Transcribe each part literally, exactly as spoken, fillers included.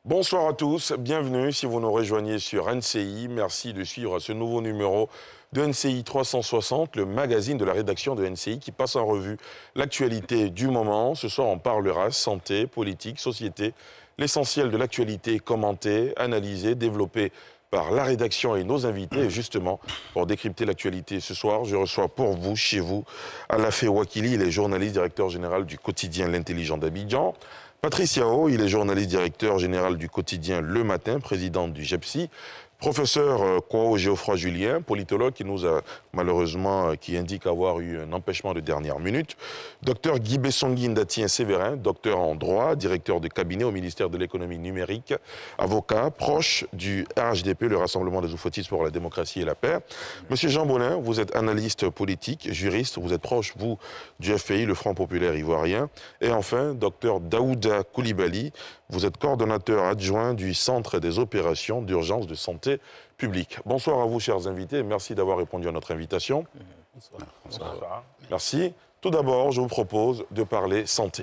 Bonsoir à tous, bienvenue si vous nous rejoignez sur N C I. Merci de suivre ce nouveau numéro de N C I trois cent soixante, le magazine de la rédaction de N C I qui passe en revue l'actualité du moment. Ce soir, on parlera santé, politique, société. L'essentiel de l'actualité commenté, analysé, développé par la rédaction et nos invités. Et justement, pour décrypter l'actualité ce soir, je reçois pour vous, chez vous, Alafé Ouakili, il est journaliste, directeur général du quotidien L'Intelligent d'Abidjan. Patrice Yao, il est journaliste directeur général du quotidien Le Matin, président du G E P S I. Professeur euh, Kwao Geoffroy Julien, politologue qui nous a malheureusement, euh, qui indique avoir eu un empêchement de dernière minute. Docteur Guy Bessongui Ndatien Séverin, docteur en droit, directeur de cabinet au ministère de l'économie numérique, avocat, proche du R H D P, le Rassemblement des Oufoutistes pour la démocratie et la paix. Monsieur Jean Bonin, vous êtes analyste politique, juriste, vous êtes proche, vous, du F P I, le Front populaire ivoirien. Et enfin, docteur Daouda Koulibaly, vous êtes coordonnateur adjoint du Centre des opérations d'urgence de santé publique. Bonsoir à vous, chers invités, et merci d'avoir répondu à notre invitation. Bonsoir. Bonsoir. Bonsoir. Merci. Tout d'abord, je vous propose de parler santé.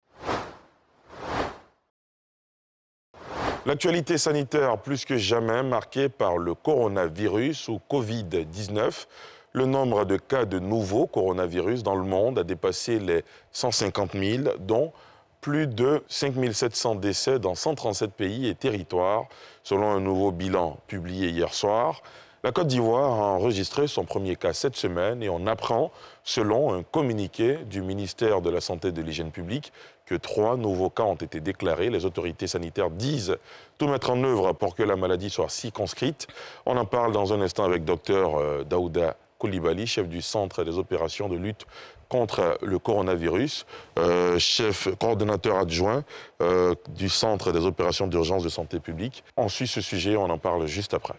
L'actualité sanitaire plus que jamais marquée par le coronavirus ou Covid dix-neuf. Le nombre de cas de nouveaux coronavirus dans le monde a dépassé les cent cinquante mille, dont plus de cinq mille sept cents décès dans cent trente-sept pays et territoires, selon un nouveau bilan publié hier soir. La Côte d'Ivoire a enregistré son premier cas cette semaine et on apprend, selon un communiqué du ministère de la Santé et de l'Hygiène publique, que trois nouveaux cas ont été déclarés. Les autorités sanitaires disent tout mettre en œuvre pour que la maladie soit circonscrite. On en parle dans un instant avec docteur Daouda Koulibaly, chef du Centre des opérations de lutte contre le coronavirus, euh, chef coordonnateur adjoint euh, du Centre des opérations d'urgence de santé publique. On suit ce sujet, on en parle juste après.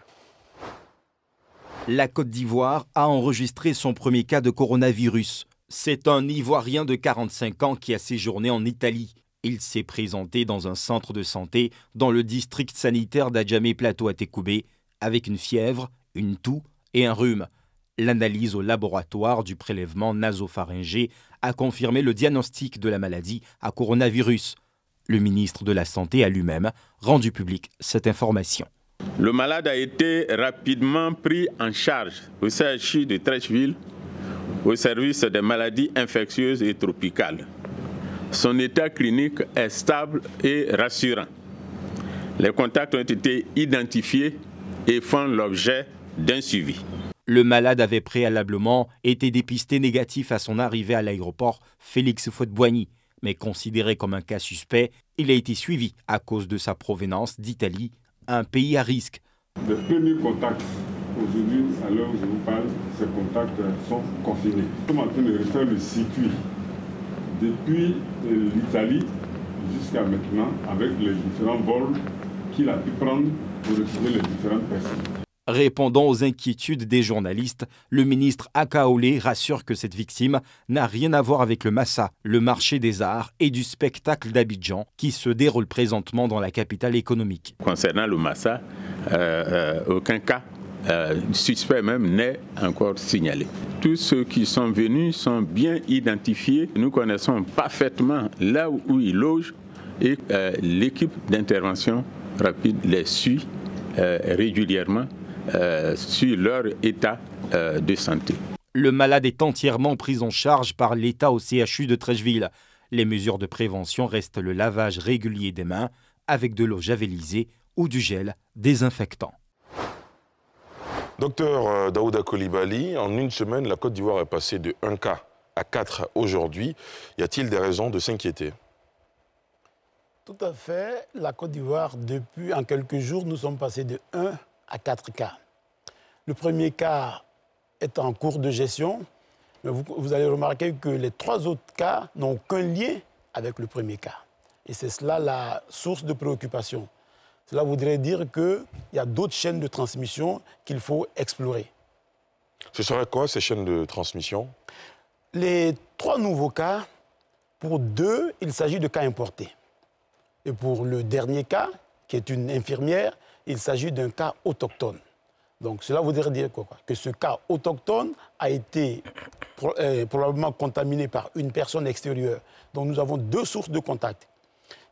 La Côte d'Ivoire a enregistré son premier cas de coronavirus. C'est un Ivoirien de quarante-cinq ans qui a séjourné en Italie. Il s'est présenté dans un centre de santé dans le district sanitaire d'Adjamé-Plateau à Tékoubé avec une fièvre, une toux et un rhume. L'analyse au laboratoire du prélèvement nasopharyngé a confirmé le diagnostic de la maladie à coronavirus. Le ministre de la Santé a lui-même rendu public cette information. Le malade a été rapidement pris en charge au C H U de Treichville, au service des maladies infectieuses et tropicales. Son état clinique est stable et rassurant. Les contacts ont été identifiés et font l'objet d'un suivi. Le malade avait préalablement été dépisté négatif à son arrivée à l'aéroport Félix Houphouët-Boigny, mais considéré comme un cas suspect, il a été suivi à cause de sa provenance d'Italie, un pays à risque. Les premiers contacts, aujourd'hui, à l'heure où je vous parle, ces contacts sont confinés. Nous sommes en train de refaire le circuit depuis l'Italie jusqu'à maintenant avec les différents vols qu'il a pu prendre pour retrouver les différentes personnes. Répondant aux inquiétudes des journalistes, le ministre Akaolé rassure que cette victime n'a rien à voir avec le Massa, le marché des arts et du spectacle d'Abidjan, qui se déroule présentement dans la capitale économique. Concernant le Massa, euh, euh, aucun cas euh, suspect même n'est encore signalé. Tous ceux qui sont venus sont bien identifiés. Nous connaissons parfaitement là où ils logent et euh, l'équipe d'intervention rapide les suit euh, régulièrement. Euh, sur leur état euh, de santé. Le malade est entièrement pris en charge par l'État au C H U de Treichville. Les mesures de prévention restent le lavage régulier des mains avec de l'eau javelisée ou du gel désinfectant. Docteur Daouda Koulibaly, en une semaine, la Côte d'Ivoire est passée de un cas à quatre aujourd'hui. Y a-t-il des raisons de s'inquiéter? Tout à fait. La Côte d'Ivoire, depuis en quelques jours, nous sommes passés de un à quatre cas. Le premier cas est en cours de gestion, mais vous, vous allez remarquer que les trois autres cas n'ont aucun lien avec le premier cas. Et c'est cela la source de préoccupation. Cela voudrait dire qu'il y a d'autres chaînes de transmission qu'il faut explorer. Ce serait quoi ces chaînes de transmission? Les trois nouveaux cas, pour deux, il s'agit de cas importés. Et pour le dernier cas, qui est une infirmière, il s'agit d'un cas autochtone. Donc cela voudrait dire quoi? Que ce cas autochtone a été pro euh, probablement contaminé par une personne extérieure. Donc nous avons deux sources de contact.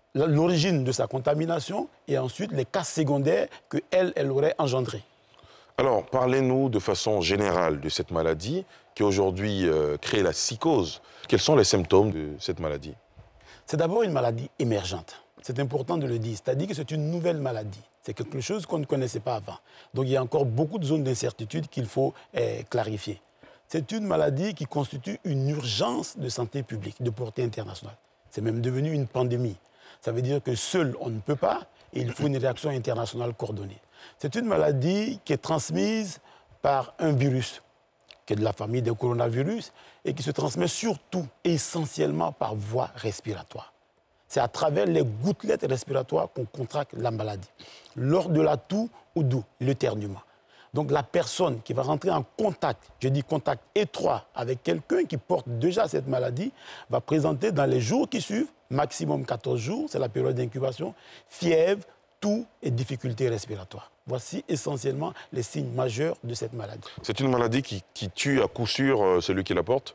l'origine de sa contamination et ensuite les cas secondaires qu'elle, elle aurait engendrés. Alors, parlez-nous de façon générale de cette maladie qui aujourd'hui euh, crée la psychose. Quels sont les symptômes de cette maladie? C'est d'abord une maladie émergente. C'est important de le dire. C'est-à-dire que c'est une nouvelle maladie. C'est quelque chose qu'on ne connaissait pas avant. Donc il y a encore beaucoup de zones d'incertitude qu'il faut eh, clarifier. C'est une maladie qui constitue une urgence de santé publique, de portée internationale. C'est même devenu une pandémie. Ça veut dire que seul on ne peut pas et il faut une réaction internationale coordonnée. C'est une maladie qui est transmise par un virus, qui est de la famille des coronavirus, et qui se transmet surtout, essentiellement par voie respiratoire. C'est à travers les gouttelettes respiratoires qu'on contracte la maladie, lors de la toux ou d'où l'éternuement. Donc la personne qui va rentrer en contact, je dis contact étroit avec quelqu'un qui porte déjà cette maladie, va présenter dans les jours qui suivent, maximum quatorze jours, c'est la période d'incubation, fièvre, toux et difficultés respiratoires. Voici essentiellement les signes majeurs de cette maladie. C'est une maladie qui, qui tue à coup sûr euh, celui qui la porte?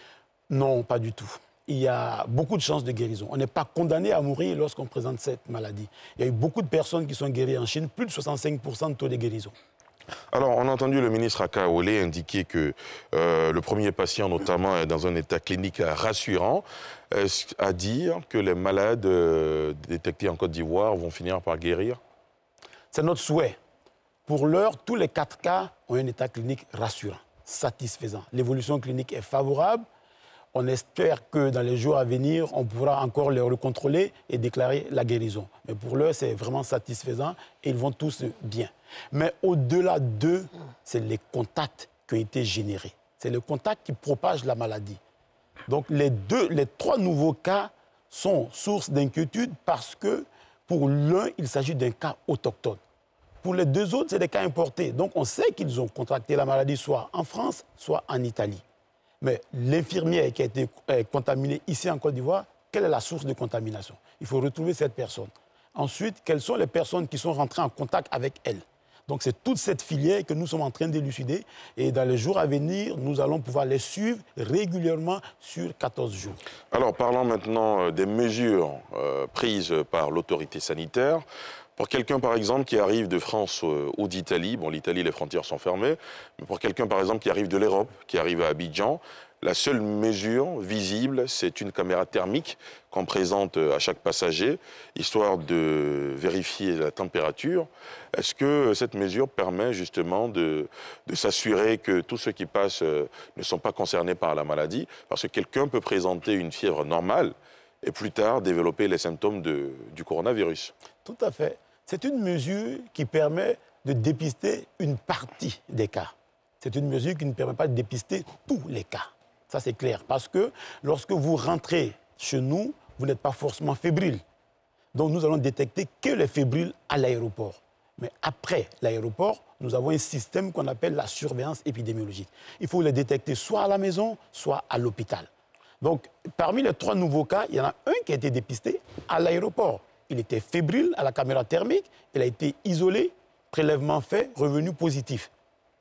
Non, pas du tout. Il y a beaucoup de chances de guérison. On n'est pas condamné à mourir lorsqu'on présente cette maladie. Il y a eu beaucoup de personnes qui sont guéries en Chine, plus de soixante-cinq pour cent de taux de guérison. Alors, on a entendu le ministre Akaole indiquer que euh, le premier patient, notamment, est dans un état clinique rassurant. Est-ce à dire que les malades euh, détectés en Côte d'Ivoire vont finir par guérir? C'est notre souhait. Pour l'heure, tous les quatre cas ont un état clinique rassurant, satisfaisant. L'évolution clinique est favorable. On espère que dans les jours à venir, on pourra encore les recontrôler et déclarer la guérison. Mais pour l'heure, c'est vraiment satisfaisant et ils vont tous bien. Mais au-delà d'eux, c'est les contacts qui ont été générés. C'est le contact qui propage la maladie. Donc les, deux, les trois nouveaux cas sont source d'inquiétude parce que pour l'un, il s'agit d'un cas autochtone. Pour les deux autres, c'est des cas importés. Donc on sait qu'ils ont contracté la maladie soit en France, soit en Italie. Mais l'infirmière qui a été contaminée ici en Côte d'Ivoire, quelle est la source de contamination? Il faut retrouver cette personne. Ensuite, quelles sont les personnes qui sont rentrées en contact avec elle? Donc c'est toute cette filière que nous sommes en train d'élucider et dans les jours à venir, nous allons pouvoir les suivre régulièrement sur quatorze jours. Alors parlons maintenant des mesures euh, prises par l'autorité sanitaire. Pour quelqu'un, par exemple, qui arrive de France ou d'Italie, bon, l'Italie, les frontières sont fermées, mais pour quelqu'un, par exemple, qui arrive de l'Europe, qui arrive à Abidjan, la seule mesure visible, c'est une caméra thermique qu'on présente à chaque passager, histoire de vérifier la température. Est-ce que cette mesure permet justement de, de s'assurer que tous ceux qui passent ne sont pas concernés par la maladie? Parce que quelqu'un peut présenter une fièvre normale et plus tard développer les symptômes de, du coronavirus. Tout à fait. C'est une mesure qui permet de dépister une partie des cas. C'est une mesure qui ne permet pas de dépister tous les cas. Ça, c'est clair. Parce que lorsque vous rentrez chez nous, vous n'êtes pas forcément fébrile. Donc, nous allons détecter que les fébriles à l'aéroport. Mais après l'aéroport, nous avons un système qu'on appelle la surveillance épidémiologique. Il faut les détecter soit à la maison, soit à l'hôpital. Donc, parmi les trois nouveaux cas, il y en a un qui a été dépisté à l'aéroport. Il était fébrile à la caméra thermique, il a été isolé, prélèvement fait, revenu positif.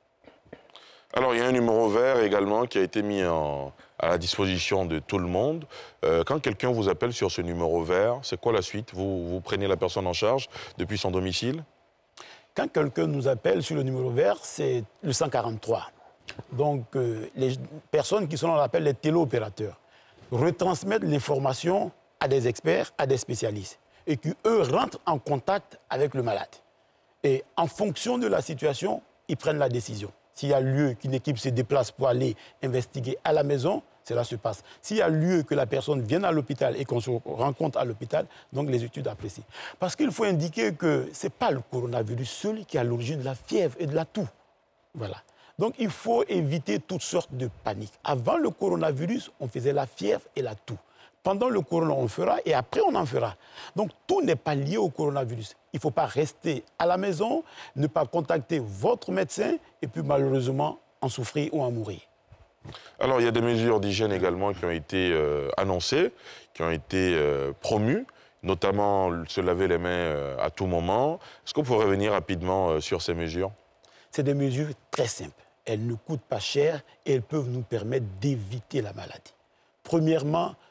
Alors, il y a un numéro vert également qui a été mis en, à la disposition de tout le monde. Euh, quand quelqu'un vous appelle sur ce numéro vert, c'est quoi la suite? vous, vous prenez la personne en charge depuis son domicile? Quand quelqu'un nous appelle sur le numéro vert, c'est le cent quarante-trois. Donc, euh, les personnes qui sont dans l'appel, les téléopérateurs, retransmettent l'information à des experts, à des spécialistes, et qui, eux, rentrent en contact avec le malade. Et en fonction de la situation, ils prennent la décision. S'il y a lieu qu'une équipe se déplace pour aller investiguer à la maison, cela se passe. S'il y a lieu que la personne vienne à l'hôpital et qu'on se rencontre à l'hôpital, donc les études apprécient. Parce qu'il faut indiquer que ce n'est pas le coronavirus seul qui est à l'origine de la fièvre et de la toux. Voilà. Donc il faut éviter toutes sortes de panique. Avant le coronavirus, on faisait la fièvre et la toux. Pendant le corona, on fera et après, on en fera. Donc, tout n'est pas lié au coronavirus. Il ne faut pas rester à la maison, ne pas contacter votre médecin et puis, malheureusement, en souffrir ou en mourir. Alors, il y a des mesures d'hygiène également qui ont été euh, annoncées, qui ont été euh, promues, notamment se laver les mains euh, à tout moment. Est-ce qu'on pourrait revenir rapidement euh, sur ces mesures? C'est des mesures très simples. Elles ne coûtent pas cher et elles peuvent nous permettre d'éviter la maladie. Premièrement,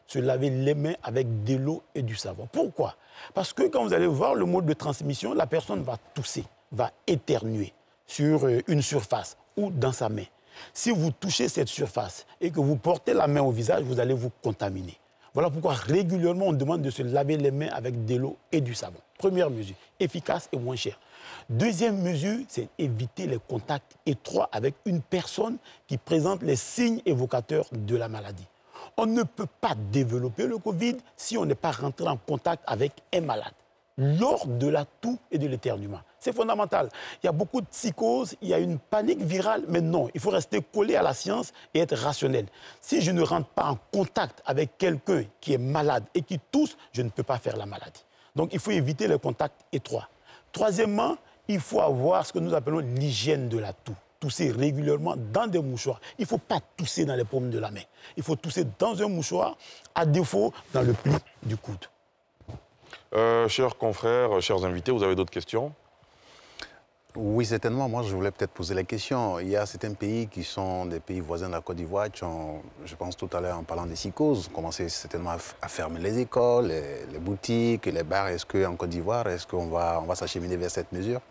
se laver les mains avec de l'eau et du savon. Pourquoi? Parce que quand vous allez voir le mode de transmission, la personne va tousser, va éternuer sur une surface ou dans sa main. Si vous touchez cette surface et que vous portez la main au visage, vous allez vous contaminer. Voilà pourquoi régulièrement on demande de se laver les mains avec de l'eau et du savon. Première mesure, efficace et moins chère. Deuxième mesure, c'est éviter les contacts étroits avec une personne qui présente les signes évocateurs de la maladie. On ne peut pas développer le Covid si on n'est pas rentré en contact avec un malade lors de la toux et de l'éternuement. C'est fondamental. Il y a beaucoup de psychoses, il y a une panique virale, mais non, il faut rester collé à la science et être rationnel. Si je ne rentre pas en contact avec quelqu'un qui est malade et qui tousse, je ne peux pas faire la maladie. Donc il faut éviter les contacts étroits. Troisièmement, il faut avoir ce que nous appelons l'hygiène de la toux. Tousser régulièrement dans des mouchoirs. Il ne faut pas tousser dans les paumes de la main. Il faut tousser dans un mouchoir, à défaut dans le pli du coude. Euh, chers confrères, chers invités, vous avez d'autres questions? Oui, certainement. Moi, je voulais peut-être poser la question. Il y a certains pays qui sont des pays voisins de la Côte d'Ivoire qui ont, je pense tout à l'heure en parlant des psychoses, commencé certainement à fermer les écoles, les, les boutiques, les bars. Est-ce qu'en Côte d'Ivoire, est-ce qu'on va, on va s'acheminer vers cette mesure?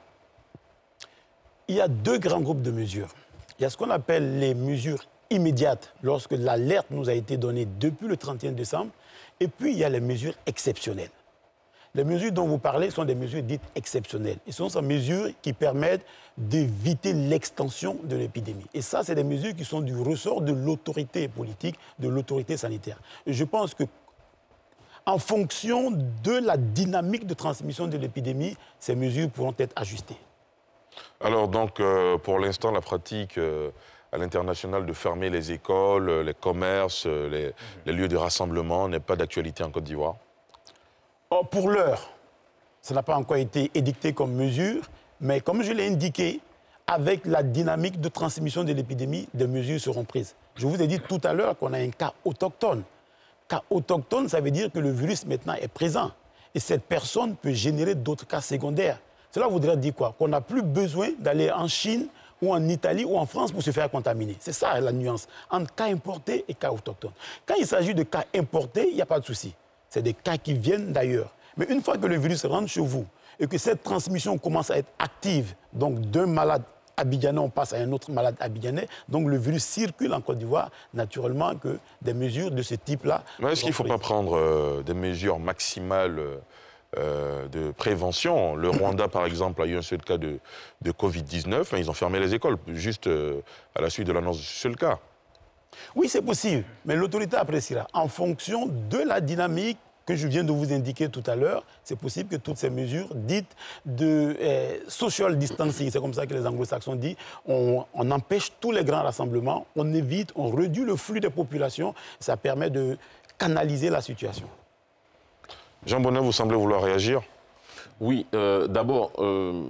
Il y a deux grands groupes de mesures. Il y a ce qu'on appelle les mesures immédiates, lorsque l'alerte nous a été donnée depuis le trente et un décembre, et puis il y a les mesures exceptionnelles. Les mesures dont vous parlez sont des mesures dites exceptionnelles. Et ce sont ces mesures qui permettent d'éviter l'extension de l'épidémie. Et ça, c'est des mesures qui sont du ressort de l'autorité politique, de l'autorité sanitaire. Et je pense que, en fonction de la dynamique de transmission de l'épidémie, ces mesures pourront être ajustées. Alors donc, euh, pour l'instant, la pratique euh, à l'international de fermer les écoles, les commerces, les, les lieux de rassemblement n'est pas d'actualité en Côte d'Ivoire? Oh, pour l'heure, ça n'a pas encore été édicté comme mesure, mais comme je l'ai indiqué, avec la dynamique de transmission de l'épidémie, des mesures seront prises. Je vous ai dit tout à l'heure qu'on a un cas autochtone. Cas autochtone, ça veut dire que le virus maintenant est présent. Et cette personne peut générer d'autres cas secondaires. Cela voudrait dire quoi? Qu'on n'a plus besoin d'aller en Chine ou en Italie ou en France pour se faire contaminer. C'est ça la nuance entre cas importés et cas autochtones. Quand il s'agit de cas importés, il n'y a pas de souci. C'est des cas qui viennent d'ailleurs. Mais une fois que le virus rentre chez vous et que cette transmission commence à être active, donc d'un malade abidjanais, on passe à un autre malade abidjanais, donc le virus circule en Côte d'Ivoire, naturellement que des mesures de ce type-là... Mais est-ce qu'il ne faut pas prendre euh, des mesures maximales euh, de prévention? Le Rwanda, par exemple, a eu un seul cas de, de Covid dix-neuf, hein, ils ont fermé les écoles, juste euh, à la suite de l'annonce de ce seul cas. Oui, c'est possible, mais l'autorité appréciera. En fonction de la dynamique que je viens de vous indiquer tout à l'heure, c'est possible que toutes ces mesures dites de eh, social distancing, c'est comme ça que les anglo-saxons disent, on, on empêche tous les grands rassemblements, on évite, on réduit le flux des populations, ça permet de canaliser la situation. Jean Bonnet, vous semblez vouloir réagir? Oui, euh, d'abord, euh,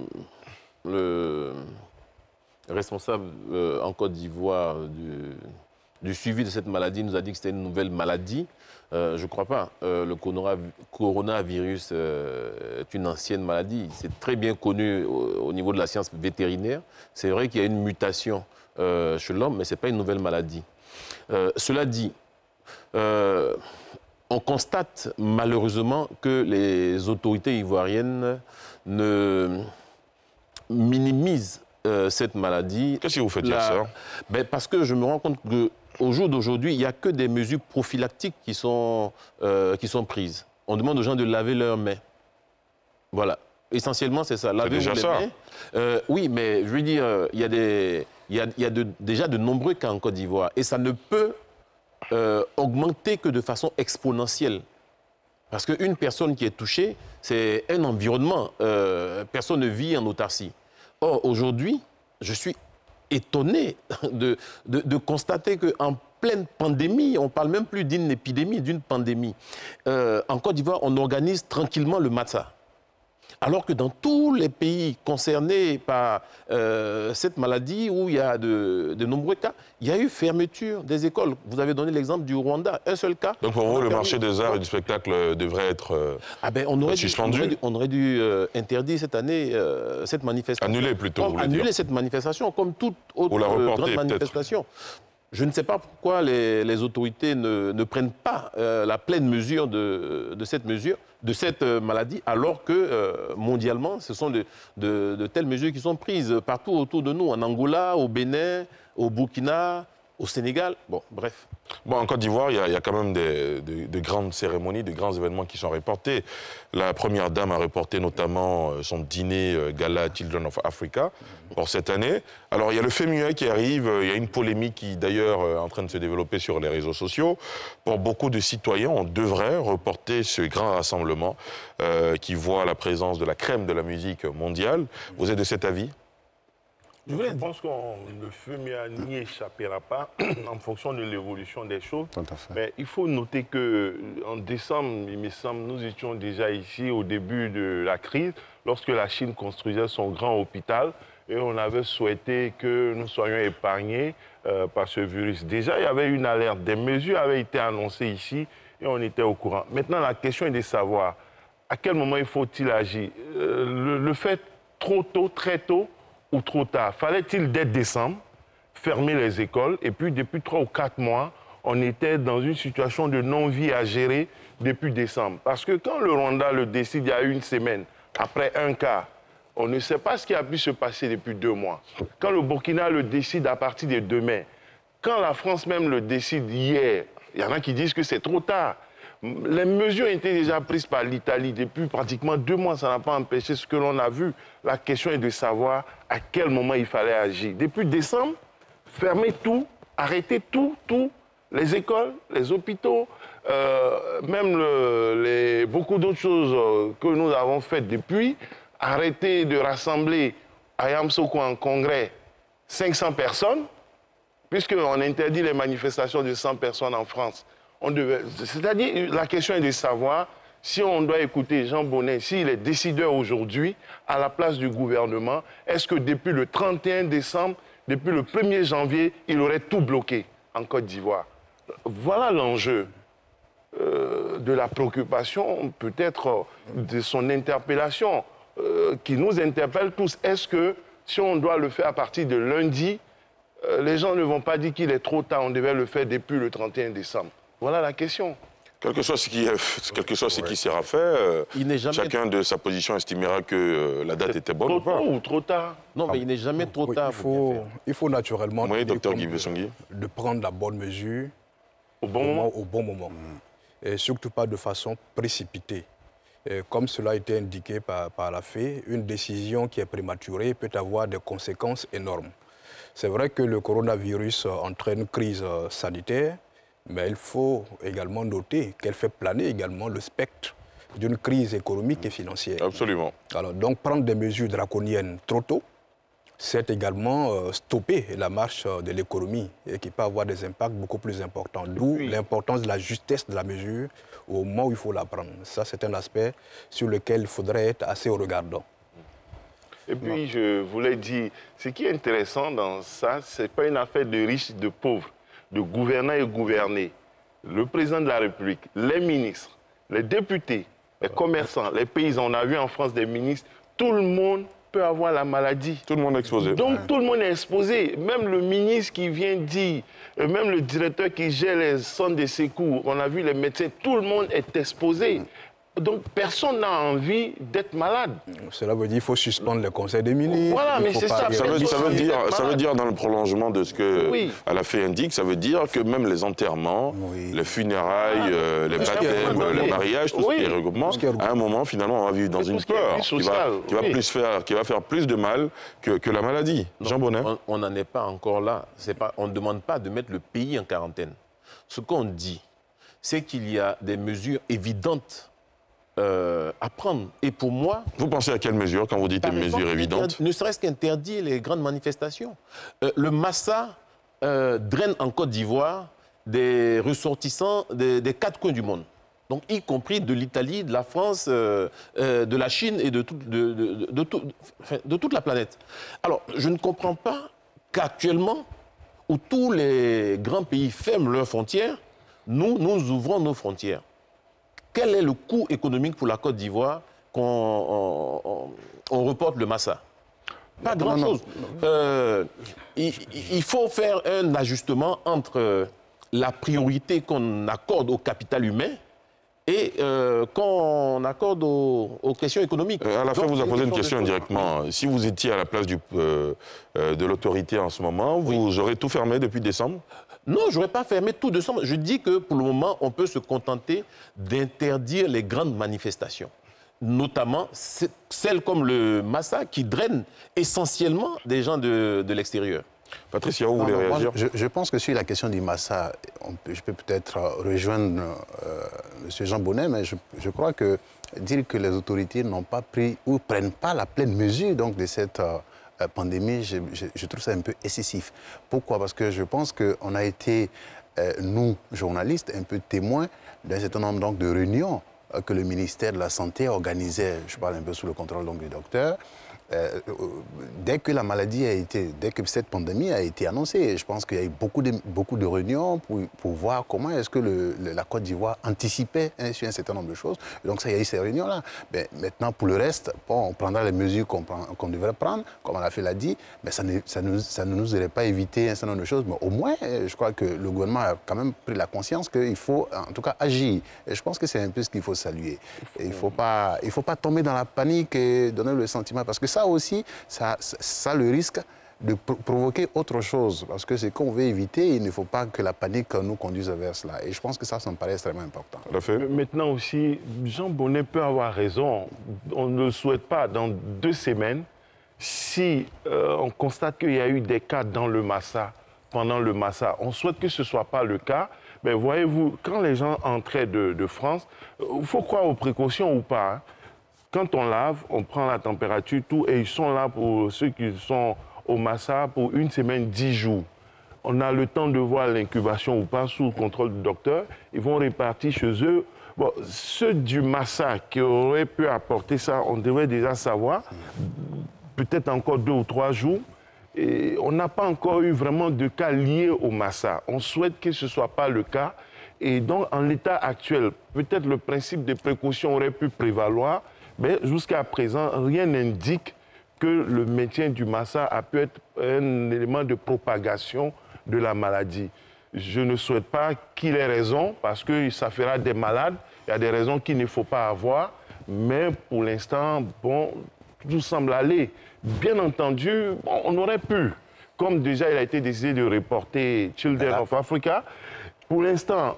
le responsable euh, en Côte d'Ivoire du... du suivi de cette maladie nous a dit que c'était une nouvelle maladie. Euh, je ne crois pas. Euh, le coronavirus euh, est une ancienne maladie. C'est très bien connu au, au niveau de la science vétérinaire. C'est vrai qu'il y a une mutation euh, chez l'homme, mais ce n'est pas une nouvelle maladie. Euh, cela dit, euh, on constate malheureusement que les autorités ivoiriennes ne minimisent euh, cette maladie. Qu'est-ce que vous faites dire ça? Ben, parce que je me rends compte que au jour d'aujourd'hui, il n'y a que des mesures prophylactiques qui sont, euh, qui sont prises. On demande aux gens de laver leurs mains. Voilà. Essentiellement, c'est ça. C'est déjà ça. Euh, oui, mais je veux dire, il y a, des, il y a, il y a de, déjà de nombreux cas en Côte d'Ivoire. Et ça ne peut euh, augmenter que de façon exponentielle. Parce qu'une personne qui est touchée, c'est un environnement. Euh, personne ne vit en autarcie. Or, aujourd'hui, je suis étonné de, de, de constater qu'en pleine pandémie, on ne parle même plus d'une épidémie, d'une pandémie. Euh, en Côte d'Ivoire, on organise tranquillement le matza. Alors que dans tous les pays concernés par euh, cette maladie, où il y a de, de nombreux cas, il y a eu fermeture des écoles. Vous avez donné l'exemple du Rwanda, un seul cas. Donc pour vous, le marché des arts et du spectacle devrait être euh, ah ben, on aurait suspendu dû, on aurait dû, on aurait dû euh, interdire cette année euh, cette manifestation. Annuler plutôt, comme, vous voulez Annuler dire. cette manifestation, comme toute autre Ou la euh, reporter, grande manifestation. Je ne sais pas pourquoi les, les autorités ne, ne prennent pas euh, la pleine mesure de, de cette mesure, de cette euh, maladie, alors que euh, mondialement, ce sont de, de, de telles mesures qui sont prises partout autour de nous, en Angola, au Bénin, au Burkina, au Sénégal. Bon, bref. Bon, en Côte d'Ivoire, il y, y a quand même des, de, de grandes cérémonies, de grands événements qui sont reportés. La première dame a reporté notamment son dîner gala Children of Africa pour cette année. Alors, il y a le fait muet qui arrive. Il y a une polémique qui, d'ailleurs, est en train de se développer sur les réseaux sociaux. Pour beaucoup de citoyens, on devrait reporter ce grand rassemblement euh, qui voit la présence de la crème de la musique mondiale. Vous êtes de cet avis ? Je pense que le fumier n'y échappera pas en fonction de l'évolution des choses. Tout à fait. Mais il faut noter qu'en décembre, il me semble, nous étions déjà ici au début de la crise, lorsque la Chine construisait son grand hôpital, et on avait souhaité que nous soyons épargnés euh, par ce virus. Déjà, il y avait une alerte, des mesures avaient été annoncées ici, et on était au courant. Maintenant, la question est de savoir à quel moment il faut-il agir. Euh, le, le fait trop tôt, très tôt, ou trop tard. Fallait-il, dès décembre, fermer les écoles? Et puis, depuis trois ou quatre mois, on était dans une situation de non-vie à gérer depuis décembre. Parce que quand le Rwanda le décide il y a une semaine, après un cas, on ne sait pas ce qui a pu se passer depuis deux mois. Quand le Burkina le décide à partir de demain, quand la France même le décide hier, il y en a qui disent que c'est trop tard. Les mesures étaient déjà prises par l'Italie depuis pratiquement deux mois, ça n'a pas empêché ce que l'on a vu. La question est de savoir à quel moment il fallait agir. Depuis décembre, fermer tout, arrêter tout, tout, les écoles, les hôpitaux, euh, même le, les, beaucoup d'autres choses que nous avons faites depuis, arrêter de rassembler à Yamoussoukro en congrès cinq cents personnes, puisqu'on interdit les manifestations de cent personnes en France. C'est-à-dire, la question est de savoir si on doit écouter Jean Bonnet, s'il est décideur aujourd'hui, à la place du gouvernement, est-ce que depuis le trente et un décembre, depuis le premier janvier, il aurait tout bloqué en Côte d'Ivoire? Voilà l'enjeu euh, de la préoccupation, peut-être de son interpellation, euh, qui nous interpelle tous. Est-ce que si on doit le faire à partir de lundi, euh, les gens ne vont pas dire qu'il est trop tard, on devait le faire depuis le trente et un décembre? Voilà la question. Quel que soit ce qui, quelque chose ce qui sera fait, euh, jamais... chacun de sa position estimera que euh, la date était bonne trop ou pas. Trop tôt ou trop tard? Non, mais il n'est jamais trop oui, tard. Il faut, il faut naturellement oui, docteur Guy de, de prendre la bonne mesure au bon moment. Au bon moment. Mm. Et surtout pas de façon précipitée. Et comme cela a été indiqué par, par la F E, une décision qui est prématurée peut avoir des conséquences énormes. C'est vrai que le coronavirus entraîne une crise sanitaire, mais il faut également noter qu'elle fait planer également le spectre d'une crise économique et financière. Absolument. Alors, donc, prendre des mesures draconiennes trop tôt, c'est également euh, stopper la marche de l'économie et qui peut avoir des impacts beaucoup plus importants. D'où oui. l'importance de la justesse de la mesure au moment où il faut la prendre. Ça, c'est un aspect sur lequel il faudrait être assez regardant. Et puis, non. je voulais dire, ce qui est intéressant dans ça, ce n'est pas une affaire de riches et de pauvres, de gouvernants et gouvernés. Le président de la République, les ministres, les députés, les commerçants, les paysans, on a vu en France des ministres, tout le monde peut avoir la maladie. Tout le monde est exposé. Donc, ouais. tout le monde est exposé. Même le ministre qui vient dire, même le directeur qui gère les centres de secours, on a vu les médecins, tout le monde est exposé. Donc, personne n'a envie d'être malade. Cela veut dire qu'il faut suspendre le conseil des ministres. Voilà, mais c'est ça. Ça veut, ça, veut dire, ça veut dire, dans le prolongement de ce que oui. à la F E indique, ça veut dire que même les enterrements, oui. les funérailles, ah, euh, les baptêmes, les mariages, tout oui. ce qui est regroupement, à un moment, finalement, on va vivre dans une peur qui, qui, va, qui, va oui. plus faire, qui va faire plus de mal que, que la maladie. Non, Jean Bonnet. On n'en est pas encore là. Pas, on ne demande pas de mettre le pays en quarantaine. Ce qu'on dit, c'est qu'il y a des mesures évidentes Euh, à prendre. Et pour moi... Vous pensez à quelles mesures quand vous dites des mesures évidentes? Ne serait-ce qu'interdire les grandes manifestations. Euh, le Massa euh, draine en Côte d'Ivoire des ressortissants des, des quatre coins du monde. Donc, y compris de l'Italie, de la France, euh, euh, de la Chine et de, tout, de, de, de, de, tout, de toute la planète. Alors, je ne comprends pas qu'actuellement, où tous les grands pays ferment leurs frontières, nous, nous ouvrons nos frontières. Quel est le coût économique pour la Côte d'Ivoire qu'on on, on reporte le Massa? Pas grand-chose. Euh, il, il faut faire un ajustement entre la priorité qu'on accorde au capital humain et euh, qu'on accorde aux, aux questions économiques. Euh, à la fin, Donc, vous a posé une question de... directement. Si vous étiez à la place du, euh, euh, de l'autorité en ce moment, vous oui. aurez tout fermé depuis décembre? Non, je n'aurais pas fermé tout décembre. Je dis que pour le moment, on peut se contenter d'interdire les grandes manifestations, notamment celles comme le Massa qui drainent essentiellement des gens de, de l'extérieur. Patricia, vous voulez réagir? je, je pense que sur la question du Massa, on peut, je peux peut-être rejoindre euh, M. Jean Bonnet, mais je, je crois que dire que les autorités n'ont pas pris ou ne prennent pas la pleine mesure donc, de cette euh, pandémie, je, je, je trouve ça un peu excessif. Pourquoi? Parce que je pense qu'on a été, euh, nous, journalistes, un peu témoins d'un certain nombre donc, de réunions euh, que le ministère de la Santé organisait, je parle un peu sous le contrôle donc, du docteur, Euh, dès que la maladie a été, dès que cette pandémie a été annoncée, je pense qu'il y a eu beaucoup de, beaucoup de réunions pour, pour voir comment est-ce que le, le, la Côte d'Ivoire anticipait hein, sur un certain nombre de choses. Et donc ça, il y a eu ces réunions-là. Mais maintenant, pour le reste, bon, on prendra les mesures qu'on qu'on devrait prendre, comme on l'a fait l'a dit, mais ça ne, ça, ne, ça ne nous aurait pas évité un certain nombre de choses. Mais au moins, je crois que le gouvernement a quand même pris la conscience qu'il faut, en tout cas, agir. Et je pense que c'est un peu ce qu'il faut saluer. Et il ne faut pas, il faut pas tomber dans la panique et donner le sentiment, parce que ça, Ça aussi, ça, ça a le risque de provoquer autre chose. Parce que c'est qu'on veut éviter, il ne faut pas que la panique nous conduise vers cela. Et je pense que ça, ça me paraît extrêmement important. Maintenant aussi, Jean Bonnet peut avoir raison. On ne le souhaite pas dans deux semaines. Si euh, on constate qu'il y a eu des cas dans le Massa, pendant le Massa, on souhaite que ce ne soit pas le cas. Mais voyez-vous, quand les gens entraient de, de France, il faut croire aux précautions ou pas, hein. Quand on lave, on prend la température, tout, et ils sont là pour ceux qui sont au Massa pour une semaine, dix jours. On a le temps de voir l'incubation ou pas sous le contrôle du docteur. Ils vont répartir chez eux. Bon, ceux du Massa qui auraient pu apporter ça, on devrait déjà savoir, peut-être encore deux ou trois jours. Et on n'a pas encore eu vraiment de cas liés au Massa. On souhaite que ce ne soit pas le cas. Et donc, en l'état actuel, peut-être le principe de précaution aurait pu prévaloir. Mais jusqu'à présent, rien n'indique que le maintien du Massa a pu être un élément de propagation de la maladie. Je ne souhaite pas qu'il ait raison, parce que ça fera des malades. Il y a des raisons qu'il ne faut pas avoir. Mais pour l'instant, bon, tout semble aller. Bien entendu, bon, on aurait pu, comme déjà il a été décidé de reporter Children of Africa, pour l'instant,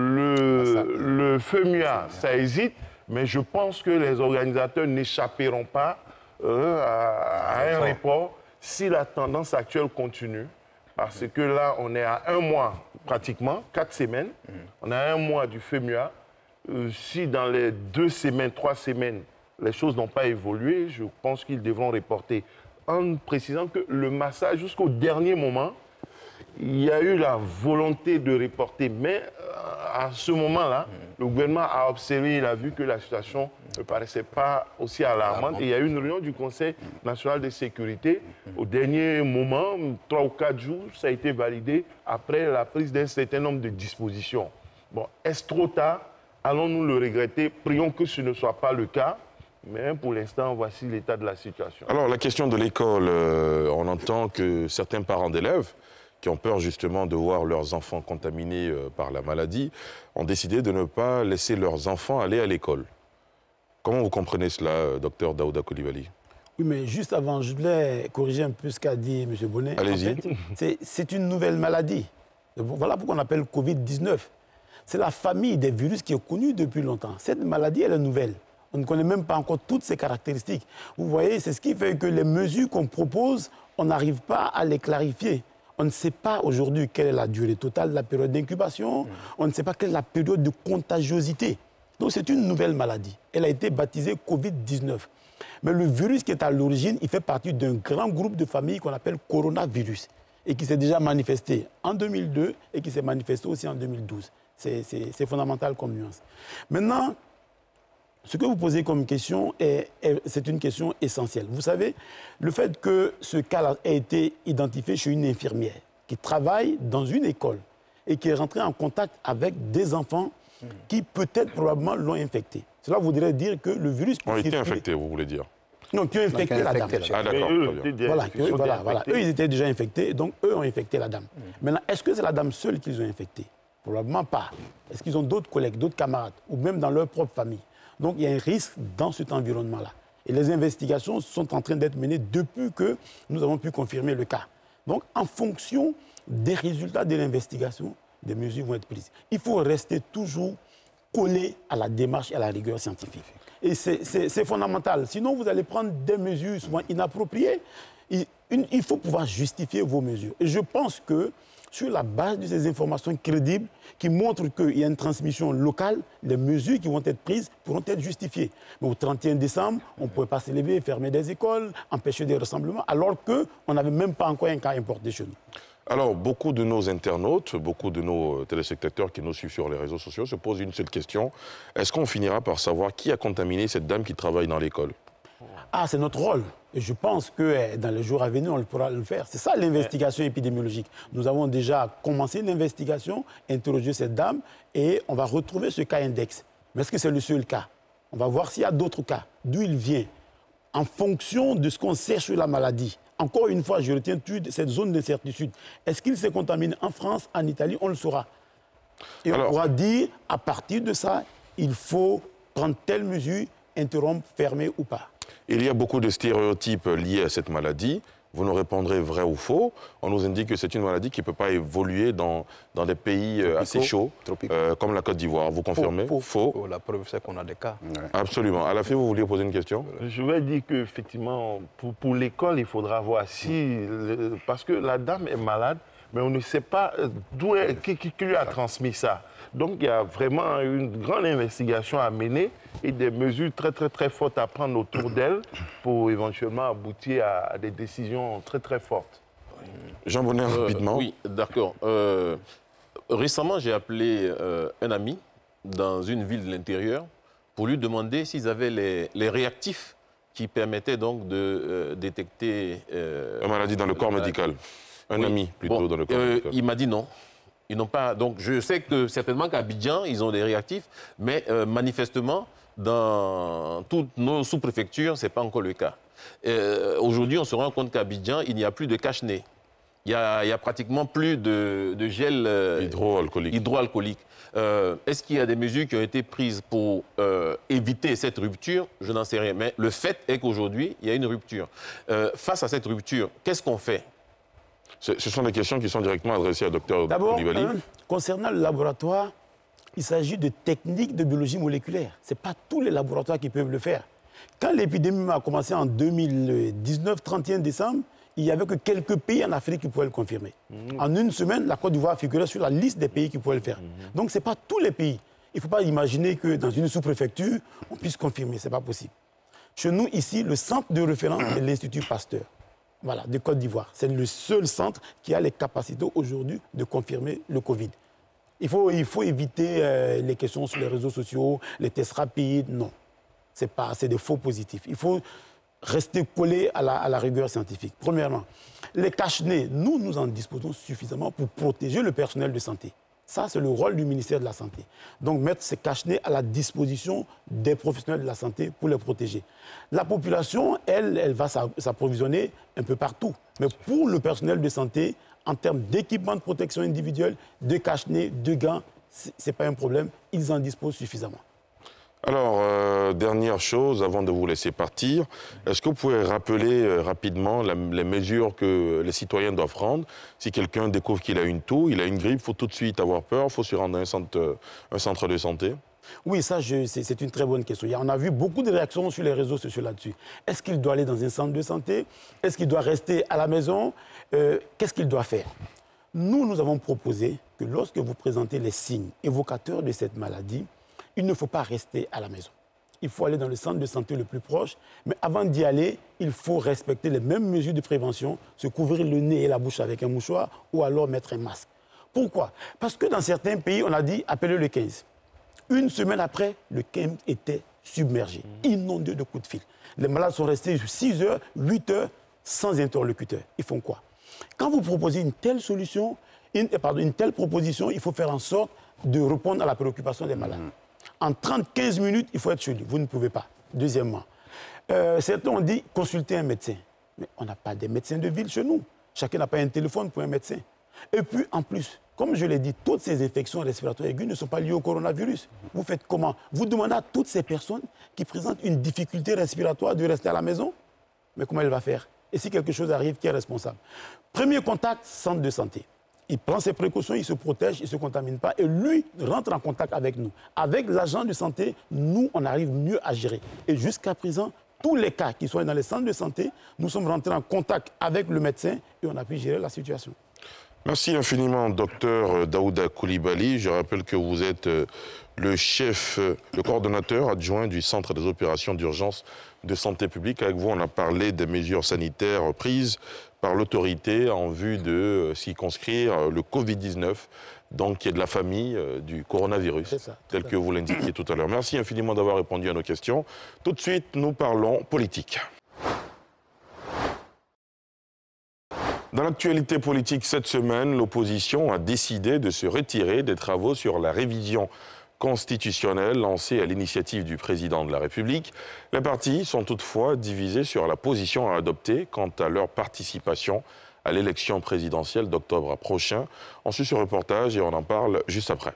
le, le FEMUA, ça hésite. Mais je pense que les organisateurs n'échapperont pas euh, à, à un report si la tendance actuelle continue. Parce que là, on est à un mois, pratiquement, quatre semaines. Mm. On a un mois du FEMUA. Euh, si dans les deux semaines, trois semaines, les choses n'ont pas évolué, je pense qu'ils devront reporter. En précisant que le Massa, jusqu'au dernier moment, il y a eu la volonté de reporter. Mais à ce moment-là, le gouvernement a observé, il a vu que la situation ne paraissait pas aussi alarmante. Et il y a eu une réunion du Conseil national de sécurité. Au dernier moment, trois ou quatre jours, ça a été validé après la prise d'un certain nombre de dispositions. Bon, est-ce trop tard? Allons-nous le regretter? Prions que ce ne soit pas le cas. Mais pour l'instant, voici l'état de la situation. Alors, la question de l'école, euh, on entend que certains parents d'élèves qui ont peur justement de voir leurs enfants contaminés euh, par la maladie, ont décidé de ne pas laisser leurs enfants aller à l'école. Comment vous comprenez cela, euh, docteur Daouda Coulibaly? Oui, mais juste avant, je voulais corriger un peu ce qu'a dit M. Bonnet. Allez-y. En fait, c'est une nouvelle maladie. Voilà pourquoi on appelle Covid dix-neuf. C'est la famille des virus qui est connue depuis longtemps. Cette maladie, elle est nouvelle. On ne connaît même pas encore toutes ses caractéristiques. Vous voyez, c'est ce qui fait que les mesures qu'on propose, on n'arrive pas à les clarifier. On ne sait pas aujourd'hui quelle est la durée totale de la période d'incubation. On ne sait pas quelle est la période de contagiosité. Donc c'est une nouvelle maladie. Elle a été baptisée Covid dix-neuf. Mais le virus qui est à l'origine, il fait partie d'un grand groupe de familles qu'on appelle coronavirus et qui s'est déjà manifesté en deux mille deux et qui s'est manifesté aussi en deux mille douze. C'est fondamental comme nuance. Maintenant, ce que vous posez comme question, c'est une question essentielle. Vous savez, le fait que ce cas ait été identifié chez une infirmière qui travaille dans une école et qui est rentrée en contact avec des enfants qui peut-être probablement l'ont infecté. Cela voudrait dire que le virus... Ont été infectés, vous voulez dire? Non, qui ont infecté Donc, la dame. infecté Ah d'accord, eux, très bien. Voilà, ils eux, sont voilà, déjà voilà. infectés. Eux, ils étaient déjà infectés, donc eux ont infecté la dame. Maintenant, est-ce que c'est la dame seule qu'ils ont infectée? Probablement pas. Est-ce qu'ils ont d'autres collègues, d'autres camarades, ou même dans leur propre famille? Donc il y a un risque dans cet environnement-là. Et les investigations sont en train d'être menées depuis que nous avons pu confirmer le cas. Donc en fonction des résultats de l'investigation, des mesures vont être prises. Il faut rester toujours collé à la démarche et à la rigueur scientifique. Et c'est fondamental. Sinon, vous allez prendre des mesures souvent inappropriées. Il, une, il faut pouvoir justifier vos mesures. Et je pense que sur la base de ces informations crédibles qui montrent qu'il y a une transmission locale, les mesures qui vont être prises pourront être justifiées. Mais au trente et un décembre, on ne pouvait pas se lever, fermer des écoles, empêcher des rassemblements, alors qu'on n'avait même pas encore un cas importé chez nous. Alors, beaucoup de nos internautes, beaucoup de nos téléspectateurs qui nous suivent sur les réseaux sociaux se posent une seule question. Est-ce qu'on finira par savoir qui a contaminé cette dame qui travaille dans l'école? Ah, c'est notre rôle. Et je pense que dans les jours à venir, on pourra le faire. C'est ça l'investigation épidémiologique. Nous avons déjà commencé l'investigation, interrogé cette dame, et on va retrouver ce cas index. Mais est-ce que c'est le seul cas? On va voir s'il y a d'autres cas, d'où il vient, en fonction de ce qu'on sait sur la maladie. Encore une fois, je retiens cette zone d'incertitude. Est-ce qu'il s'est contaminé en France, en Italie? On le saura. Et Alors, on pourra dire, à partir de ça, il faut prendre telle mesure, interrompre, fermer ou pas. Il y a beaucoup de stéréotypes liés à cette maladie. Vous nous répondrez vrai ou faux. On nous indique que c'est une maladie qui ne peut pas évoluer dans, dans des pays Tropico, assez chauds, euh, comme la Côte d'Ivoire. Vous confirmez? Faux. Faux. Faux. La preuve, c'est qu'on a des cas. Ouais. Absolument. À la fin, vous vouliez poser une question? Je vais dire qu'effectivement, pour, pour l'école, il faudra voir si... Le, parce que la dame est malade, mais on ne sait pas d'où est, qui, qui lui a transmis ça. Donc, il y a vraiment une grande investigation à mener et des mesures très, très, très fortes à prendre autour d'elle pour éventuellement aboutir à, à des décisions très, très fortes. Jean Bonnet, euh, rapidement. Oui, d'accord. Euh, récemment, j'ai appelé euh, un ami dans une ville de l'intérieur pour lui demander s'ils avaient les, les réactifs qui permettaient donc de euh, détecter... Euh, la maladie dans le corps médical. Un oui. ami, plutôt, bon, dans le corps euh, médical. Il m'a dit non. Ils n'ont pas. Donc, je sais que certainement qu'à Abidjan, ils ont des réactifs, mais euh, manifestement, dans toutes nos sous-préfectures, ce n'est pas encore le cas. Euh, Aujourd'hui, on se rend compte qu'à Abidjan, il n'y a plus de cache-nez. Il n'y a, a pratiquement plus de, de gel euh, hydroalcoolique. hydroalcoolique. Euh, Est-ce qu'il y a des mesures qui ont été prises pour euh, éviter cette rupture? Je n'en sais rien. Mais le fait est qu'aujourd'hui, il y a une rupture. Euh, face à cette rupture, qu'est-ce qu'on fait? Ce sont des questions qui sont directement adressées à Dr Coulibaly. D'abord, concernant le laboratoire, il s'agit de techniques de biologie moléculaire. Ce n'est pas tous les laboratoires qui peuvent le faire. Quand l'épidémie a commencé en deux mille dix-neuf, trente et un décembre, il n'y avait que quelques pays en Afrique qui pouvaient le confirmer. Mmh. En une semaine, la Côte d'Ivoire figurait sur la liste des pays qui pouvaient le faire. Mmh. Donc, ce n'est pas tous les pays. Il ne faut pas imaginer que dans une sous-préfecture, on puisse confirmer. Ce n'est pas possible. Chez nous, ici, le centre de référence est l'Institut Pasteur. Voilà, de Côte d'Ivoire. C'est le seul centre qui a les capacités aujourd'hui de confirmer le Covid. Il faut, il faut éviter euh, les questions sur les réseaux sociaux, les tests rapides, non. C'est pas, c'est des faux positifs. Il faut rester collé à la, à la rigueur scientifique. Premièrement, les cache-nez, nous, nous en disposons suffisamment pour protéger le personnel de santé. Ça, c'est le rôle du ministère de la Santé. Donc, mettre ces cache-nez à la disposition des professionnels de la santé pour les protéger. La population, elle, elle va s'approvisionner un peu partout. Mais pour le personnel de santé, en termes d'équipement de protection individuelle, de cache-nez, de gants, ce n'est pas un problème. Ils en disposent suffisamment. Alors, euh, dernière chose, avant de vous laisser partir, est-ce que vous pouvez rappeler euh, rapidement la, les mesures que les citoyens doivent prendre? Si quelqu'un découvre qu'il a une toux, il a une grippe, il faut tout de suite avoir peur, il faut se rendre à un centre, un centre de santé? Oui, ça, c'est une très bonne question. On a vu beaucoup de réactions sur les réseaux sociaux là-dessus. Est-ce qu'il doit aller dans un centre de santé? Est-ce qu'il doit rester à la maison? euh, Qu'est-ce qu'il doit faire? Nous, nous avons proposé que lorsque vous présentez les signes évocateurs de cette maladie, il ne faut pas rester à la maison. Il faut aller dans le centre de santé le plus proche, mais avant d'y aller, il faut respecter les mêmes mesures de prévention, se couvrir le nez et la bouche avec un mouchoir ou alors mettre un masque. Pourquoi? Parce que dans certains pays, on a dit appelez le quinze. Une semaine après, le quinze était submergé, inondé de coups de fil. Les malades sont restés six heures, huit heures sans interlocuteur. Ils font quoi? Quand vous proposez une telle solution, une, pardon, une telle proposition, il faut faire en sorte de répondre à la préoccupation des malades. En trente à quinze minutes, il faut être chez lui. Vous ne pouvez pas. Deuxièmement, Euh, certains ont dit consulter un médecin. Mais on n'a pas de médecins de ville chez nous. Chacun n'a pas un téléphone pour un médecin. Et puis, en plus, comme je l'ai dit, toutes ces infections respiratoires aiguës ne sont pas liées au coronavirus. Vous faites comment? Vous demandez à toutes ces personnes qui présentent une difficulté respiratoire de rester à la maison. Mais comment elle va faire? Et si quelque chose arrive, qui est responsable? Premier contact, centre de santé. Il prend ses précautions, il se protège, il ne se contamine pas. Et lui rentre en contact avec nous. Avec l'agent de santé, nous, on arrive mieux à gérer. Et jusqu'à présent, tous les cas qui sont dans les centres de santé, nous sommes rentrés en contact avec le médecin et on a pu gérer la situation. Merci infiniment, docteur Daouda Coulibaly. Je rappelle que vous êtes le chef, le coordonnateur adjoint du Centre des opérations d'urgence de santé publique. Avec vous, on a parlé des mesures sanitaires prises par l'autorité en vue de circonscrire le Covid dix-neuf, donc qui est de la famille du coronavirus, ça, tel que vous l'indiquiez tout à l'heure. Merci infiniment d'avoir répondu à nos questions. Tout de suite, nous parlons politique. Dans l'actualité politique cette semaine, l'opposition a décidé de se retirer des travaux sur la révision constitutionnelle lancée à l'initiative du président de la République. Les partis sont toutefois divisés sur la position à adopter quant à leur participation à l'élection présidentielle d'octobre prochain. On suit ce reportage et on en parle juste après.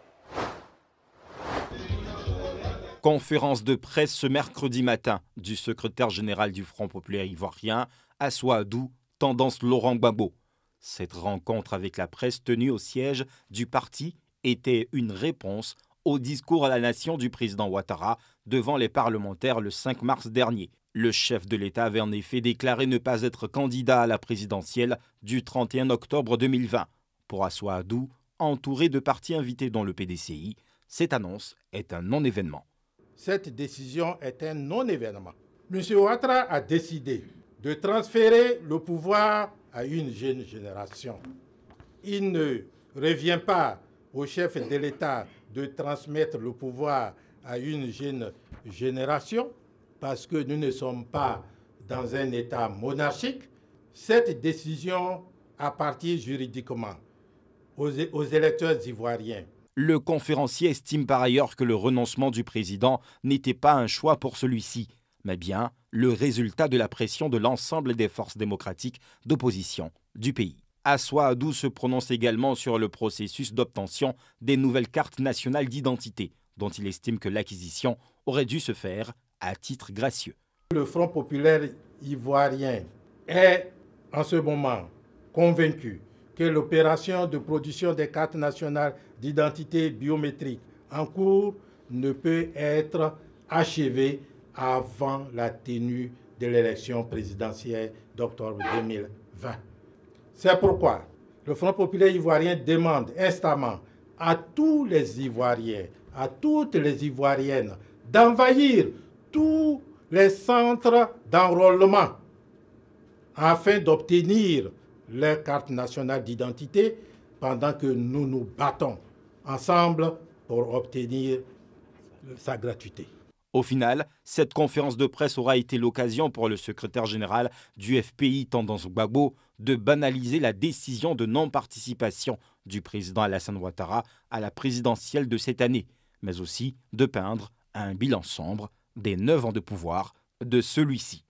Conférence de presse ce mercredi matin du secrétaire général du Front populaire ivoirien, Assoadou, tendance Laurent Gbagbo. Cette rencontre avec la presse tenue au siège du parti était une réponse au discours à la nation du président Ouattara devant les parlementaires le cinq mars dernier. Le chef de l'État avait en effet déclaré ne pas être candidat à la présidentielle du trente et un octobre deux mille vingt. Pour Assoadou, entouré de partis invités dans le P D C I, cette annonce est un non-événement. Cette décision est un non-événement. M. Ouattara a décidé de transférer le pouvoir à une jeune génération. Il ne revient pas au chef de l'État de transmettre le pouvoir à une jeune génération parce que nous ne sommes pas dans un État monarchique. Cette décision appartient juridiquement aux, aux électeurs ivoiriens. Le conférencier estime par ailleurs que le renoncement du président n'était pas un choix pour celui-ci, mais bien le résultat de la pression de l'ensemble des forces démocratiques d'opposition du pays. Assoadou se prononce également sur le processus d'obtention des nouvelles cartes nationales d'identité, dont il estime que l'acquisition aurait dû se faire à titre gracieux. Le Front populaire ivoirien est en ce moment convaincu que l'opération de production des cartes nationales d'identité biométrique en cours ne peut être achevée avant la tenue de l'élection présidentielle d'octobre deux mille vingt. C'est pourquoi le Front populaire ivoirien demande instamment à tous les Ivoiriens, à toutes les Ivoiriennes, d'envahir tous les centres d'enrôlement afin d'obtenir leur carte nationale d'identité pendant que nous nous battons ensemble pour obtenir sa gratuité. Au final, cette conférence de presse aura été l'occasion pour le secrétaire général du F P I, Tendance Gbagbo, de banaliser la décision de non-participation du président Alassane Ouattara à la présidentielle de cette année, mais aussi de peindre un bilan sombre des neuf ans de pouvoir de celui-ci.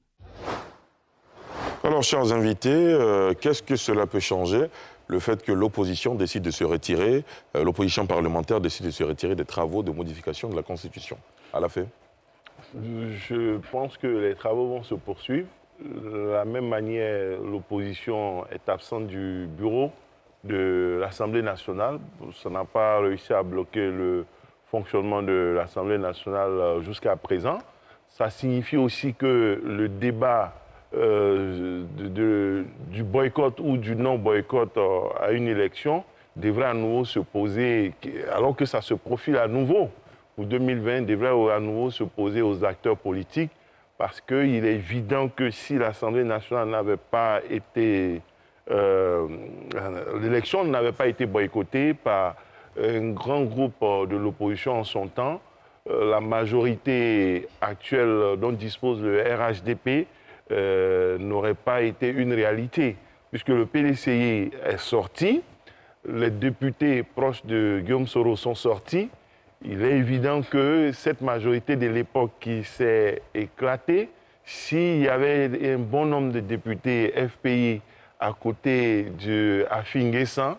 Alors, chers invités, euh, qu'est-ce que cela peut changer? Le fait que l'opposition décide de se retirer, euh, l'opposition parlementaire décide de se retirer des travaux de modification de la Constitution. À la fin. Je pense que les travaux vont se poursuivre. De la même manière, l'opposition est absente du bureau de l'Assemblée nationale. Ça n'a pas réussi à bloquer le fonctionnement de l'Assemblée nationale jusqu'à présent. Ça signifie aussi que le débat euh, de, de, du boycott ou du non-boycott euh, à une élection devrait à nouveau se poser, alors que ça se profile à nouveau. Pour deux mille vingt, devrait à nouveau se poser aux acteurs politiques parce qu'il est évident que si l'Assemblée nationale n'avait pas été... Euh, l'élection n'avait pas été boycottée par un grand groupe de l'opposition en son temps, euh, la majorité actuelle dont dispose le R H D P euh, n'aurait pas été une réalité, puisque le P D C I est sorti, les députés proches de Guillaume Soro sont sortis. Il est évident que cette majorité de l'époque qui s'est éclatée, s'il y avait un bon nombre de députés F P I à côté de Affi N'Guessan,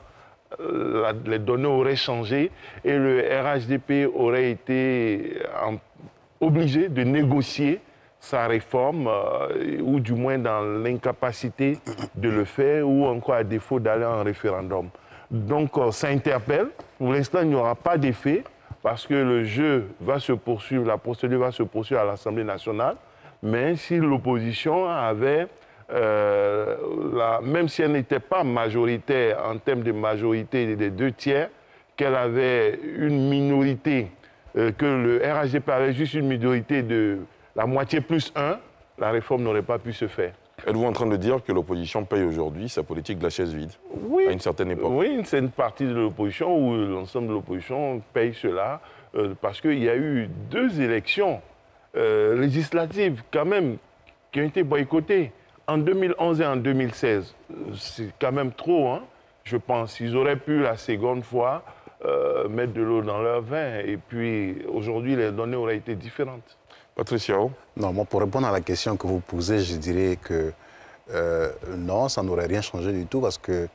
les données auraient changé et le R H D P aurait été en, obligé de négocier sa réforme, euh, ou du moins dans l'incapacité de le faire, ou encore à défaut d'aller en référendum. Donc euh, ça interpelle. Pour l'instant, il n'y aura pas d'effet parce que le jeu va se poursuivre, la procédure va se poursuivre à l'Assemblée nationale. Mais si l'opposition avait, euh, la, même si elle n'était pas majoritaire en termes de majorité des deux tiers, qu'elle avait une minorité, euh, que le R H D P avait juste une minorité de la moitié plus un, la réforme n'aurait pas pu se faire. Êtes-vous en train de dire que l'opposition paye aujourd'hui sa politique de la chaise vide, oui, à une certaine époque? Oui, une certaine partie de l'opposition, ou l'ensemble de l'opposition paye cela, euh, parce qu'il y a eu deux élections euh, législatives, quand même, qui ont été boycottées. En deux mille onze et en deux mille seize, c'est quand même trop, hein, je pense. Ils auraient pu, la seconde fois, euh, mettre de l'eau dans leur vin, et puis aujourd'hui, les données auraient été différentes. Patricia. Non, moi, pour répondre à la question que vous posez, je dirais que euh, non, ça n'aurait rien changé du tout parce que,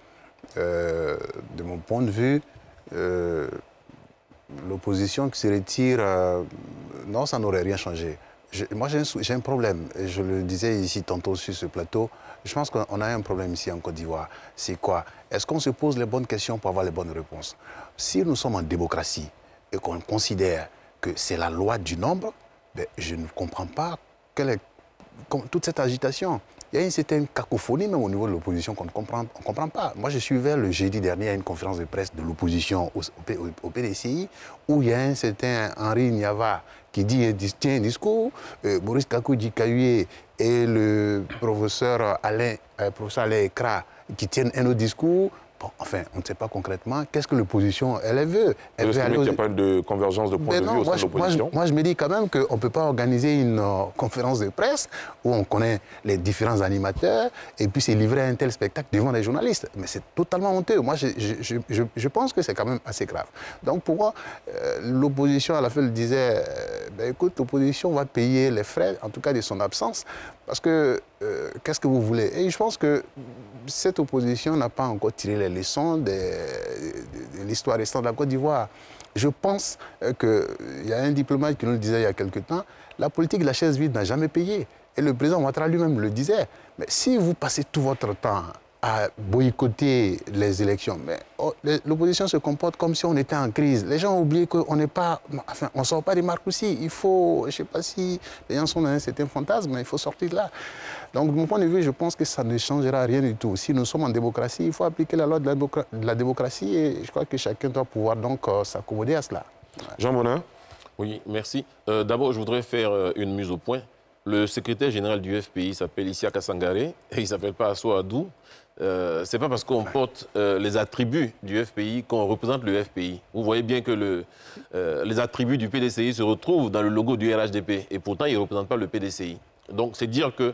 euh, de mon point de vue, euh, l'opposition qui se retire, euh, non, ça n'aurait rien changé. Je, moi, j'ai un, un problème, et je le disais ici tantôt sur ce plateau, je pense qu'on a un problème ici en Côte d'Ivoire. C'est quoi? Est-ce qu'on se pose les bonnes questions pour avoir les bonnes réponses? Si nous sommes en démocratie et qu'on considère que c'est la loi du nombre, ben, je ne comprends pas quelle est toute cette agitation. Il y a une certaine cacophonie même au niveau de l'opposition qu'on ne comprend, on comprend pas. Moi, je suivais le jeudi dernier à une conférence de presse de l'opposition au, au, au P D C I où il y a un certain Henri Niava qui dit, tient un discours, euh, Maurice Kakou-Dikaoué et le professeur Alain, euh, professeur Alain Ekra qui tiennent un autre discours. Bon, enfin, on ne sait pas concrètement qu'est-ce que l'opposition, elle veut. Elle Vous veut estimez qu'il n'y a pas de convergence de points de vue au sein de l'opposition? Moi, moi, je me dis quand même qu'on ne peut pas organiser une euh, conférence de presse où on connaît les différents animateurs et puis se livrer à un tel spectacle devant les journalistes. Mais c'est totalement honteux. Moi, je, je, je, je pense que c'est quand même assez grave. Donc, pour moi, euh, l'opposition, à la fin, elle disait, euh, ben, écoute, l'opposition va payer les frais, en tout cas de son absence, parce que euh, qu'est-ce que vous voulez? Et je pense que cette opposition n'a pas encore tiré les leçons de, de, de l'histoire récente de la Côte d'Ivoire. Je pense euh, qu'il y a un diplomate qui nous le disait il y a quelque temps, la politique de la chaise vide n'a jamais payé. Et le président Ouattara lui-même le disait. Mais si vous passez tout votre temps à boycotter les élections, mais oh, l'opposition se comporte comme si on était en crise. Les gens ont oublié qu'on n'est pas... Enfin, on ne sort pas des marques aussi. Il faut... Je ne sais pas si les gens sont dans un certain fantasme, mais il faut sortir de là. Donc, de mon point de vue, je pense que ça ne changera rien du tout. Si nous sommes en démocratie, il faut appliquer la loi de la, de la démocratie et je crois que chacun doit pouvoir donc euh, s'accommoder à cela. Ouais. Jean Bonin. Oui, merci. Euh, D'abord, je voudrais faire euh, une mise au point. Le secrétaire général du F P I s'appelle Isiaka Sangaré et il ne s'appelle pas Assou Adou. Euh, ce n'est pas parce qu'on porte euh, les attributs du F P I qu'on représente le F P I. Vous voyez bien que le, euh, les attributs du P D C I se retrouvent dans le logo du R H D P et pourtant, il ne représente pas le P D C I. Donc, c'est dire que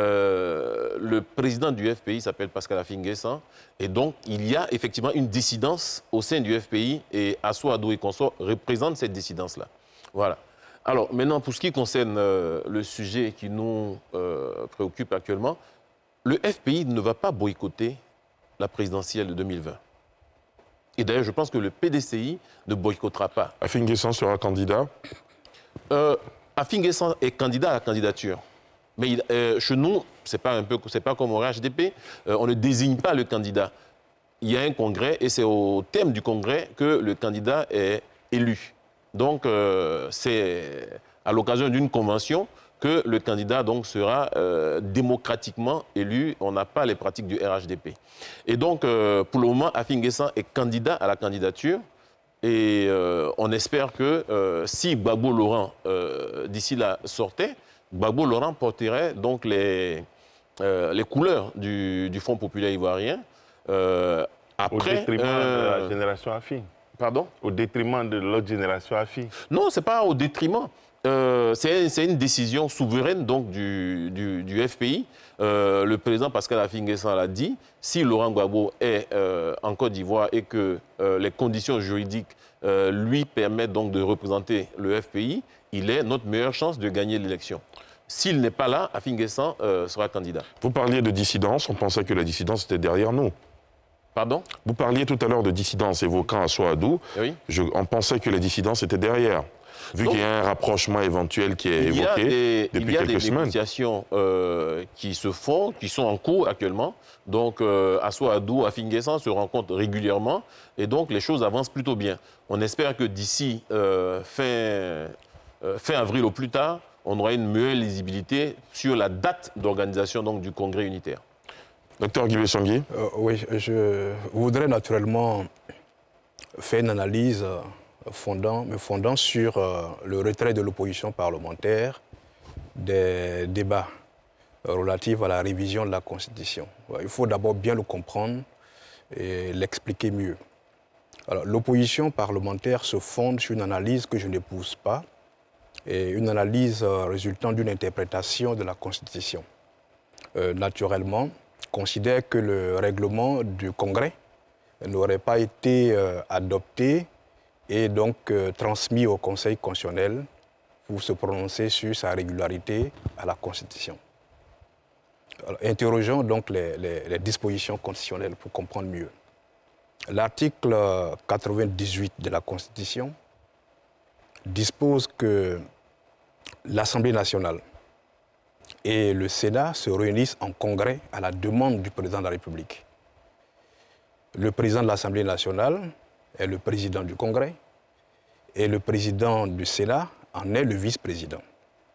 euh, le président du F P I s'appelle Pascal Affi N'Guessan et donc, il y a effectivement une dissidence au sein du F P I et Assou Adou et consorts représentent cette dissidence-là. Voilà. Alors, maintenant, pour ce qui concerne euh, le sujet qui nous euh, préoccupe actuellement, le F P I ne va pas boycotter la présidentielle de deux mille vingt. Et d'ailleurs, je pense que le P D C I ne boycottera pas. Affi N'Guessan sera candidat euh, Affi N'Guessan est candidat à la candidature. Mais il, euh, chez nous, ce n'est pas, un peu, c'est pas comme au R H D P, euh, on ne désigne pas le candidat. Il y a un congrès et c'est au terme du congrès que le candidat est élu. Donc, euh, c'est à l'occasion d'une convention que le candidat donc, sera euh, démocratiquement élu. On n'a pas les pratiques du R H D P. Et donc, euh, pour le moment, Affi N'Guessan est candidat à la candidature. Et euh, on espère que euh, si Gbagbo Laurent, euh, d'ici là, sortait, Gbagbo Laurent porterait donc les, euh, les couleurs du, du Front populaire ivoirien. Euh, après, Au détriment euh, de la génération Affi. Pardon? Au détriment de l'autre génération Affi. Non, ce n'est pas au détriment. Euh, c'est une décision souveraine donc, du, du, du F P I. Euh, le président Pascal Affi N'Guessan l'a dit. Si Laurent Gbagbo est euh, en Côte d'Ivoire et que euh, les conditions juridiques euh, lui permettent donc de représenter le F P I, il est notre meilleure chance de gagner l'élection. s'il n'est pas là, Afin Guessan euh, sera candidat. Vous parliez de dissidence, on pensait que la dissidence était derrière nous. Pardon? Vous parliez tout à l'heure de dissidence évoquant Assoadou. Oui. Je, on pensait que la dissidence était derrière. Vu qu'il y a un rapprochement éventuel qui est il évoqué des, depuis quelques semaines. Il y a des négociations euh, qui se font, qui sont en cours actuellement. Donc, euh, Assoadou, Afin Guessan se rencontrent régulièrement. Et donc, les choses avancent plutôt bien. On espère que d'ici euh, fin, euh, fin avril au plus tard, on aura une meilleure lisibilité sur la date d'organisation donc, du congrès unitaire. Docteur Guy Bessangui. euh, Oui, je voudrais naturellement faire une analyse fondant, me fondant sur euh, le retrait de l'opposition parlementaire des débats relatifs à la révision de la Constitution. Il faut d'abord bien le comprendre et l'expliquer mieux. L'opposition parlementaire se fonde sur une analyse que je n'épouse pas, et une analyse euh, résultant d'une interprétation de la Constitution. Euh, naturellement, considère que le règlement du Congrès n'aurait pas été euh, adopté et donc euh, transmis au Conseil constitutionnel pour se prononcer sur sa régularité à la Constitution. Alors, interrogeons donc les, les, les dispositions constitutionnelles pour comprendre mieux. L'article quatre-vingt-dix-huit de la Constitution dispose que l'Assemblée nationale et le Sénat se réunissent en congrès à la demande du président de la République. Le président de l'Assemblée nationale est le président du Congrès et le président du Sénat en est le vice-président.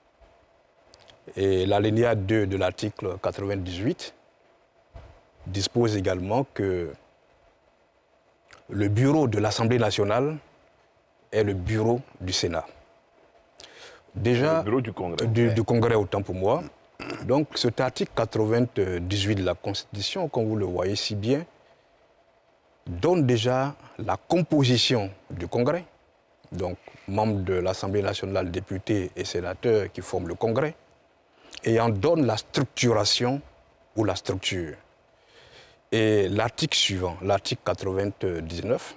Et l'alinéa deux de l'article quatre-vingt-dix-huit dispose également que le bureau de l'Assemblée nationale est le bureau du Sénat. Déjà, le bureau du Congrès. Du, du Congrès, autant pour moi. Donc, cet article quatre-vingt-dix-huit de la Constitution, comme vous le voyez si bien, donne déjà la composition du Congrès, donc membres de l'Assemblée nationale, députés et sénateurs qui forment le Congrès, et en donne la structuration ou la structure. Et l'article suivant, l'article quatre-vingt-dix-neuf,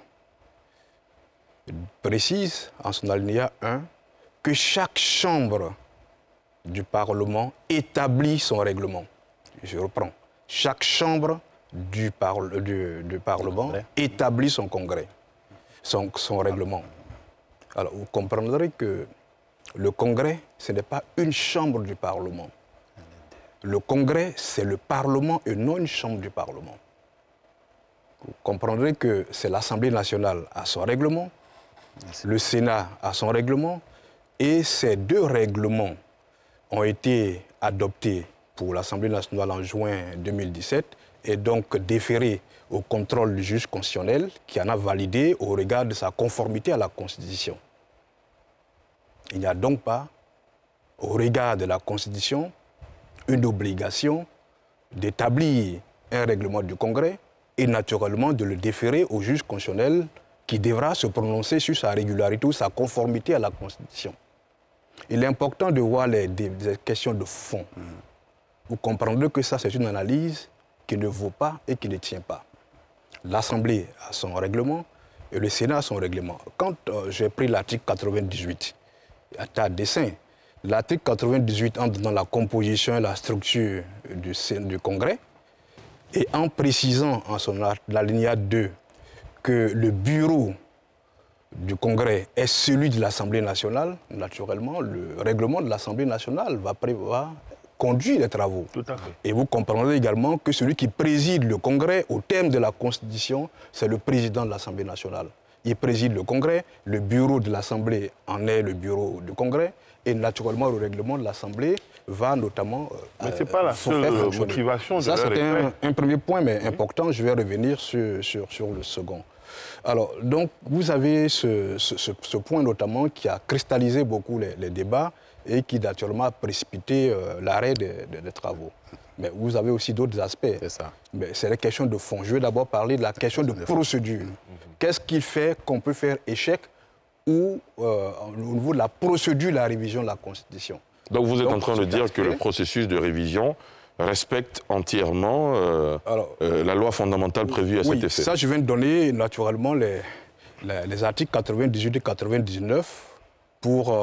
précise en son alinéa un que chaque chambre du Parlement établit son règlement. Je reprends. Chaque chambre du, par, du, du Parlement établit son congrès, son, son règlement. Alors, vous comprendrez que le congrès, ce n'est pas une chambre du Parlement. Le congrès, c'est le Parlement et non une chambre du Parlement. Vous comprendrez que c'est l'Assemblée nationale à son règlement, le Sénat a son règlement, et ces deux règlements ont été adoptés pour l'Assemblée nationale en juin deux mille dix-sept et donc déférés au contrôle du juge constitutionnel qui en a validé au regard de sa conformité à la Constitution. Il n'y a donc pas, au regard de la Constitution, une obligation d'établir un règlement du Congrès et naturellement de le déférer au juge constitutionnel qui devra se prononcer sur sa régularité ou sa conformité à la Constitution. Il est important de voir les, des, des questions de fond. Mmh. Vous comprendrez que ça, c'est une analyse qui ne vaut pas et qui ne tient pas. L'Assemblée a son règlement et le Sénat a son règlement. Quand euh, j'ai pris l'article quatre-vingt-dix-huit, à dessein, l'article quatre-vingt-dix-huit entre dans la composition et la structure du, du Congrès, et en précisant en son alinéa deux que le bureau du Congrès est celui de l'Assemblée nationale, naturellement, le règlement de l'Assemblée nationale va, va conduire les travaux. Tout à fait. Et vous comprendrez également que celui qui préside le Congrès, au terme de la Constitution, c'est le président de l'Assemblée nationale. Il préside le Congrès, le bureau de l'Assemblée en est le bureau du Congrès, et naturellement, le règlement de l'Assemblée va notamment... Euh, mais ce n'est pas la seule motivation de ça, c'est un, un premier point, mais oui. important. Je vais revenir sur, sur, sur le second. Alors, donc, vous avez ce, ce, ce point notamment qui a cristallisé beaucoup les, les débats et qui naturellement a précipité euh, l'arrêt des, des, des travaux. Mais vous avez aussi d'autres aspects. C'est ça. Mais c'est la question de fond. Je vais d'abord parler de la question de procédure. Mm-hmm. Qu'est-ce qui fait qu'on peut faire échec ou euh, au niveau de la procédure, la révision de la Constitution? Donc vous êtes Donc, en train de dire aspect, que le processus de révision respecte entièrement euh, Alors, euh, la loi fondamentale prévue à oui, cet effet. Ça, je viens de donner naturellement les, les, les articles quatre-vingt-dix-huit et quatre-vingt-dix-neuf pour euh,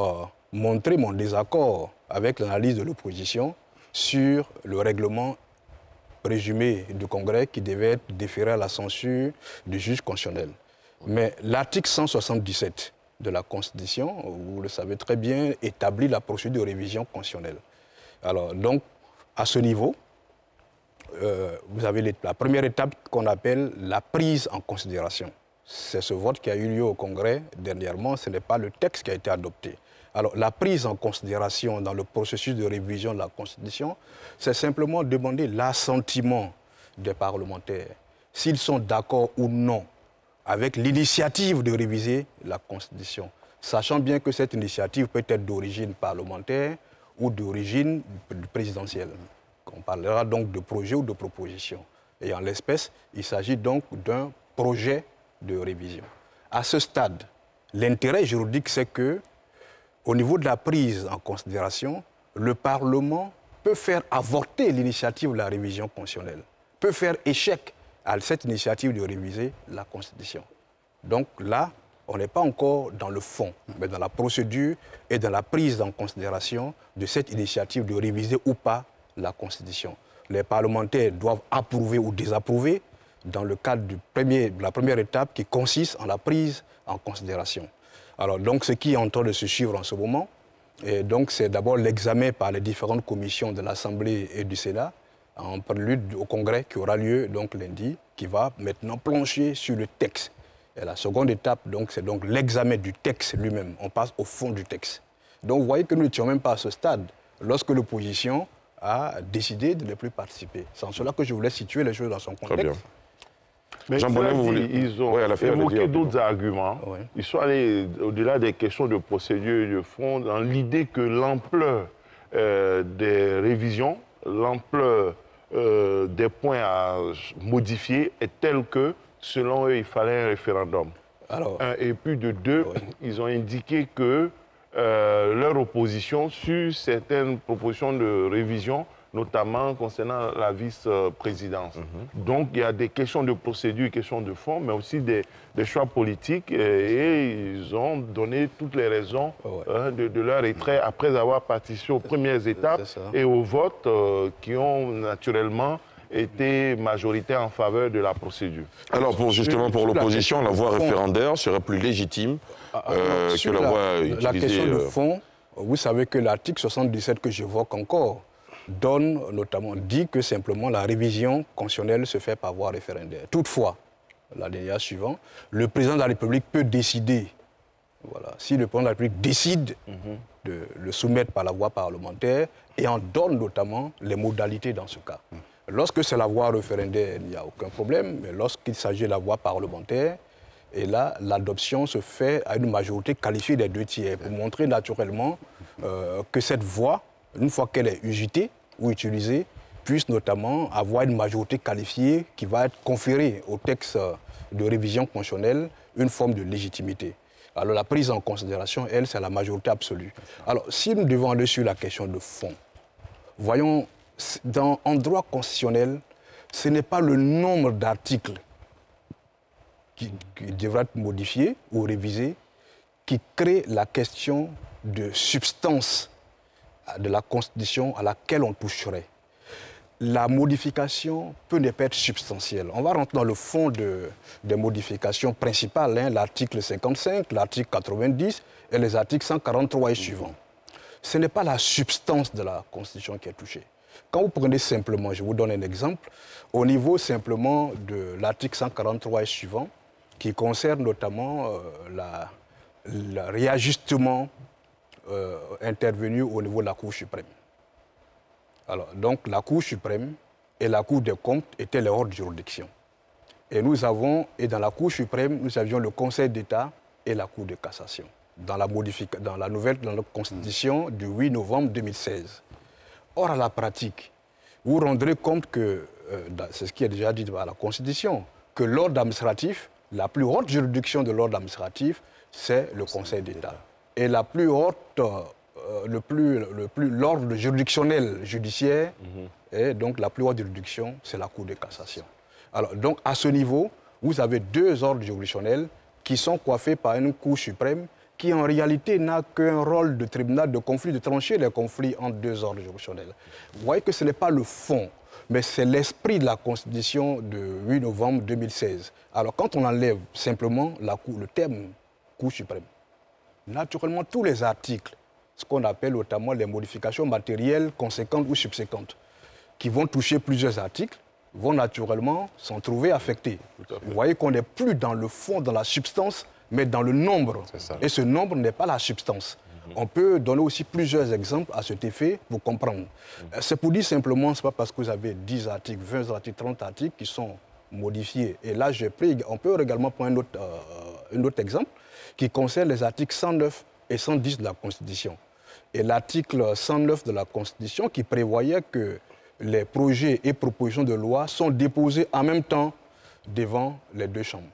montrer mon désaccord avec l'analyse de l'opposition sur le règlement présumé du Congrès qui devait être déféré à la censure du juge constitutionnel. Mais l'article cent soixante-dix-sept de la Constitution, vous le savez très bien, établit la procédure de révision constitutionnelle. Alors, donc, à ce niveau, euh, vous avez la première étape qu'on appelle la prise en considération. C'est ce vote qui a eu lieu au Congrès dernièrement, ce n'est pas le texte qui a été adopté. Alors, la prise en considération dans le processus de révision de la Constitution, c'est simplement demander l'assentiment des parlementaires, s'ils sont d'accord ou non avec l'initiative de réviser la Constitution, sachant bien que cette initiative peut être d'origine parlementaire ou d'origine présidentielle. On parlera donc de projet ou de proposition. Et en l'espèce, il s'agit donc d'un projet de révision. À ce stade, l'intérêt juridique, c'est que, au niveau de la prise en considération, le Parlement peut faire avorter l'initiative de la révision constitutionnelle, peut faire échec à cette initiative de réviser la Constitution. Donc là, on n'est pas encore dans le fond, mais dans la procédure et dans la prise en considération de cette initiative de réviser ou pas la Constitution. Les parlementaires doivent approuver ou désapprouver dans le cadre du premier, de la première étape qui consiste en la prise en considération. Alors, donc, ce qui est en train de se suivre en ce moment, c'est d'abord l'examen par les différentes commissions de l'Assemblée et du Sénat, en prélude au Congrès qui aura lieu donc lundi, qui va maintenant plancher sur le texte. Et la seconde étape, c'est donc l'examen du texte lui-même. On passe au fond du texte. Donc, vous voyez que nous n'étions même pas à ce stade lorsque l'opposition a décidé de ne plus participer. C'est en cela que je voulais situer les choses dans son contexte. Très bien. Mais Jean Bonnet, vous voulez... ils ont ouais, évoqué d'autres arguments. Ouais. Ils sont allés au-delà des questions de procédure et de fond, dans l'idée que l'ampleur euh, des révisions, l'ampleur euh, des points à modifier est telle que, selon eux, il fallait un référendum. Alors, un, et puis de deux, ouais. ils ont indiqué que euh, leur opposition sur certaines propositions de révision, notamment concernant la vice-présidence. Mm-hmm. Donc, il y a des questions de procédure, questions de fond, mais aussi des, des choix politiques. Et, et ils ont donné toutes les raisons oh ouais. hein, de, de leur retrait après avoir participé aux premières étapes et aux votes euh, qui ont naturellement été majoritaires en faveur de la procédure. Alors, pour, justement, pour l'opposition, la voie référendaire serait plus légitime euh, que la, la voie utilisée... La question de fond, vous savez que l'article soixante-dix-sept que j'évoque encore donne notamment, dit que simplement la révision constitutionnelle se fait par voie référendaire. Toutefois, l'alinéa suivant, le président de la République peut décider, voilà, si le président de la République décide mm-hmm. de le soumettre par la voie parlementaire et en donne notamment les modalités dans ce cas. Mm. Lorsque c'est la voie référendaire, il n'y a aucun problème, mais lorsqu'il s'agit de la voie parlementaire, et là, l'adoption se fait à une majorité qualifiée des deux tiers pour montrer naturellement euh, que cette voie, une fois qu'elle est usitée ou utilisée, puisse notamment avoir une majorité qualifiée qui va être conférée au texte de révision constitutionnelle une forme de légitimité. Alors la prise en considération, elle, c'est la majorité absolue. Alors si nous devons aller sur la question de fond, voyons, dans, en droit constitutionnel, ce n'est pas le nombre d'articles qui, qui devra être modifié ou révisé qui crée la question de substance de la Constitution à laquelle on toucherait. La modification peut ne pas être substantielle. On va rentrer dans le fond de, des modifications principales, hein, l'article cinquante-cinq, l'article quatre-vingt-dix et les articles cent quarante-trois et suivants. Ce n'est pas la substance de la Constitution qui est touchée. Quand vous prenez simplement, je vous donne un exemple, au niveau simplement de l'article cent quarante-trois et suivant, qui concerne notamment euh, la, le réajustement Euh, intervenu au niveau de la Cour suprême. Alors, donc, la Cour suprême et la Cour des comptes étaient les ordres de juridiction. Et nous avons, et dans la Cour suprême, nous avions le Conseil d'État et la Cour de cassation, dans la, dans la nouvelle, dans la Constitution du huit novembre deux mille seize. Or, à la pratique, vous vous rendrez compte que, euh, c'est ce qui est déjà dit dans la Constitution, que l'ordre administratif, la plus haute juridiction de l'ordre administratif, c'est le Conseil d'État. Et la plus haute, euh, le plus, le plus, l'ordre juridictionnel judiciaire, mm-hmm. et donc la plus haute juridiction, c'est la Cour de cassation. Alors, donc, à ce niveau, vous avez deux ordres juridictionnels qui sont coiffés par une Cour suprême qui en réalité n'a qu'un rôle de tribunal de conflit, de trancher les conflits entre deux ordres juridictionnels. Vous voyez que ce n'est pas le fond, mais c'est l'esprit de la Constitution de huit novembre deux mille seize. Alors quand on enlève simplement la cour, le terme Cour suprême, naturellement tous les articles, ce qu'on appelle notamment les modifications matérielles conséquentes ou subséquentes, qui vont toucher plusieurs articles, vont naturellement s'en trouver affectés. Vous voyez qu'on n'est plus dans le fond, dans la substance, mais dans le nombre. Et ce nombre n'est pas la substance. Mm-hmm. On peut donner aussi plusieurs exemples à cet effet pour comprendre. Mm-hmm. C'est pour dire simplement, ce n'est pas parce que vous avez dix articles, vingt articles, trente articles qui sont modifiés. Et là, j'ai pris, on peut également prendre un autre, euh, un autre exemple qui concerne les articles cent neuf et cent dix de la Constitution. Et l'article cent neuf de la Constitution qui prévoyait que les projets et propositions de loi sont déposés en même temps devant les deux chambres.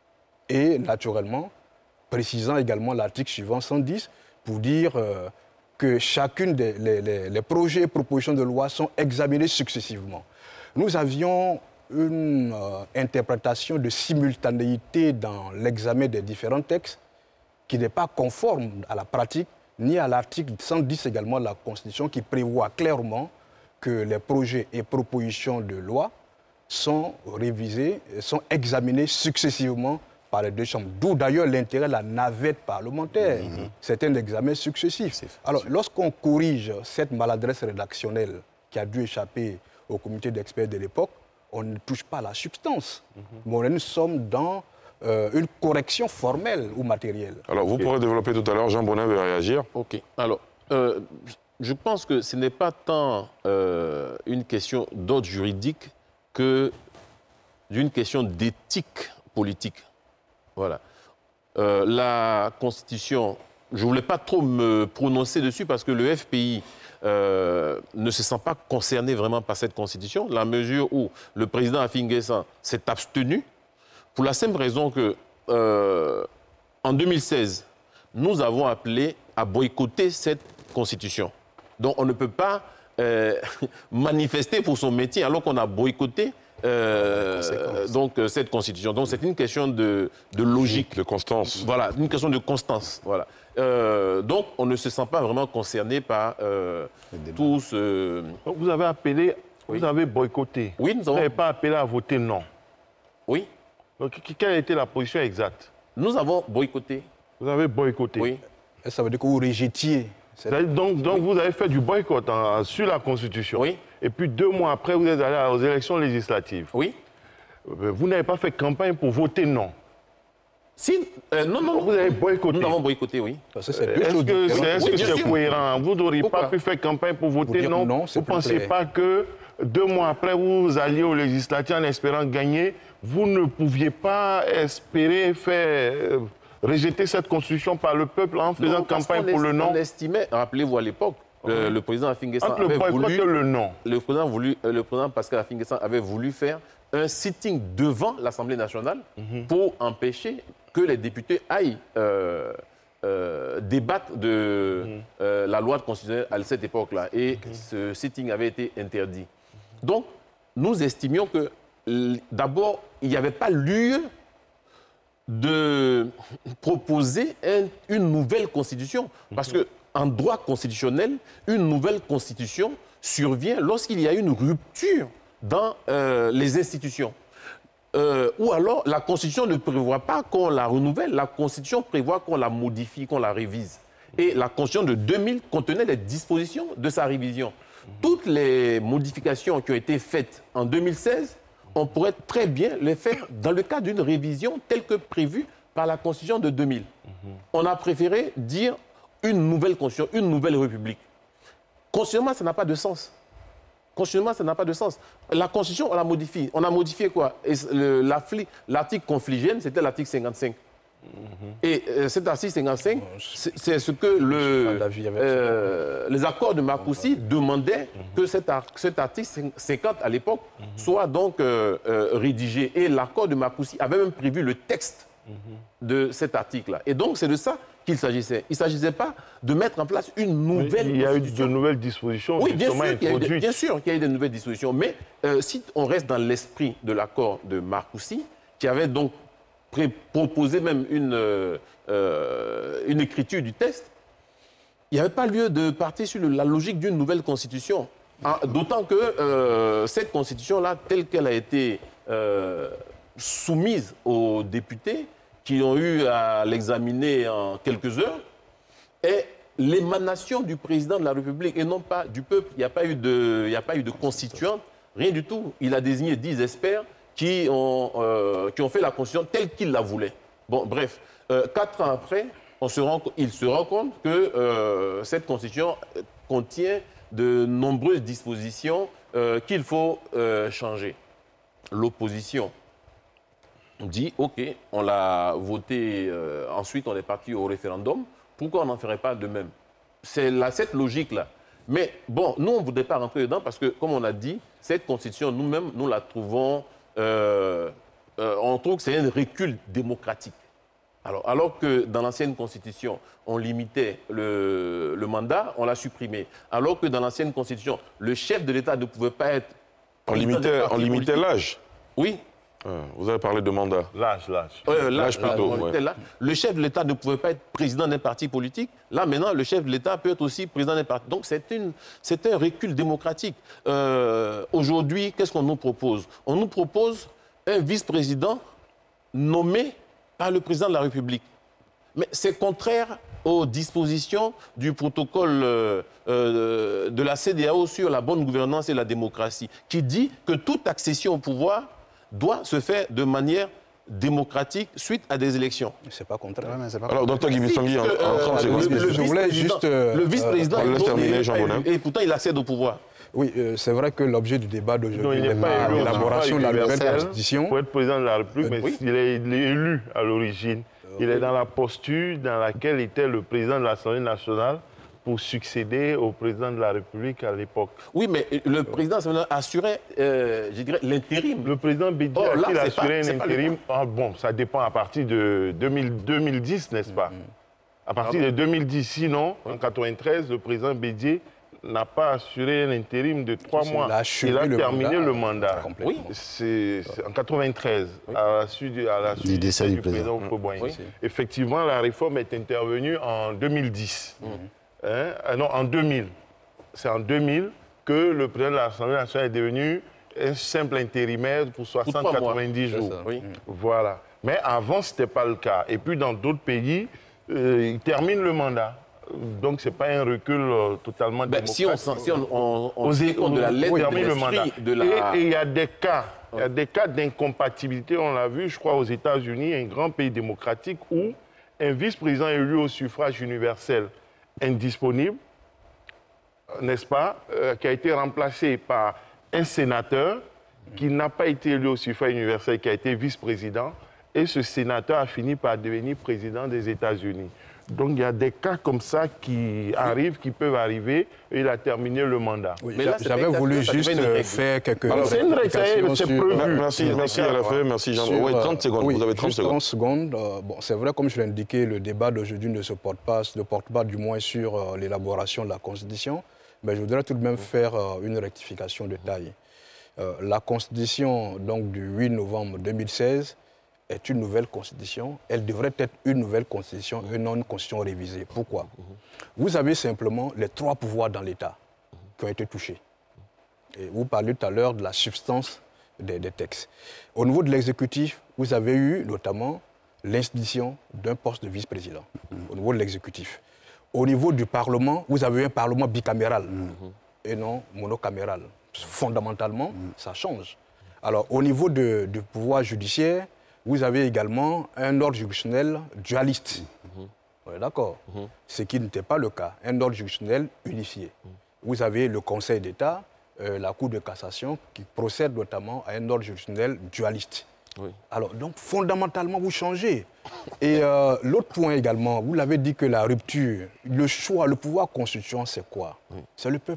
Et naturellement, précisant également l'article suivant cent dix pour dire euh, que chacune des les, les, les projets et propositions de loi sont examinés successivement. Nous avions une euh, interprétation de simultanéité dans l'examen des différents textes qui n'est pas conforme à la pratique ni à l'article cent dix également de la Constitution qui prévoit clairement que les projets et propositions de loi sont révisés, sont examinés successivement par les deux chambres. D'où d'ailleurs l'intérêt de la navette parlementaire. Mmh. C'est un examen successif. Alors, lorsqu'on corrige cette maladresse rédactionnelle qui a dû échapper au comité d'experts de l'époque, on ne touche pas à la substance. Mmh. Mais nous sommes dans euh, une correction formelle ou matérielle. Alors, vous pourrez développer tout à l'heure. Jean Bonnet veut réagir. OK. Alors, euh, je pense que ce n'est pas tant euh, une question d'ordre juridique que d'une question d'éthique politique. Voilà. Euh, la Constitution, je ne voulais pas trop me prononcer dessus parce que le F P I euh, ne se sent pas concerné vraiment par cette Constitution, la mesure où le président Affi-N'Guessan s'est abstenu pour la simple raison que, euh, en deux mille seize, nous avons appelé à boycotter cette Constitution. Donc on ne peut pas euh, manifester pour son métier alors qu'on a boycotté Euh, donc euh, cette constitution. Donc c'est une question de, de logique. De constance. Voilà, une question de constance. Voilà. Euh, donc on ne se sent pas vraiment concerné par euh, tout ce... Donc vous avez appelé, oui. vous avez boycotté. Oui, nous avons... Vous n'avez pas appelé à voter non. Oui. Donc quelle a été la position exacte? Nous avons boycotté. Vous avez boycotté. Oui. Et ça veut dire que vous rejetiez. Donc, donc oui. vous avez fait du boycott hein, sur la Constitution. Oui. Et puis deux mois après, vous êtes allé aux élections législatives. Oui. Vous n'avez pas fait campagne pour voter non. Si, euh, non, non, vous avez boycotté. Nous avons boycotté, oui. Est-ce que c'est oui, est cohérent? Vous n'auriez pas pu faire campagne pour voter pour non? non Vous ne pensez pas que deux mois après, vous alliez aux législatives en espérant gagner, vous ne pouviez pas espérer faire... Euh, rejeter cette constitution par le peuple en faisant non, campagne pour le non? On estimait, rappelez-vous à l'époque, oui. le, le président Affi-N'Guessan avait le voulu... le non. Le président, voulu, le président Pascal Affi-N'Guessan avait voulu faire un sitting devant l'Assemblée nationale mm-hmm. pour empêcher que les députés aillent euh, euh, débattre de mm-hmm. euh, la loi constitutionnelle à cette époque-là. Et mm-hmm. ce sitting avait été interdit. Donc, nous estimions que, d'abord, il n'y avait pas lieu de proposer un, une nouvelle constitution. Parce qu'en droit constitutionnel, une nouvelle constitution survient lorsqu'il y a une rupture dans euh, les institutions. Euh, ou alors, la constitution ne prévoit pas qu'on la renouvelle, la constitution prévoit qu'on la modifie, qu'on la révise. Et la constitution de deux mille contenait les dispositions de sa révision. Toutes les modifications qui ont été faites en deux mille seize, on pourrait très bien les faire dans le cadre d'une révision telle que prévue par la Constitution de deux mille. Mm-hmm. On a préféré dire une nouvelle Constitution, une nouvelle République. Constitutionnellement, ça n'a pas de sens. Constitutionnellement, ça n'a pas de sens. La Constitution, on la modifie. On a modifié quoi? L'article confligène, c'était l'article cinquante-cinq. Mm-hmm. Et euh, cet article cinquante-cinq, c'est ce que le, euh, les accords de Marcoussis demandaient mm-hmm. que cet, ar cet article cinquante à l'époque mm-hmm. soit donc euh, euh, rédigé. Et l'accord de Marcoussis avait même prévu le texte mm-hmm. de cet article-là. Et donc c'est de ça qu'il s'agissait. Il ne s'agissait pas de mettre en place une nouvelle. Mais il y a eu de nouvelles dispositions. Oui, bien sûr, il y a eu de, bien sûr qu'il y a eu de nouvelles dispositions. Mais euh, si on reste dans l'esprit de l'accord de Marcoussis, qui avait donc proposer même une, euh, une écriture du texte, il n'y avait pas lieu de partir sur la logique d'une nouvelle constitution. Hein, d'autant que euh, cette constitution-là, telle qu'elle a été euh, soumise aux députés, qui ont eu à l'examiner en quelques heures, est l'émanation du président de la République et non pas du peuple. Il n'y a pas eu de, il n'y a pas eu de constituante, rien du tout. Il a désigné dix experts qui ont, euh, qui ont fait la constitution telle qu'il la voulait. Bon, bref, euh, quatre ans après, on se rend, il se rend compte que euh, cette constitution contient de nombreuses dispositions euh, qu'il faut euh, changer. L'opposition dit, OK, on l'a voté, euh, ensuite on est parti au référendum, pourquoi on n'en ferait pas de même? C'est cette logique-là. Mais bon, nous, on ne voudrait pas rentrer dedans parce que, comme on a dit, cette constitution, nous-mêmes, nous la trouvons, euh, euh, on trouve que c'est un recul démocratique. Alors, alors que dans l'ancienne constitution, on limitait le, le mandat, on l'a supprimé. Alors que dans l'ancienne constitution, le chef de l'État ne pouvait pas être... On limitait, on limitait l'âge. Oui. Ah, vous avez parlé de mandat. L'âge, l'âge. Euh, l'âge plutôt, ouais. Le chef de l'État ne pouvait pas être président d'un parti politique. Là, maintenant, le chef de l'État peut être aussi président d'un parti. Donc, c'est un recul démocratique. Euh, Aujourd'hui, qu'est-ce qu'on nous propose? On nous propose un vice-président nommé par le président de la République. Mais c'est contraire aux dispositions du protocole euh, euh, de la C E D E A O sur la bonne gouvernance et la démocratie, qui dit que toute accession au pouvoir doit se faire de manière démocratique suite à des élections. C'est pas contraire. Ouais, pas Alors, docteur Guy Bissangui, en, en trente secondes. Le, le je voulais juste... Euh, le vice-président... Euh, terminer, Jean Bonin. Et pourtant, il accède au pouvoir. Oui, euh, c'est vrai que l'objet du débat d'aujourd'hui n'est pas pas l'élaboration de la nouvelle constitution. Pour être président de la République, mais oui. il, est, il est élu à l'origine. Il est dans la posture dans laquelle était le président de l'Assemblée nationale pour succéder au président de la République à l'époque. Oui, mais le président assurait, euh, je dirais, l'intérim. Le président Bédier oh, a assuré un intérim. Ah, bon, ça dépend à partir de deux mille, deux mille dix, n'est-ce pas? À partir ah, de deux mille dix, sinon, en mille neuf cent quatre-vingt-treize, le président Bédier n'a pas assuré un intérim de trois mois. Il a, il a le terminé mandat, le mandat. Oui. C'est en quatre-vingt-treize, oui. à la suite, à la suite du décès du président Houphouët-Boigny. Oui. Effectivement, la réforme est intervenue en deux mille dix. Mmh. Hein? Ah non, en deux mille. C'est en deux mille que le président de l'Assemblée nationale est devenu un simple intérimaire pour soixante à quatre-vingt-dix jours. Oui. Voilà. Mais avant, ce n'était pas le cas. Et puis, dans d'autres pays, euh, il termine le mandat. Donc, ce n'est pas un recul euh, totalement ben, démocratique. Si on, si on, on, on tient compte de la lettre oui, de l'esprit de la... Et il y a des cas, il y a des cas d'incompatibilité, on l'a vu, je crois, aux États-Unis, un grand pays démocratique, où un vice-président élu au suffrage universel indisponible, n'est-ce pas, euh, qui a été remplacé par un sénateur qui n'a pas été élu au suffrage universel, qui a été vice-président, et ce sénateur a fini par devenir président des États-Unis. Donc il y a des cas comme ça qui arrivent, qui peuvent arriver, et il a terminé le mandat. Oui, j'avais voulu juste faire quelques... C'est une règle, c'est prévu. Merci, merci à la fin, merci Jean. Sur, oui, trente secondes, oui, vous avez trente secondes. trente secondes. Euh, bon, c'est vrai, comme je l'ai indiqué, le débat d'aujourd'hui ne se porte pas, ne porte pas du moins sur euh, l'élaboration de la Constitution, mais je voudrais tout de même faire euh, une rectification de taille. Euh, la Constitution donc, du huit novembre deux mille seize est une nouvelle constitution. Elle devrait être une nouvelle constitution et non une constitution révisée. Pourquoi? Vous avez simplement les trois pouvoirs dans l'État qui ont été touchés. Et vous parlez tout à l'heure de la substance des, des textes. Au niveau de l'exécutif, vous avez eu notamment l'institution d'un poste de vice-président, au niveau de l'exécutif. Au niveau du Parlement, vous avez un Parlement bicaméral et non monocaméral. Fondamentalement, ça change. Alors, au niveau de, du pouvoir judiciaire, vous avez également un ordre juridictionnel dualiste. Mm-hmm. D'accord. Mm-hmm. Ce qui n'était pas le cas. Un ordre juridictionnel unifié. Mm-hmm. Vous avez le Conseil d'État, euh, la Cour de cassation, qui procède notamment à un ordre juridictionnel dualiste. Oui. Alors, donc, fondamentalement, vous changez. Et euh, l'autre point également, vous l'avez dit que la rupture, le choix, le pouvoir constituant, c'est quoi? Oui. C'est le peuple.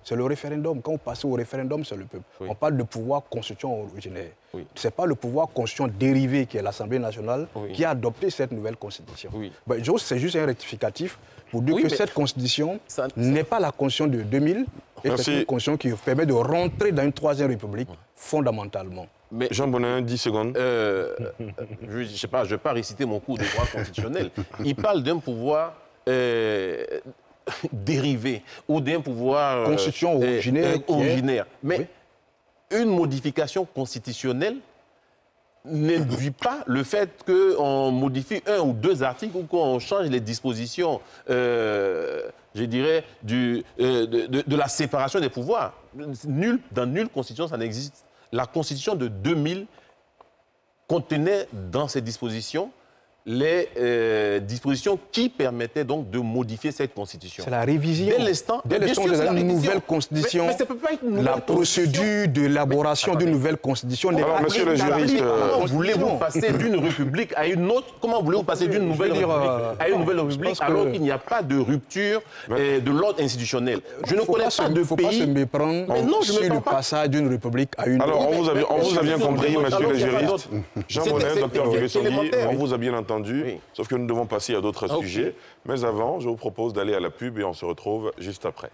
c'est le référendum. Quand on passe au référendum, c'est le peuple. Oui. On parle de pouvoir constitution originaire. Oui. Ce n'est pas le pouvoir constitution dérivé qui est l'Assemblée nationale oui. qui a adopté cette nouvelle constitution. Oui. Ben, c'est juste un rectificatif pour dire oui, que cette constitution n'est pas la constitution de deux mille, et c'est une constitution qui permet de rentrer dans une troisième république oui. fondamentalement. Mais, Jean Bonin, dix secondes. Euh, je ne sais pas, je ne vais pas réciter mon cours de droit constitutionnel. Il parle d'un pouvoir euh, dérivé ou d'un pouvoir... Euh, Constitution originaire. Euh, originaire. Mais oui. une modification constitutionnelle n'induit pas le fait qu'on modifie un ou deux articles ou qu'on change les dispositions, euh, je dirais, du, euh, de, de, de la séparation des pouvoirs. Nul, dans nulle constitution, ça n'existe. La Constitution de deux mille contenait dans ses dispositions les euh, dispositions qui permettaient donc de modifier cette Constitution. C'est la révision. Dès l'instant de la nouvelle Constitution, mais, mais peut pas être une la procédure d'élaboration d'une nouvelle Constitution n'est pas... Monsieur le juriste... Comment voulez-vous passer d'une république à une autre? Comment voulez-vous passer d'une nouvelle république à une nouvelle république alors qu'il n'y a pas de rupture euh, de l'ordre institutionnel? Je ne connais pas de pays... Il ne faut pas se méprendre sur le passage d'une république à une autre. Alors, on vous a bien compris, monsieur le juriste. Jean Monnet, docteur Vivessoli, on vous a bien entendu. Oui. Sauf que nous devons passer à d'autres okay. sujets. Mais avant, je vous propose d'aller à la pub et on se retrouve juste après.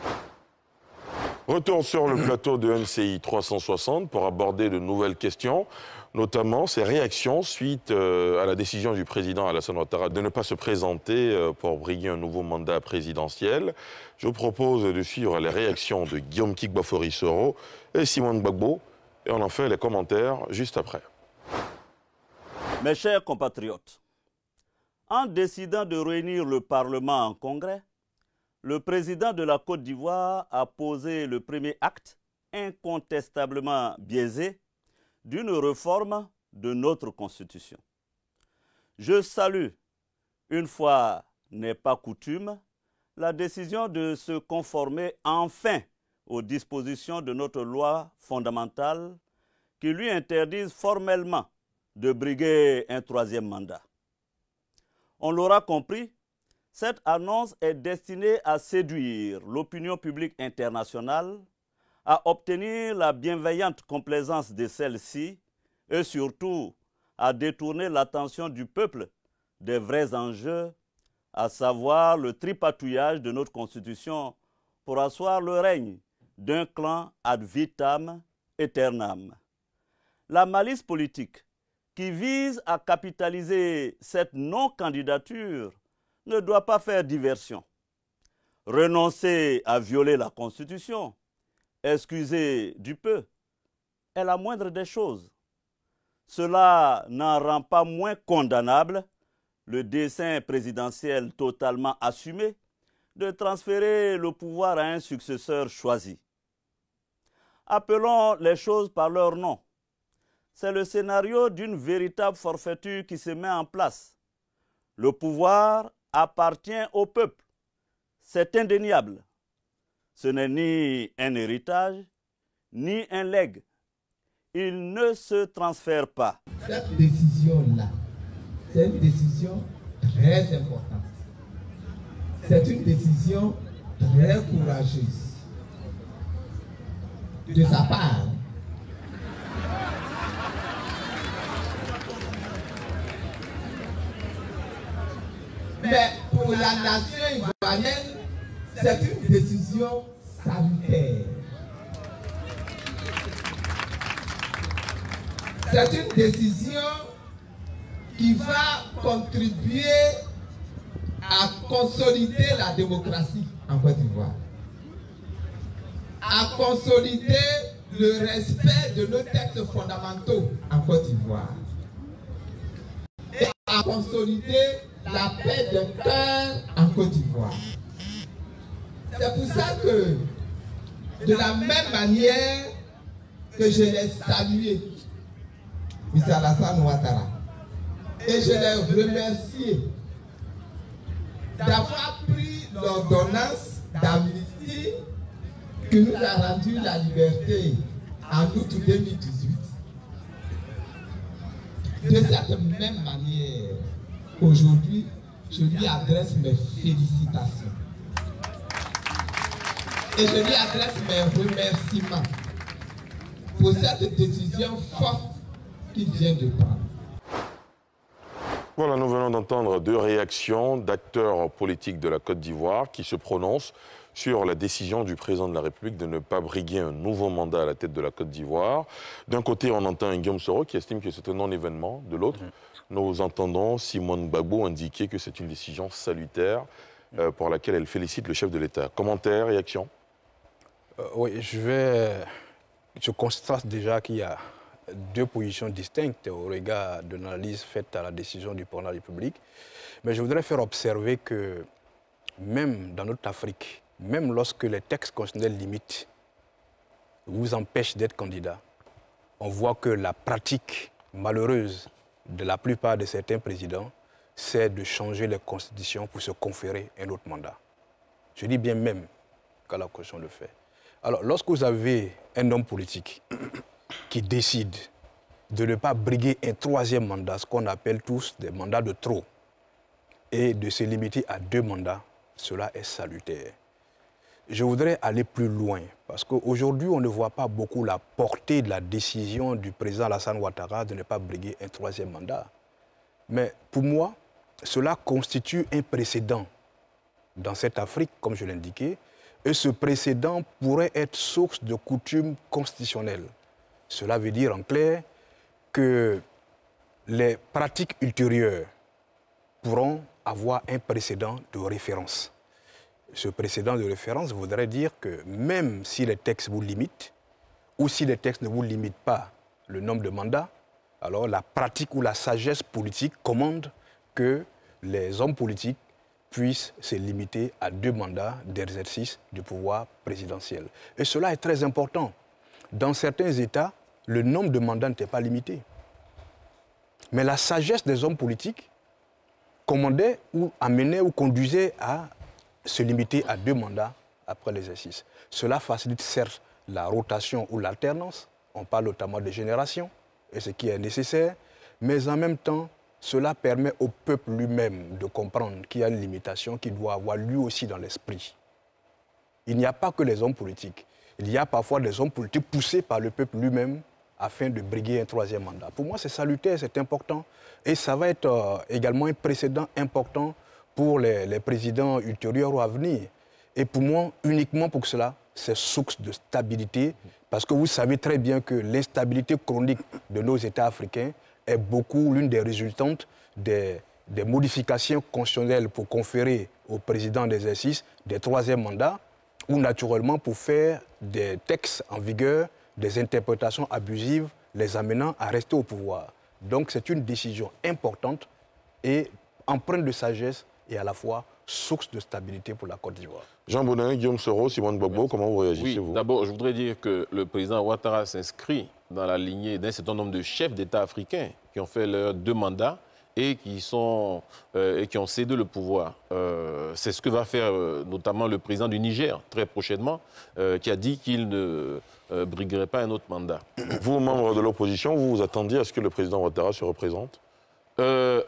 Retour sur le plateau de N C I trois cent soixante pour aborder de nouvelles questions, notamment ses réactions suite euh, à la décision du président Alassane Ouattara de ne pas se présenter euh, pour briguer un nouveau mandat présidentiel. Je vous propose de suivre les réactions de Guillaume Kik-Bafori-Soro et Simone Gbagbo et on en fait les commentaires juste après. Mes chers compatriotes, en décidant de réunir le Parlement en congrès, le président de la Côte d'Ivoire a posé le premier acte, incontestablement biaisé, d'une réforme de notre Constitution. Je salue, une fois n'est pas coutume, la décision de se conformer enfin aux dispositions de notre loi fondamentale qui lui interdisent formellement de briguer un troisième mandat. On l'aura compris, cette annonce est destinée à séduire l'opinion publique internationale, à obtenir la bienveillante complaisance de celle-ci et surtout à détourner l'attention du peuple des vrais enjeux, à savoir le tripatouillage de notre Constitution pour asseoir le règne d'un clan ad vitam aeternam. La malice politique qui vise à capitaliser cette non-candidature ne doit pas faire diversion. Renoncer à violer la Constitution, excuser du peu, est la moindre des choses. Cela n'en rend pas moins condamnable le dessein présidentiel totalement assumé de transférer le pouvoir à un successeur choisi. Appelons les choses par leur nom. C'est le scénario d'une véritable forfaiture qui se met en place. Le pouvoir appartient au peuple. C'est indéniable. Ce n'est ni un héritage, ni un legs. Il ne se transfère pas. Cette décision-là, c'est une décision très importante. C'est une décision très courageuse de sa part. Mais pour la nation ivoirienne, c'est une décision salutaire. C'est une décision qui va contribuer à consolider la démocratie en Côte d'Ivoire, à consolider le respect de nos textes fondamentaux en Côte d'Ivoire et à consolider la paix de cœur en Côte d'Ivoire. C'est pour ça que, de la même manière que je l'ai salué, M. Alassane Ouattara, et je l'ai remercié d'avoir pris l'ordonnance d'amnistie qui nous a rendu la liberté en août deux mille dix-huit. De cette même manière, aujourd'hui, je lui adresse mes félicitations. Et je lui adresse mes remerciements pour cette décision forte qu'il vient de prendre. Voilà, nous venons d'entendre deux réactions d'acteurs politiques de la Côte d'Ivoire qui se prononcent sur la décision du président de la République de ne pas briguer un nouveau mandat à la tête de la Côte d'Ivoire. D'un côté, on entend un Guillaume Soro qui estime que c'est un non-événement. De l'autre, mmh. nous entendons Simone Gbagbo indiquer que c'est une décision salutaire euh, pour laquelle elle félicite le chef de l'État. Commentaire, réaction? euh, Oui, je vais... Je constate déjà qu'il y a deux positions distinctes au regard de l'analyse faite à la décision du président de la République. Mais je voudrais faire observer que même dans notre Afrique, même lorsque les textes constitutionnels limites vous empêchent d'être candidat, on voit que la pratique malheureuse de la plupart de certains présidents, c'est de changer les constitutions pour se conférer un autre mandat. Je dis bien même quand la Constitution le fait. Alors, lorsque vous avez un homme politique qui décide de ne pas briguer un troisième mandat, ce qu'on appelle tous des mandats de trop, et de se limiter à deux mandats, cela est salutaire. Je voudrais aller plus loin, parce qu'aujourd'hui, on ne voit pas beaucoup la portée de la décision du président Alassane Ouattara de ne pas briguer un troisième mandat. Mais pour moi, cela constitue un précédent dans cette Afrique, comme je l'indiquais, et ce précédent pourrait être source de coutumes constitutionnelles. Cela veut dire en clair que les pratiques ultérieures pourront avoir un précédent de référence. Ce précédent de référence voudrait dire que même si les textes vous limitent, ou si les textes ne vous limitent pas le nombre de mandats, alors la pratique ou la sagesse politique commande que les hommes politiques puissent se limiter à deux mandats d'exercice du pouvoir présidentiel. Et cela est très important. Dans certains États, le nombre de mandats n'était pas limité. Mais la sagesse des hommes politiques commandait ou amenait ou conduisait à se limiter à deux mandats après l'exercice. Cela facilite certes la rotation ou l'alternance, on parle notamment de génération, et ce qui est nécessaire, mais en même temps, cela permet au peuple lui-même de comprendre qu'il y a une limitation qui doit avoir lui aussi dans l'esprit. Il n'y a pas que les hommes politiques. Il y a parfois des hommes politiques poussés par le peuple lui-même afin de briguer un troisième mandat. Pour moi, c'est salutaire, c'est important. Et ça va être euh, également un précédent important pour les, les présidents ultérieurs ou à venir. Et pour moi, uniquement pour cela, c'est source de stabilité. Parce que vous savez très bien que l'instabilité chronique de nos États africains est beaucoup l'une des résultantes des, des modifications constitutionnelles pour conférer au président d'exercice des troisièmes mandats ou naturellement pour faire des textes en vigueur, des interprétations abusives, les amenant à rester au pouvoir. Donc c'est une décision importante et empreinte de sagesse et à la fois source de stabilité pour la Côte d'Ivoire. Jean Bonnet, Guillaume Soro, Simone Gbagbo, comment vous réagissez, vous? Oui, d'abord, je voudrais dire que le président Ouattara s'inscrit dans la lignée d'un certain nombre de chefs d'État africains qui ont fait leurs deux mandats et qui, sont, euh, et qui ont cédé le pouvoir. Euh, c'est ce que va faire euh, notamment le président du Niger, très prochainement, euh, qui a dit qu'il ne euh, briguerait pas un autre mandat. Vous, membres de l'opposition, vous vous attendiez à ce que le président Ouattara se représente? euh,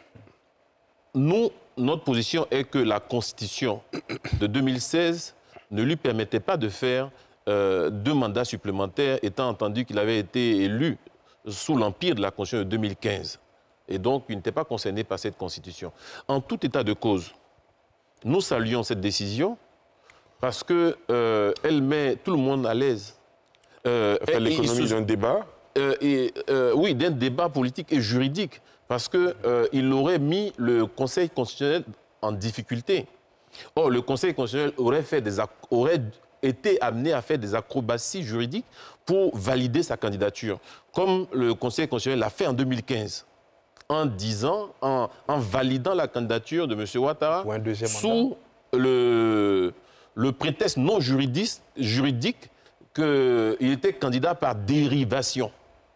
Nous, notre position est que la Constitution de deux mille seize ne lui permettait pas de faire euh, deux mandats supplémentaires, étant entendu qu'il avait été élu sous l'empire de la Constitution de deux mille quinze. Et donc, il n'était pas concerné par cette Constitution. En tout état de cause, nous saluons cette décision parce qu'elle euh, met tout le monde à l'aise. Euh, faire l'économie d'un débat euh, et, euh, Oui, d'un débat politique et juridique. Parce qu'il euh, aurait mis le Conseil constitutionnel en difficulté. Or, le Conseil constitutionnel aurait, fait des aurait été amené à faire des acrobaties juridiques pour valider sa candidature, comme le Conseil constitutionnel l'a fait en deux mille quinze, en disant, en, en validant la candidature de M. Ouattara sous le, le prétexte non juridique, juridique qu'il était candidat par dérivation.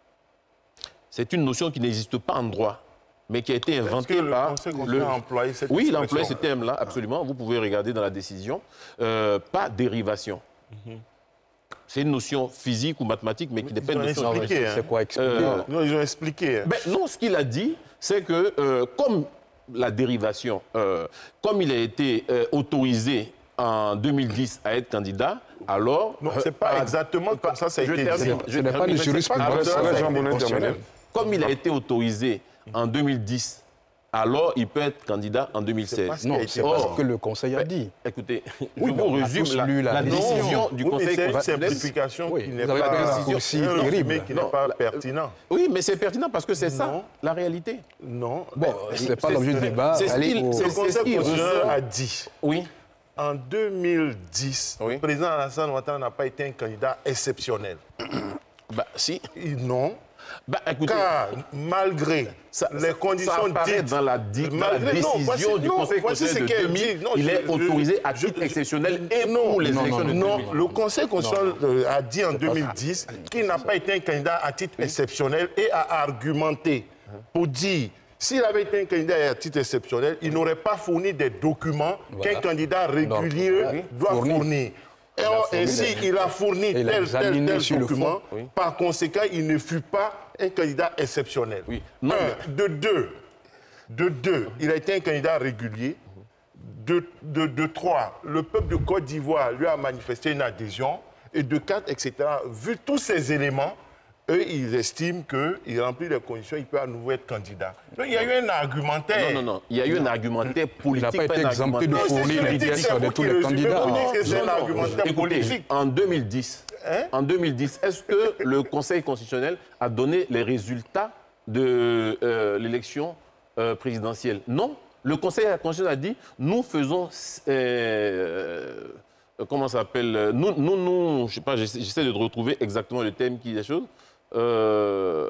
C'est une notion qui n'existe pas en droit, mais qui a été inventée le par... Conseil le... a employé cette Oui, il a employé ce terme-là, absolument. Vous pouvez regarder dans la décision. Euh, pas dérivation. Mm-hmm. C'est une notion physique ou mathématique, mais qui n'est pas une notion... Hein. C'est quoi expliquer euh, Non, ils ont expliqué. Ben, non, ce qu'il a dit, c'est que euh, comme la dérivation, euh, comme il a été euh, autorisé en deux mille dix à être candidat, alors... Non, c'est pas euh, exactement comme ça, ça a je été termine, dit. Je Ce n'est pas le jurisprudence. Comme il a été autorisé en deux mille dix, alors il peut être candidat en deux mille seize. Non, c'est pas ce que le Conseil a dit. Écoutez, oui, je vous résume la, la, la décision du oui, Conseil constitutionnel. C'est une constitutionnel. simplification Oui, qui n'est vous avez pas, un raccourci terrible. qui n'est pas pertinent. Oui, mais c'est pertinent parce que c'est ça, la réalité. Non. Bon, ce n'est pas l'objet du débat. C'est ce qu'il faut... le Conseil constitutionnel a dit. Oui. En deux mille dix, oui. le président Alassane Ouattara n'a pas été un candidat exceptionnel. Bah, si. Non. Bah, écoutez, car malgré ça, les conditions ça dites dans la, di malgré, dans la décision non, voici, du non, Conseil constitutionnel de deux mille, non, il je, est autorisé je, à titre je, exceptionnel et non, pour les non, élections non, de non, deux mille. Le Conseil constitutionnel a dit en deux mille dix qu'il n'a pas été un candidat à titre oui. exceptionnel et a argumenté pour dire s'il avait été un candidat à titre exceptionnel, il n'aurait pas fourni des documents voilà. qu'un candidat régulier non. doit fournir. fournir. Et or, ainsi, il a fourni tel, tel, tel, tel document. Oui. Par conséquent, il ne fut pas un candidat exceptionnel. Oui. Non, un. De deux, de deux, il a été un candidat régulier. De, de, de trois, le peuple de Côte d'Ivoire lui a manifesté une adhésion. Et de quatre, et cetera. Vu tous ces éléments, eux, ils estiment qu'il remplit les conditions, il peut à nouveau être candidat. Donc, il y a eu un argumentaire. Non, non, non. Il y a eu un argumentaire politique. Il n'a pas été exempté de fournir les pièces de tous les candidats. C'est un argumentaire Écoutez, politique. En deux mille dix, hein? en deux mille dix, est-ce que le Conseil constitutionnel a donné les résultats de euh, l'élection euh, présidentielle? Non. Le Conseil constitutionnel a dit, nous faisons... Euh, comment ça s'appelle? Nous, nous, nous, je sais pas, j'essaie de retrouver exactement le thème qui est des choses. Euh...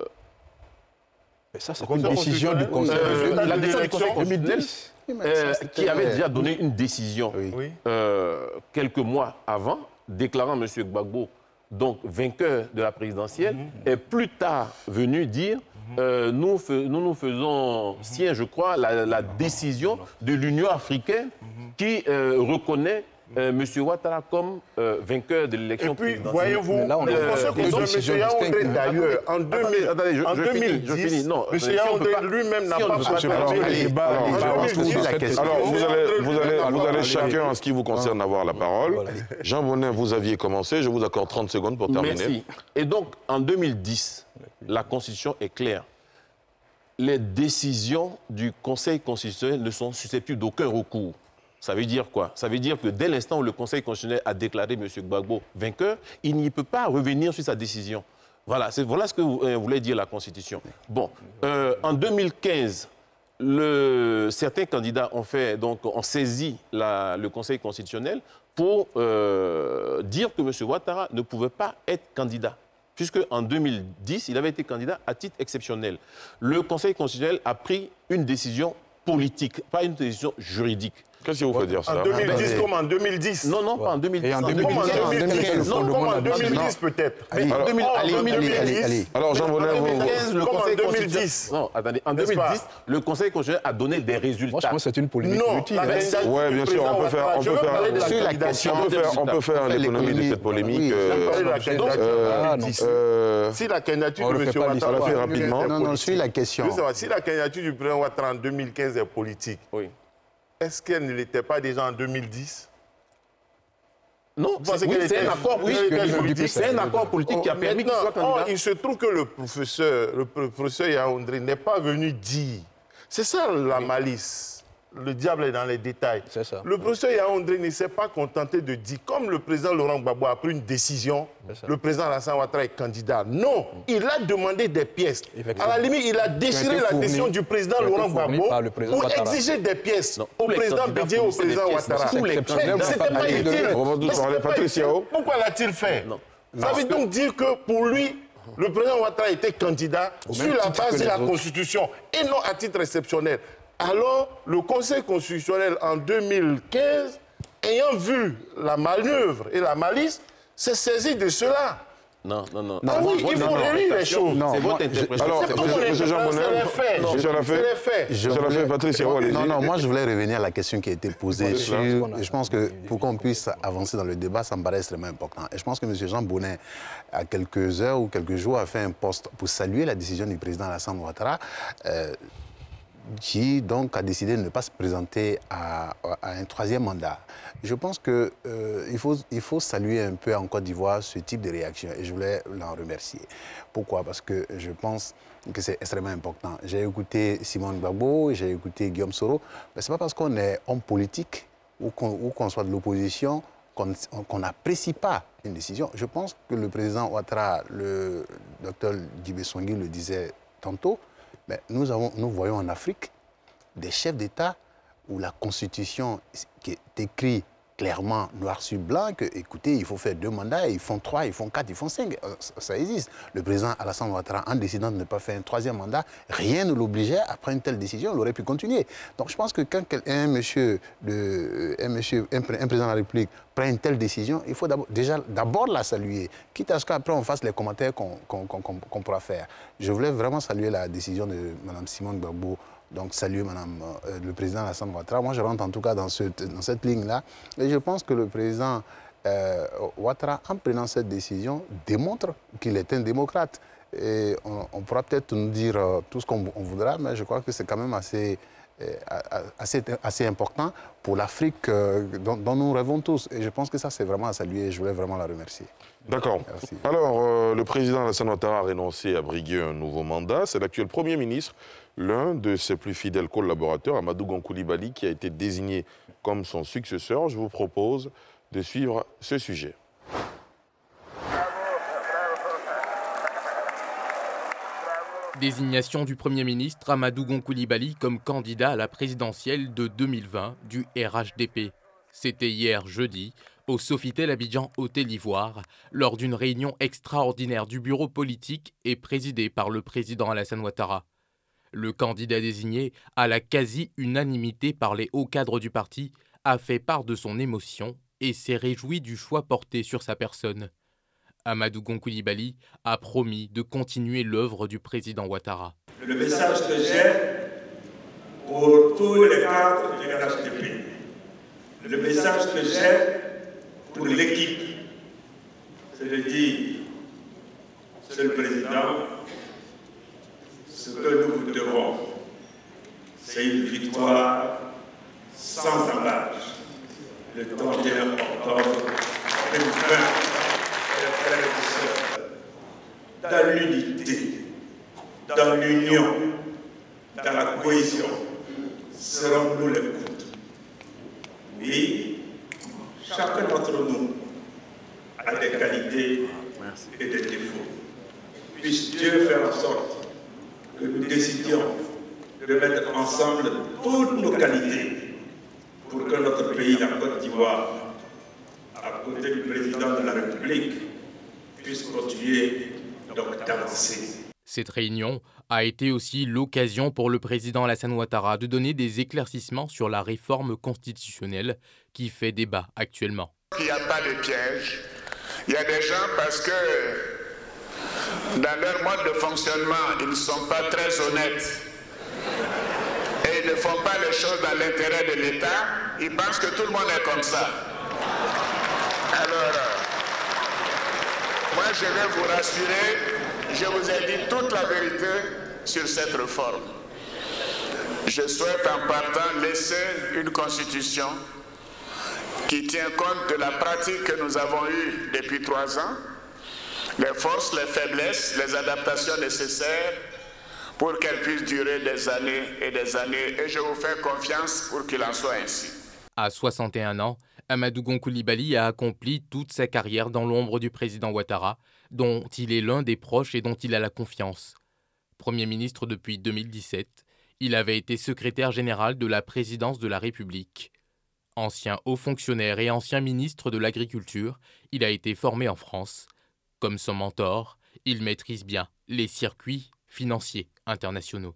Mais ça, c'est une décision du Conseil. Euh, la décision du Conseil constitutionnel euh, qui avait déjà donné une décision oui. euh, quelques mois avant, déclarant M. Gbagbo donc vainqueur de la présidentielle, mm-hmm. est plus tard venu dire mm-hmm. euh, nous, fe, nous nous faisons mm-hmm. sien, je crois, la, la décision de l'Union africaine mm-hmm. qui euh, reconnaît Euh, M. Ouattara comme euh, vainqueur de l'élection présidentielle. Et puis, voyez-vous, le Conseil constitutionnel, M. Yaoundé, d'ailleurs, en, attendez, attendez, je, en je deux mille dix, je finis, non, M. Yaoundé lui-même n'a pas partagé les débats. Alors, vous allez, vous allez, vous allez chacun, en ce qui vous concerne, avoir la parole. Jean Bonnin, vous aviez commencé, je vous accorde trente secondes pour terminer. Merci. Et donc, en deux mille dix, la Constitution est claire. Les décisions du Conseil constitutionnel ne sont susceptibles d'aucun recours. Ça veut dire quoi? Ça veut dire que dès l'instant où le Conseil constitutionnel a déclaré M. Gbagbo vainqueur, il n'y peut pas revenir sur sa décision. Voilà, voilà ce que euh, voulait dire la Constitution. Bon, euh, en deux mille quinze, le, certains candidats ont, fait, donc, ont saisi la, le Conseil constitutionnel pour euh, dire que M. Ouattara ne pouvait pas être candidat. Puisqu'en deux mille dix, il avait été candidat à titre exceptionnel. Le Conseil constitutionnel a pris une décision politique, pas une décision juridique. Qu'est-ce qui vous fait dire ça? En deux mille dix, comme en deux mille dix? Non, non, pas en deux mille dix. Et en deux mille dix, comme en deux mille dix, non, comme en deux mille dix peut-être. Allez, allez, allez, allez, allez, allez. Alors, Jean Bonnin, en deux mille quinze, le Conseil deux mille dix. Non, attendez, en deux mille dix, le Conseil constitutionnel a donné des résultats. Moi, je pense que c'est une polémique inutile. Oui, bien sûr, on peut faire, on peut faire, sur la question, on peut faire, on peut faire l'économie de cette polémique. Si la candidature de M. Ouattara, on la fait rapidement. Non, non, sur la question. Si la candidature du président Ouattara en deux mille quinze est politique, oui. Est-ce qu'elle ne l'était pas déjà en deux mille dix? Non, c'est oui, un accord politique, c'est un accord politique oh, qui a permis qu'il soit candidat. Oh, il se trouve que le professeur, le professeur Yaoundé n'est pas venu dire. C'est ça la oui. malice. Le diable est dans les détails. Ça. Le professeur Yaoundé ne s'est pas contenté de dire, comme le président Laurent Gbagbo a pris une décision, le président Alassane Ouattara est candidat. Non, il a demandé des pièces. À la limite, il a déchiré la décision du président Laurent Gbagbo pour exiger des pièces non, au président Bédié et au président Ouattara. C'était pas utile. Pourquoi l'a-t-il fait? non. Ça veut donc dire que pour lui, le président Ouattara était candidat sur la base de la Constitution et non à titre exceptionnel. Alors, le Conseil constitutionnel, en deux mille quinze, ayant vu la manœuvre et la malice, s'est saisi de cela. Non, non, non. Ah oui, il faut relire les choses. C'est votre interprétation. Alors, M. Jean Bonnin, c'est les faits. Je l'ai fait, Patrice Héroux, allez-y. Non, non, moi je voulais revenir à la question qui a été posée. Sur, je pense que pour qu'on puisse avancer dans le débat, ça me paraît extrêmement important. Et je pense que M. Jean Bonnin, à quelques heures ou quelques jours, a fait un post pour saluer la décision du président Alassane Ouattara. Euh, qui donc a décidé de ne pas se présenter à, à un troisième mandat. Je pense qu'il euh, faut, il faut saluer un peu en Côte d'Ivoire ce type de réaction et je voulais l'en remercier. Pourquoi? Parce que je pense que c'est extrêmement important. J'ai écouté Simone Gbagbo, j'ai écouté Guillaume Soro, mais ce n'est pas parce qu'on est homme politique ou qu'on qu'on soit de l'opposition qu'on qu'on n'apprécie pas une décision. Je pense que le président Ouattara, le docteur Djibé Songui le disait tantôt, mais nous, avons, nous voyons en Afrique des chefs d'État où la Constitution qui est écrite clairement, noir sur blanc, que, écoutez, il faut faire deux mandats, ils font trois, ils font quatre, ils font cinq. Ça existe. Le président Alassane Ouattara, en décidant de ne pas faire un troisième mandat, rien ne l'obligeait à prendre une telle décision, il aurait pu continuer. Donc je pense que quand un monsieur, de, un, monsieur un, un président de la République prend une telle décision, il faut déjà d'abord la saluer, quitte à ce qu'après on fasse les commentaires qu'on qu'on, qu'on, qu'on pourra faire. Je voulais vraiment saluer la décision de Mme Simone Gbagbo. Donc, saluer Madame euh, le président Alassane Ouattara. Moi, je rentre en tout cas dans, ce, dans cette ligne-là. Et je pense que le président euh, Ouattara, en prenant cette décision, démontre qu'il est un démocrate. Et on, on pourra peut-être nous dire euh, tout ce qu'on voudra, mais je crois que c'est quand même assez, euh, assez, assez important pour l'Afrique euh, dont, dont nous rêvons tous. Et je pense que ça, c'est vraiment à saluer et je voulais vraiment la remercier. D'accord. Alors, euh, le président Alassane Ouattara a renoncé à briguer un nouveau mandat. C'est l'actuel Premier ministre, l'un de ses plus fidèles collaborateurs, Amadou Gon Coulibaly, qui a été désigné comme son successeur. Je vous propose de suivre ce sujet. Désignation du Premier ministre Amadou Gon Coulibaly comme candidat à la présidentielle de deux mille vingt du R H D P. C'était hier jeudi, au Sofitel Abidjan Hôtel Ivoire, lors d'une réunion extraordinaire du bureau politique et présidée par le président Alassane Ouattara. Le candidat désigné, à la quasi-unanimité par les hauts cadres du parti, a fait part de son émotion et s'est réjoui du choix porté sur sa personne. Amadou Gon Coulibaly a promis de continuer l'œuvre du président Ouattara. Le message que j'ai pour tous les cadres du R H D P, le message que j'ai pour l'équipe, c'est de dire, Monsieur le Président, ce que nous vous devons, c'est une victoire sans embâche. Le trente et un octobre deux mille vingt, dans l'unité, dans l'union, dans la cohésion, serons-nous les coudes. Oui, chacun d'entre nous a des qualités et des défauts. Puisse Dieu faire en sorte que nous décidions de mettre ensemble toutes nos qualités pour que notre pays, la Côte d'Ivoire, à côté du président de la République, puisse continuer donc d'avancer. Cette réunion a été aussi l'occasion pour le président Alassane Ouattara de donner des éclaircissements sur la réforme constitutionnelle qui fait débat actuellement. Il n'y a pas de piège. Il y a des gens parce que dans leur mode de fonctionnement, ils ne sont pas très honnêtes et ils ne font pas les choses dans l'intérêt de l'État. Ils pensent que tout le monde est comme ça. Alors, moi je vais vous rassurer, je vous ai dit toute la vérité sur cette réforme. Je souhaite en partant laisser une constitution qui tient compte de la pratique que nous avons eue depuis trois ans, les forces, les faiblesses, les adaptations nécessaires pour qu'elle puisse durer des années et des années. Et je vous fais confiance pour qu'il en soit ainsi. À soixante et un ans, Amadou Gon Coulibaly a accompli toute sa carrière dans l'ombre du président Ouattara, dont il est l'un des proches et dont il a la confiance. Premier ministre depuis deux mille dix-sept, il avait été secrétaire général de la présidence de la République. Ancien haut fonctionnaire et ancien ministre de l'Agriculture, il a été formé en France. Comme son mentor, il maîtrise bien les circuits financiers internationaux.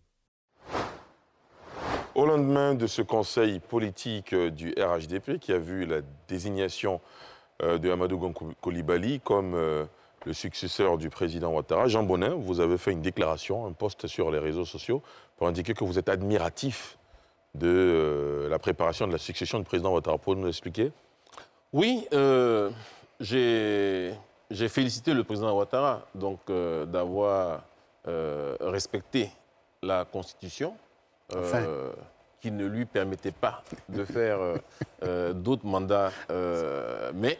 Au lendemain de ce conseil politique du R H D P qui a vu la désignation de Amadou Gon Coulibaly comme le successeur du président Ouattara, Jean Bonin, vous avez fait une déclaration, un post sur les réseaux sociaux pour indiquer que vous êtes admiratif de la préparation de la succession du président Ouattara. Pouvez-vous nous expliquer? Oui, euh, j'ai félicité le président Ouattara donc euh, d'avoir euh, respecté la Constitution euh, Enfin. qui ne lui permettait pas de faire euh, euh, d'autres mandats, euh, mais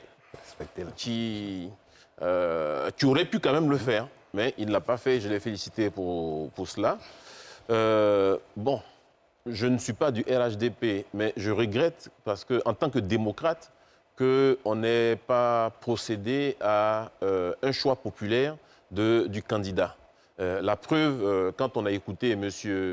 qui, euh, qui aurait pu quand même le faire. Mais il ne l'a pas fait, je l'ai félicité pour, pour cela. Euh, bon, je ne suis pas du R H D P, mais je regrette, parce que, en tant que démocrate, qu'on n'ait pas procédé à euh, un choix populaire de, du candidat. Euh, la preuve, euh, quand on a écouté M.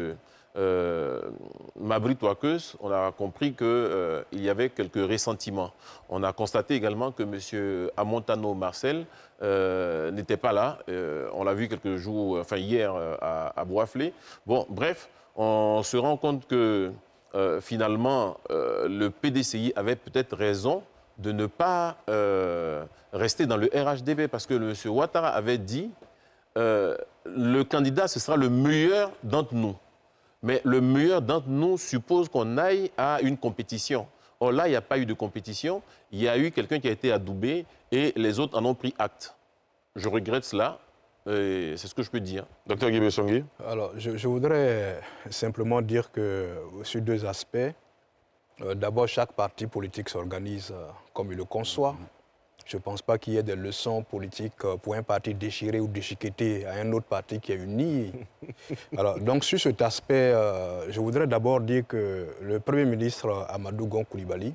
Euh, Mabry Touakeus, on a compris qu'il euh, y avait quelques ressentiments. On a constaté également que M. Amontano Marcel euh, n'était pas là. Euh, on l'a vu quelques jours, enfin hier, euh, à, à Boisflé. Bon, bref, on se rend compte que euh, finalement, euh, le P D C I avait peut-être raison de ne pas euh, rester dans le R H D P, parce que M. Ouattara avait dit euh, le candidat, ce sera le meilleur d'entre nous. Mais le meilleur d'entre nous suppose qu'on aille à une compétition. Or là, il n'y a pas eu de compétition. Il y a eu quelqu'un qui a été adoubé et les autres en ont pris acte. Je regrette cela. C'est ce que je peux dire. Docteur Guy Bessongui. Alors, je, je voudrais simplement dire que sur deux aspects. Euh, D'abord, chaque parti politique s'organise euh, comme il le conçoit. Je ne pense pas qu'il y ait des leçons politiques euh, pour un parti déchiré ou déchiqueté à un autre parti qui est uni. Alors, donc, sur cet aspect, euh, je voudrais d'abord dire que le Premier ministre Amadou Gon Coulibaly,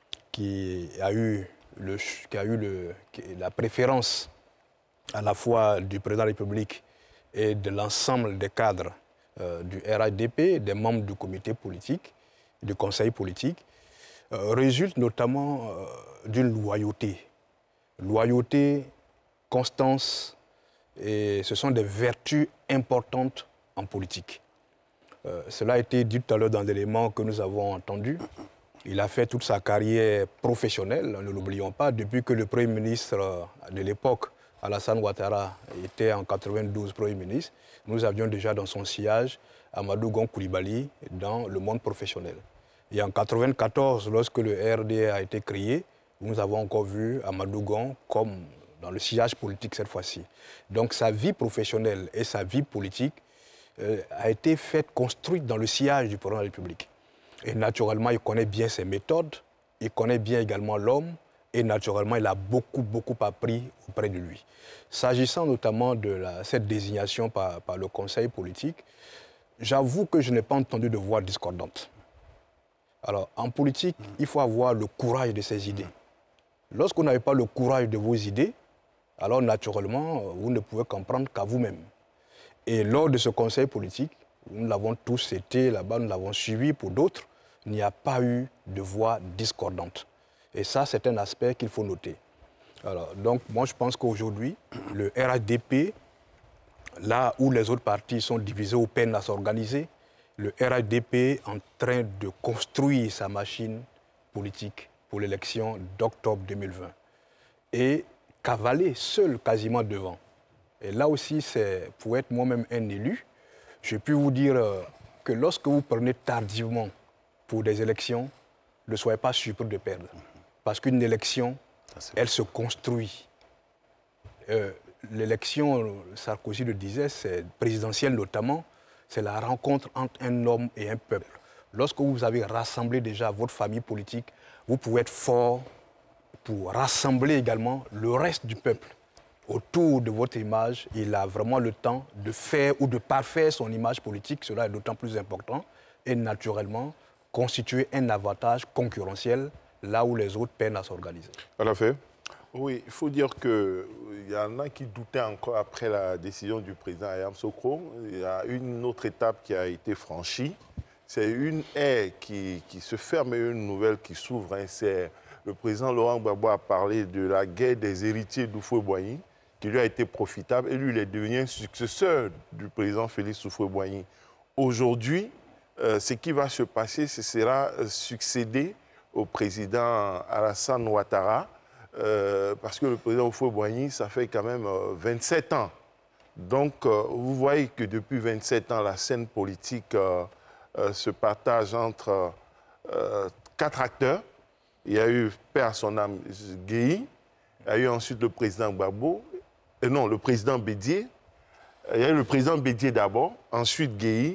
qui a eu, le, qui a eu le, qui, la préférence à la fois du président de la République et de l'ensemble des cadres euh, du R H D P, des membres du comité politique, du conseil politique, euh, résulte notamment euh, d'une loyauté. Loyauté, constance, et ce sont des vertus importantes en politique. Euh, cela a été dit tout à l'heure dans l'élément que nous avons entendu. Il a fait toute sa carrière professionnelle, ne l'oublions pas, depuis que le Premier ministre de l'époque, Alassane Ouattara, était en quatre-vingt-douze Premier ministre. Nous avions déjà dans son sillage Amadou Gon Coulibaly dans le monde professionnel. Et en quatre-vingt-quatorze, lorsque le R D a été créé, nous avons encore vu Amadou Gon comme dans le sillage politique cette fois-ci. Donc sa vie professionnelle et sa vie politique euh, a été faite, construite dans le sillage du président de la République. Et naturellement, il connaît bien ses méthodes, il connaît bien également l'homme, et naturellement, il a beaucoup, beaucoup appris auprès de lui. S'agissant notamment de la, cette désignation par, par le Conseil politique, j'avoue que je n'ai pas entendu de voix discordante. Alors, en politique, il faut avoir le courage de ses idées. Lorsqu'on n'avez pas le courage de vos idées, alors naturellement, vous ne pouvez comprendre qu'à vous-même. Et lors de ce conseil politique, nous l'avons tous été là-bas, nous l'avons suivi pour d'autres, il n'y a pas eu de voix discordante. Et ça, c'est un aspect qu'il faut noter. Alors, donc, moi, je pense qu'aujourd'hui, le R H D P, là où les autres partis sont divisés ou peinent à s'organiser, le R H D P est en train de construire sa machine politique pour l'élection d'octobre deux mille vingt. Et cavaler seul quasiment devant. Et là aussi, c'est pour être moi-même un élu, je peux vous dire que lorsque vous prenez tardivement pour des élections, ne soyez pas surpris de perdre. Parce qu'une élection, elle se construit. Euh, L'élection, Sarkozy le disait, c'est présidentielle notamment, c'est la rencontre entre un homme et un peuple. Lorsque vous avez rassemblé déjà votre famille politique, vous pouvez être fort pour rassembler également le reste du peuple autour de votre image. Il a vraiment le temps de faire ou de parfaire son image politique. Cela est d'autant plus important et naturellement constituer un avantage concurrentiel là où les autres peinent à s'organiser. À la fin. Oui, il faut dire qu'il y en a qui doutaient encore après la décision du président Ayam Sokro. Il y a une autre étape qui a été franchie. C'est une ère qui, qui se ferme et une nouvelle qui s'ouvre. C'est le président Laurent Gbagbo a parlé de la guerre des héritiers d'Houphouët-Boigny, qui lui a été profitable. Et lui, il est devenu un successeur du président Félix Houphouët-Boigny. Aujourd'hui, euh, ce qui va se passer, ce sera succéder au président Alassane Ouattara, euh, parce que le président Houphouët-Boigny, ça fait quand même euh, vingt-sept ans. Donc, euh, vous voyez que depuis vingt-sept ans, la scène politique euh, euh, se partage entre euh, quatre acteurs. Il y a eu, père à son âme, Guèye, il y a eu ensuite le président Gbagbo, et non, le président Bédié, il y a eu le président Bédié d'abord, ensuite Guèye,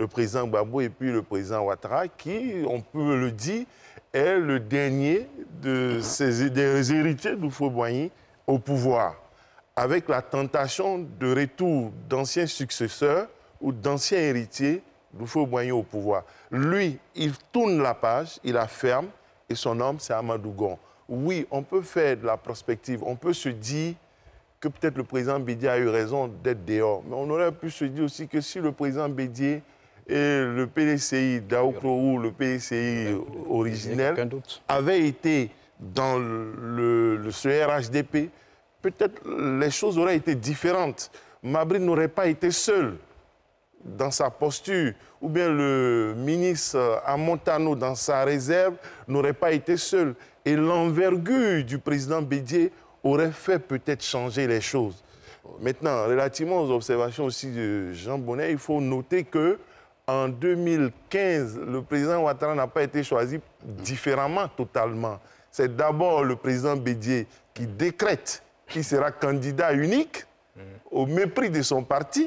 le président Gbagbo et puis le président Ouattara, qui, on peut le dire, est le dernier de ces, des héritiers d'Houphouët-Boigny au pouvoir, avec la tentation de retour d'anciens successeurs ou d'anciens héritiers d'Houphouët-Boigny au pouvoir. Lui, il tourne la page, il la ferme, et son homme, c'est Amadou Gon. Oui, on peut faire de la prospective, on peut se dire que peut-être le président Bédié a eu raison d'être dehors, mais on aurait pu se dire aussi que si le président Bédié et le P D C I d'Aoukro ou le P D C I originel avaient été dans le, le, ce R H D P, peut-être les choses auraient été différentes. Mabry n'aurait pas été seul dans sa posture, ou bien le ministre Amontano dans sa réserve n'aurait pas été seul. Et l'envergure du président Bédié aurait fait peut-être changer les choses. Maintenant, relativement aux observations aussi de Jean Bonnet, il faut noter que en deux mille quinze, le président Ouattara n'a pas été choisi différemment totalement. C'est d'abord le président Bédié qui décrète qu'il sera candidat unique au mépris de son parti.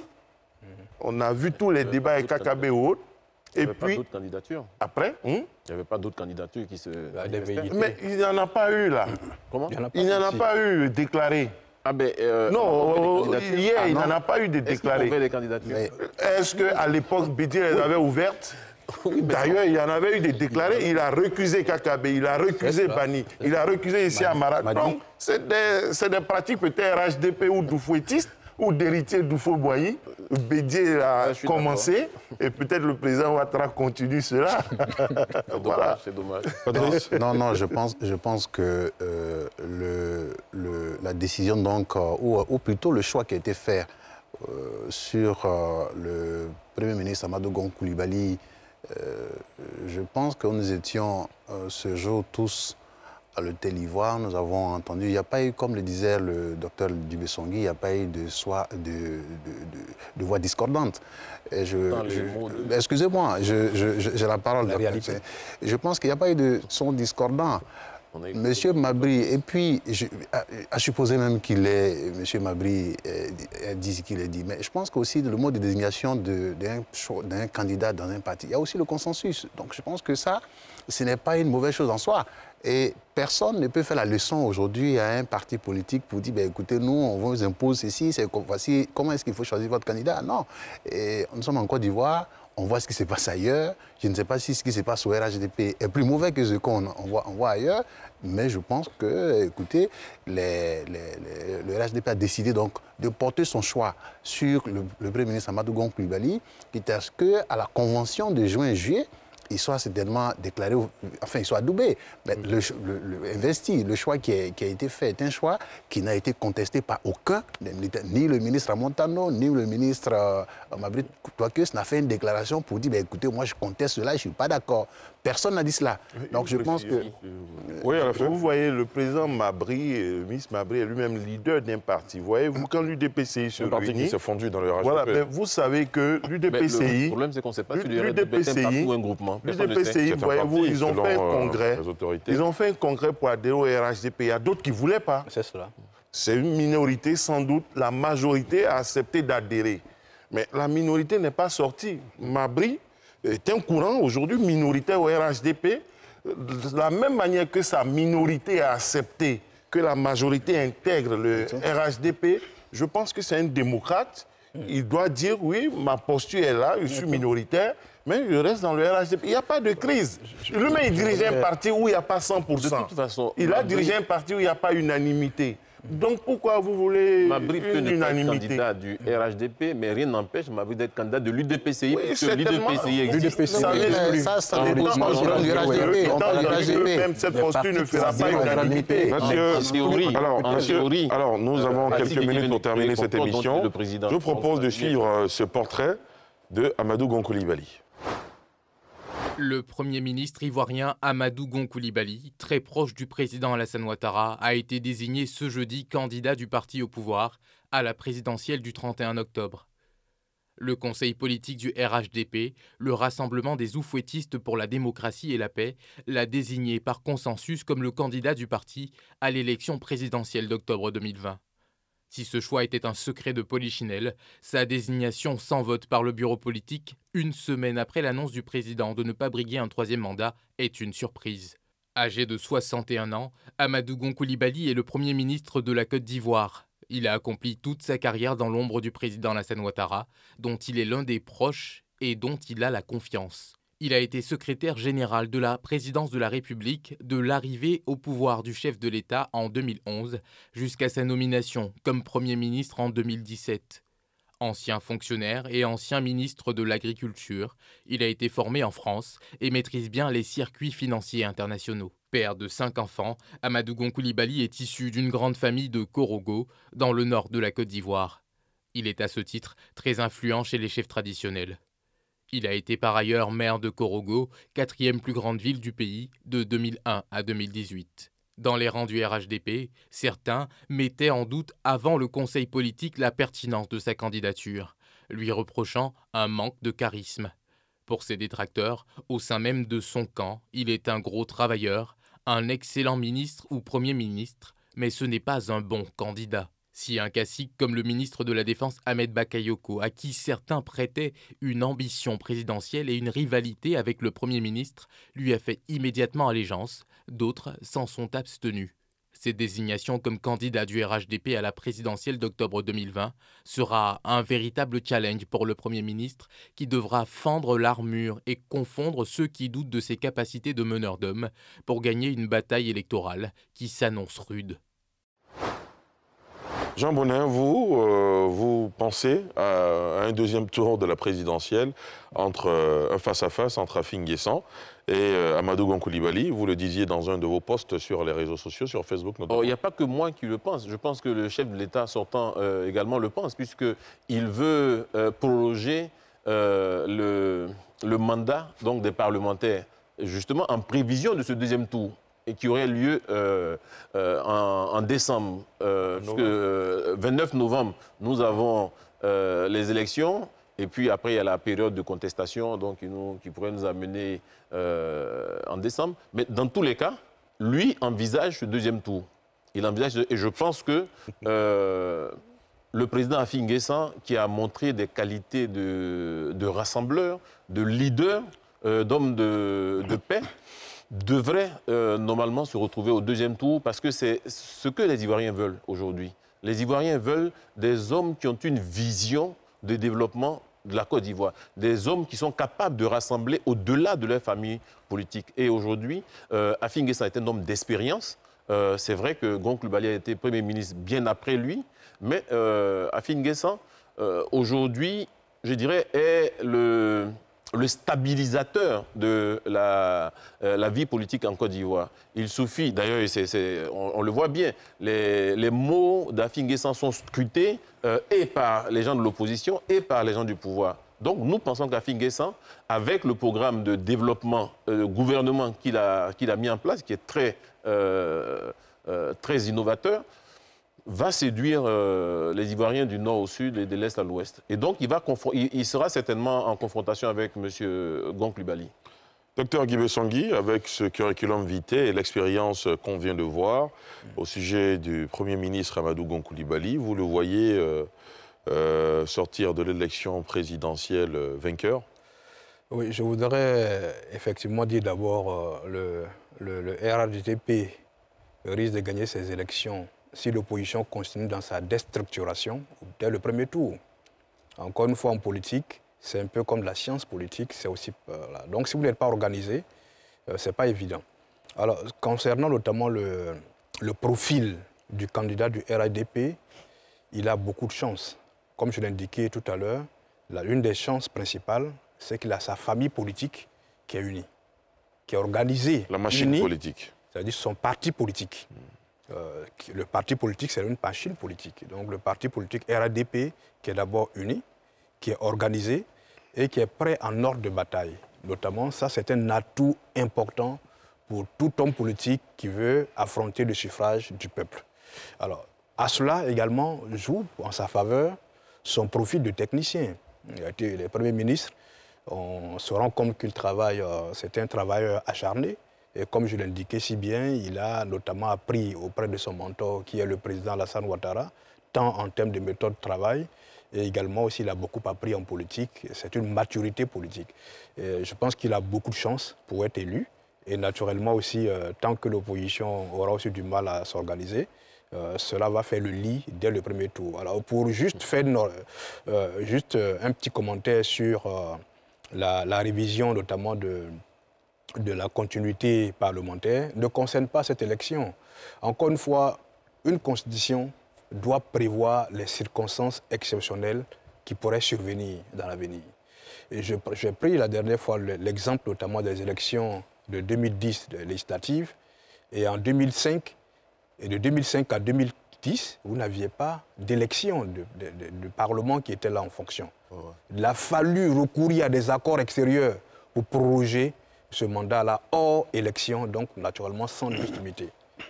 On a vu tous les débats avec K K B ou autres. Et puis, pas d'autres candidatures. Après, hum? Il n'y avait pas d'autres candidatures qui se... Mais il n'y en a pas eu là. Comment? Il n'y en a pas eu déclaré. Ah ben, euh, non, hier, ah, il n'y en a pas eu de déclarés. Est-ce les candidatures? Est-ce qu'à l'époque, Bédié les avait ouvertes? D'ailleurs, il y en avait eu des déclarés. Il a recusé K K B, il a recusé Bani, il a recusé ici à Marat. Donc, c'est des, des pratiques peut-être R H D P ou d'oufouettistes ou d'héritiers d'Houphouët-Boigny. Bédié a commencé et peut-être le président Ouattara continue cela. Voilà. C'est dommage. Non, non, je pense, je pense que euh, le, le, la décision, donc, euh, ou, ou plutôt le choix qui a été fait euh, sur euh, le Premier ministre Amadou Gon Coulibaly, euh, je pense que nous étions euh, ce jour tous à l'hôtel Ivoire, nous avons entendu, il n'y a pas eu, comme le disait le docteur Dubé Songui, il n'y a pas eu de, soi, de, de, de, de voix discordantes. Excusez-moi, j'ai la parole. La je pense qu'il n'y a pas eu de son discordant. Monsieur Mabry, et puis, je, à, à supposer même qu'il est, Monsieur Mabry euh, dit ce qu'il a dit, mais je pense qu'aussi le mot de désignation d'un candidat dans un parti, il y a aussi le consensus. Donc je pense que ça, ce n'est pas une mauvaise chose en soi. Et personne ne peut faire la leçon aujourd'hui à un parti politique pour dire, ben, écoutez, nous, on vous impose ceci, voici, comment est-ce qu'il faut choisir votre candidat? Non. Et nous sommes en Côte d'Ivoire, on voit ce qui se passe ailleurs. Je ne sais pas si ce qui se passe au R H D P est plus mauvais que ce qu'on voit, on voit ailleurs, mais je pense que, écoutez, les, les, les, le R H D P a décidé donc de porter son choix sur le, le Premier ministre Amadou Gon Coulibaly, quitte à ce qu'à la convention de juin-juillet, il soit certainement déclaré, enfin, il soit adoubé. Mais le, le, le, investi, le choix qui a, qui a été fait est un choix qui n'a été contesté par aucun des militaires, ni le ministre Amontano, ni le ministre euh, Mabry Touakeus n'a fait une déclaration pour dire, bah, écoutez, moi je conteste cela, je ne suis pas d'accord. Personne n'a dit cela. Donc je pense que... Oui, alors, vous voyez, le président Mabry, le ministre Mabry est lui-même leader d'un parti. Vous voyez, vous, quand l'U D P C I se réunit... Un parti qui s'est fondu dans le R H D P. Voilà, mais vous savez que l'U D P C I... Le problème, c'est qu'on ne sait pas si l'U D P C I ou un groupement. L'U D P C I, voyez-vous, ils ont fait un congrès. Ils ont fait un congrès pour adhérer au R H D P. Il y a d'autres qui ne voulaient pas. C'est cela. C'est une minorité, sans doute. La majorité a accepté d'adhérer. Mais la minorité n'est pas sortie. Mabry est un courant aujourd'hui minoritaire au R H D P. De la même manière que sa minorité a accepté que la majorité intègre le R H D P, je pense que c'est un démocrate. Il doit dire, oui, ma posture est là, je suis minoritaire, mais je reste dans le R H D P. Il n'y a pas de crise. Lui-même, il dirige un parti où il n'y a pas cent pour cent. De toute façon, il a dirigé un parti où il n'y a pas unanimité. Donc pourquoi vous voulez Mabry peut une ne pas être unanimité? candidat du R H D P, mais rien n'empêche Mabry d'être candidat de l'U D P C I, Oui, parce que l'U D P C I existe. Ça, ça dépend du R H D P. On parle du R H D P. Même cette posture ne fera pas unanimité. Monsieur, alors, monsieur, alors, nous avons quelques minutes pour terminer cette émission. Je vous propose de suivre ce portrait de Amadou Gon Coulibaly. Le Premier ministre ivoirien Amadou Gon Coulibaly, très proche du président Alassane Ouattara, a été désigné ce jeudi candidat du parti au pouvoir à la présidentielle du trente et un octobre. Le conseil politique du R H D P, le Rassemblement des oufouettistes pour la démocratie et la paix, l'a désigné par consensus comme le candidat du parti à l'élection présidentielle d'octobre deux mille vingt. Si ce choix était un secret de polichinelle, sa désignation sans vote par le bureau politique, une semaine après l'annonce du président de ne pas briguer un troisième mandat, est une surprise. Âgé de soixante et un ans, Amadou Gon Coulibaly est le Premier ministre de la Côte d'Ivoire. Il a accompli toute sa carrière dans l'ombre du président Alassane Ouattara, dont il est l'un des proches et dont il a la confiance. Il a été secrétaire général de la présidence de la République de l'arrivée au pouvoir du chef de l'État en deux mille onze jusqu'à sa nomination comme Premier ministre en deux mille dix-sept. Ancien fonctionnaire et ancien ministre de l'Agriculture, il a été formé en France et maîtrise bien les circuits financiers internationaux. Père de cinq enfants, Amadou Gon Coulibaly est issu d'une grande famille de Korogo, dans le nord de la Côte d'Ivoire. Il est à ce titre très influent chez les chefs traditionnels. Il a été par ailleurs maire de Korogo, quatrième plus grande ville du pays, de deux mille un à deux mille dix-huit. Dans les rangs du R H D P, certains mettaient en doute avant le conseil politique la pertinence de sa candidature, lui reprochant un manque de charisme. Pour ses détracteurs, au sein même de son camp, il est un gros travailleur, un excellent ministre ou Premier ministre, mais ce n'est pas un bon candidat. Si un cacique comme le ministre de la Défense Ahmed Bakayoko, à qui certains prêtaient une ambition présidentielle et une rivalité avec le Premier ministre, lui a fait immédiatement allégeance, d'autres s'en sont abstenus. Cette désignation comme candidat du R H D P à la présidentielle d'octobre deux mille vingt sera un véritable challenge pour le Premier ministre qui devra fendre l'armure et confondre ceux qui doutent de ses capacités de meneur d'hommes pour gagner une bataille électorale qui s'annonce rude. Jean Bonnin, vous, euh, vous pensez à un deuxième tour de la présidentielle, entre euh, un face-à-face entre Afin N'Guessan et euh, Amadou Gon Coulibaly. Vous le disiez dans un de vos posts sur les réseaux sociaux, sur Facebook notamment. Il n'y a pas que moi qui le pense. Je pense que le chef de l'État sortant euh, également le pense, puisqu'il veut euh, prolonger euh, le, le mandat donc, des parlementaires, justement en prévision de ce deuxième tour, et qui aurait lieu euh, euh, en, en décembre. Euh, parce que, euh, vingt-neuf novembre, nous avons euh, les élections, et puis après, il y a la période de contestation donc, qui, nous, qui pourrait nous amener euh, en décembre. Mais dans tous les cas, lui envisage ce deuxième tour. Il envisage, et je pense que euh, le président Afin N'Guessan, qui a montré des qualités de, de rassembleur, de leader, euh, d'homme de, de paix, devrait euh, normalement se retrouver au deuxième tour parce que c'est ce que les Ivoiriens veulent aujourd'hui. Les Ivoiriens veulent des hommes qui ont une vision de développement de la Côte d'Ivoire, des hommes qui sont capables de rassembler au-delà de leur famille politique. Et aujourd'hui, euh, Afin N'Guessan est un homme d'expérience. Euh, c'est vrai que Gon Coulibaly a été Premier ministre bien après lui, mais euh, Afin N'Guessan, euh, aujourd'hui, je dirais, est le... le stabilisateur de la, euh, la vie politique en Côte d'Ivoire. Il suffit, d'ailleurs, on, on le voit bien, les, les mots d'Afin N'Guessan sont scrutés euh, et par les gens de l'opposition et par les gens du pouvoir. Donc nous pensons qu'Afin N'Guessan, avec le programme de développement euh, gouvernement qu'il a, qu'il a mis en place, qui est très, euh, euh, très innovateur, va séduire euh, les Ivoiriens du nord au sud et de l'est à l'ouest. Et donc, il, va il, il sera certainement en confrontation avec M. Gon Coulibaly. Docteur Guy Bessangui, avec ce curriculum vitae et l'expérience qu'on vient de voir au sujet du Premier ministre Amadou Gon Coulibaly, vous le voyez euh, euh, sortir de l'élection présidentielle euh, vainqueur? Oui, je voudrais effectivement dire d'abord euh, le, le, le R H D P risque de gagner ces élections si l'opposition continue dans sa déstructuration dès le premier tour. Encore une fois, en politique, c'est un peu comme la science politique, c'est aussi... Euh, là. Donc, si vous n'êtes pas organisé, euh, ce n'est pas évident. Alors, concernant notamment le, le profil du candidat du R H D P, il a beaucoup de chance. Comme je l'indiquais tout à l'heure, l'une des chances principales, c'est qu'il a sa famille politique qui est unie, qui est organisée. La machine unie, politique. C'est-à-dire son parti politique. Mm. Euh, le parti politique, c'est une machine politique. Donc le parti politique R H D P, qui est d'abord uni, qui est organisé et qui est prêt en ordre de bataille. Notamment, ça, c'est un atout important pour tout homme politique qui veut affronter le suffrage du peuple. Alors, à cela également joue en sa faveur son profil de technicien. Il a été le Premier ministre, on se rend compte qu'il travaille, euh, c'est un travailleur acharné. Et comme je l'indiquais si bien, il a notamment appris auprès de son mentor, qui est le président Alassane Ouattara, tant en termes de méthode de travail, et également aussi il a beaucoup appris en politique. C'est une maturité politique. Et je pense qu'il a beaucoup de chance pour être élu. Et naturellement aussi, euh, tant que l'opposition aura aussi du mal à s'organiser, euh, cela va faire le lit dès le premier tour. Alors pour juste faire euh, juste un petit commentaire sur euh, la, la révision notamment de, de la continuité parlementaire, ne concerne pas cette élection. Encore une fois, une constitution doit prévoir les circonstances exceptionnelles qui pourraient survenir dans l'avenir. J'ai pris la dernière fois l'exemple notamment des élections de deux mille dix, des législatives, et en deux mille cinq, et de deux mille cinq à deux mille dix, vous n'aviez pas d'élection de, de, de, de Parlement qui était là en fonction. Ouais. Il a fallu recourir à des accords extérieurs pour proroger ce mandat-là hors élection, donc naturellement sans légitimité.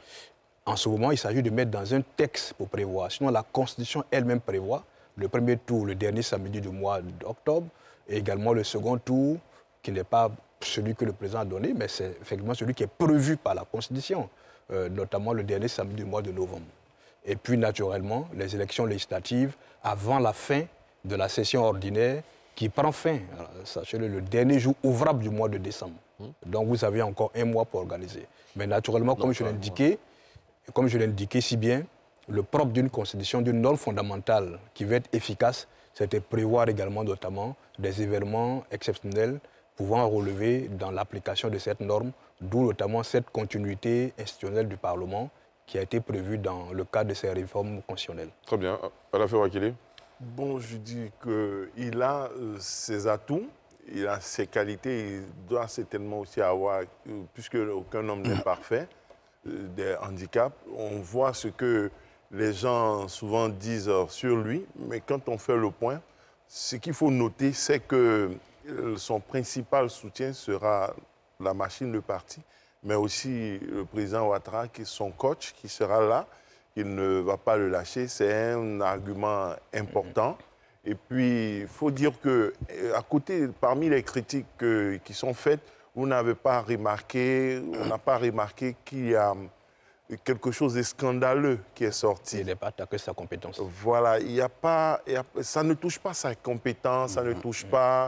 En ce moment, il s'agit de mettre dans un texte pour prévoir. Sinon, la Constitution elle-même prévoit le premier tour, le dernier samedi du mois d'octobre, et également le second tour, qui n'est pas celui que le président a donné, mais c'est effectivement celui qui est prévu par la Constitution, euh, notamment le dernier samedi du mois de novembre. Et puis, naturellement, les élections législatives avant la fin de la session ordinaire qui prend fin, sachez-le, le dernier jour ouvrable du mois de décembre. Mmh. Donc, vous avez encore un mois pour organiser. Mais naturellement, comme Donc, je l'ai indiqué, comme je l'ai indiqué si bien, le propre d'une constitution, d'une norme fondamentale qui va être efficace, c'était prévoir également notamment des événements exceptionnels pouvant relever dans l'application de cette norme, d'où notamment cette continuité institutionnelle du Parlement qui a été prévue dans le cadre de ces réformes constitutionnelles. Très bien. Alafé Ouakili. Bon, je dis qu'il a euh, ses atouts, il a ses qualités, il doit certainement aussi avoir, euh, puisque aucun homme n'est parfait, euh, des handicaps. On voit ce que les gens souvent disent sur lui, mais quand on fait le point, ce qu'il faut noter, c'est que son principal soutien sera la machine, le parti, mais aussi le président Ouattara, qui est son coach, qui sera là. Il ne va pas le lâcher. C'est un argument important. Et puis, il faut dire qu'à côté, parmi les critiques que, qui sont faites, vous n'avez pas remarqué, on n'a pas remarqué qu'il y a quelque chose de scandaleux qui est sorti. Il n'est pas attaqué sa compétence. Voilà, il y a pas, il y a, ça ne touche pas sa compétence, ça ne touche pas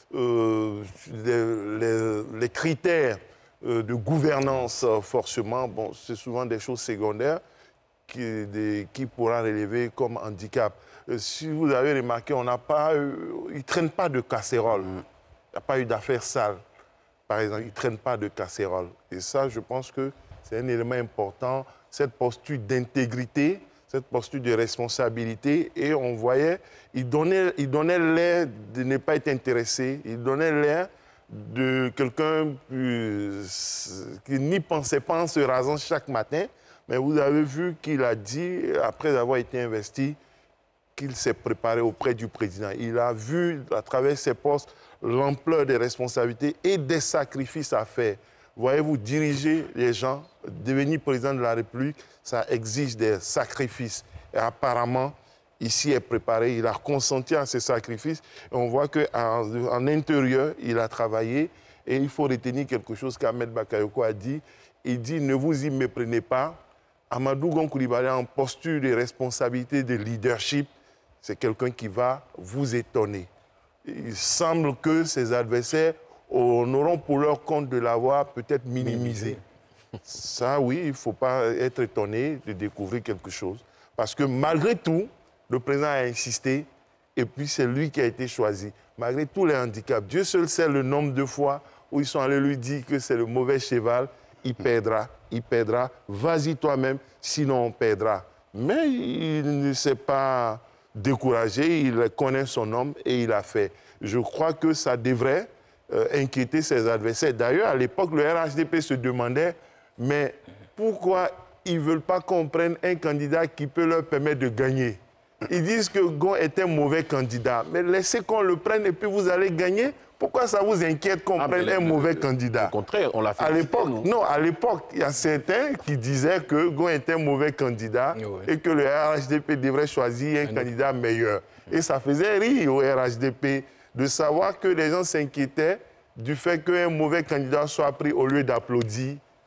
euh, les, les, les critères euh, de gouvernance, forcément. Bon, c'est souvent des choses secondaires qui, des, qui pourra relever comme handicap. Euh, si vous avez remarqué, on n'a pas, euh, il ne traîne pas de casserole. Il n'y a pas eu d'affaires sales, par exemple. Il ne traîne pas de casserole. Et ça, je pense que c'est un élément important, cette posture d'intégrité, cette posture de responsabilité. Et on voyait, il donnait, il donnait l'air de ne pas être intéressé, il donnait l'air de quelqu'un qui n'y pensait pas en se rasant chaque matin. Mais vous avez vu qu'il a dit, après avoir été investi, qu'il s'est préparé auprès du président. Il a vu, à travers ses postes, l'ampleur des responsabilités et des sacrifices à faire. Voyez-vous, diriger les gens, devenir président de la République, ça exige des sacrifices. Et apparemment, ici est préparé, il a consenti à ces sacrifices. Et on voit qu'en en intérieur, il a travaillé. Et il faut retenir quelque chose qu'Ahmed Bakayoko a dit. Il dit, ne vous y méprenez pas. Amadou Gon Coulibaly en posture de responsabilité, de leadership, c'est quelqu'un qui va vous étonner. Il semble que ses adversaires n'auront pour leur compte de l'avoir peut-être minimisé. Ça, oui, il ne faut pas être étonné de découvrir quelque chose. Parce que malgré tout, le président a insisté et puis c'est lui qui a été choisi. Malgré tous les handicaps, Dieu seul sait le nombre de fois où ils sont allés lui dire que c'est le mauvais cheval, il perdra, il perdra, vas-y toi-même, sinon on perdra. Mais il ne s'est pas découragé, il connaît son homme et il a fait. Je crois que ça devrait Euh, inquiéter ses adversaires. D'ailleurs, à l'époque, le R H D P se demandait, mais pourquoi ils ne veulent pas qu'on prenne un candidat qui peut leur permettre de gagner? Ils disent que Gon est un mauvais candidat, mais laissez qu'on le prenne et puis vous allez gagner. Pourquoi ça vous inquiète qu'on ah, prenne un mauvais candidat? Au contraire, on l'a fait. À l'époque, non, à l'époque, il y a certains qui disaient que Gon est un mauvais candidat oui. et que le R H D P devrait choisir un oui. candidat meilleur. Et ça faisait rire au R H D P de savoir que les gens s'inquiétaient du fait qu'un mauvais candidat soit pris au lieu d'applaudir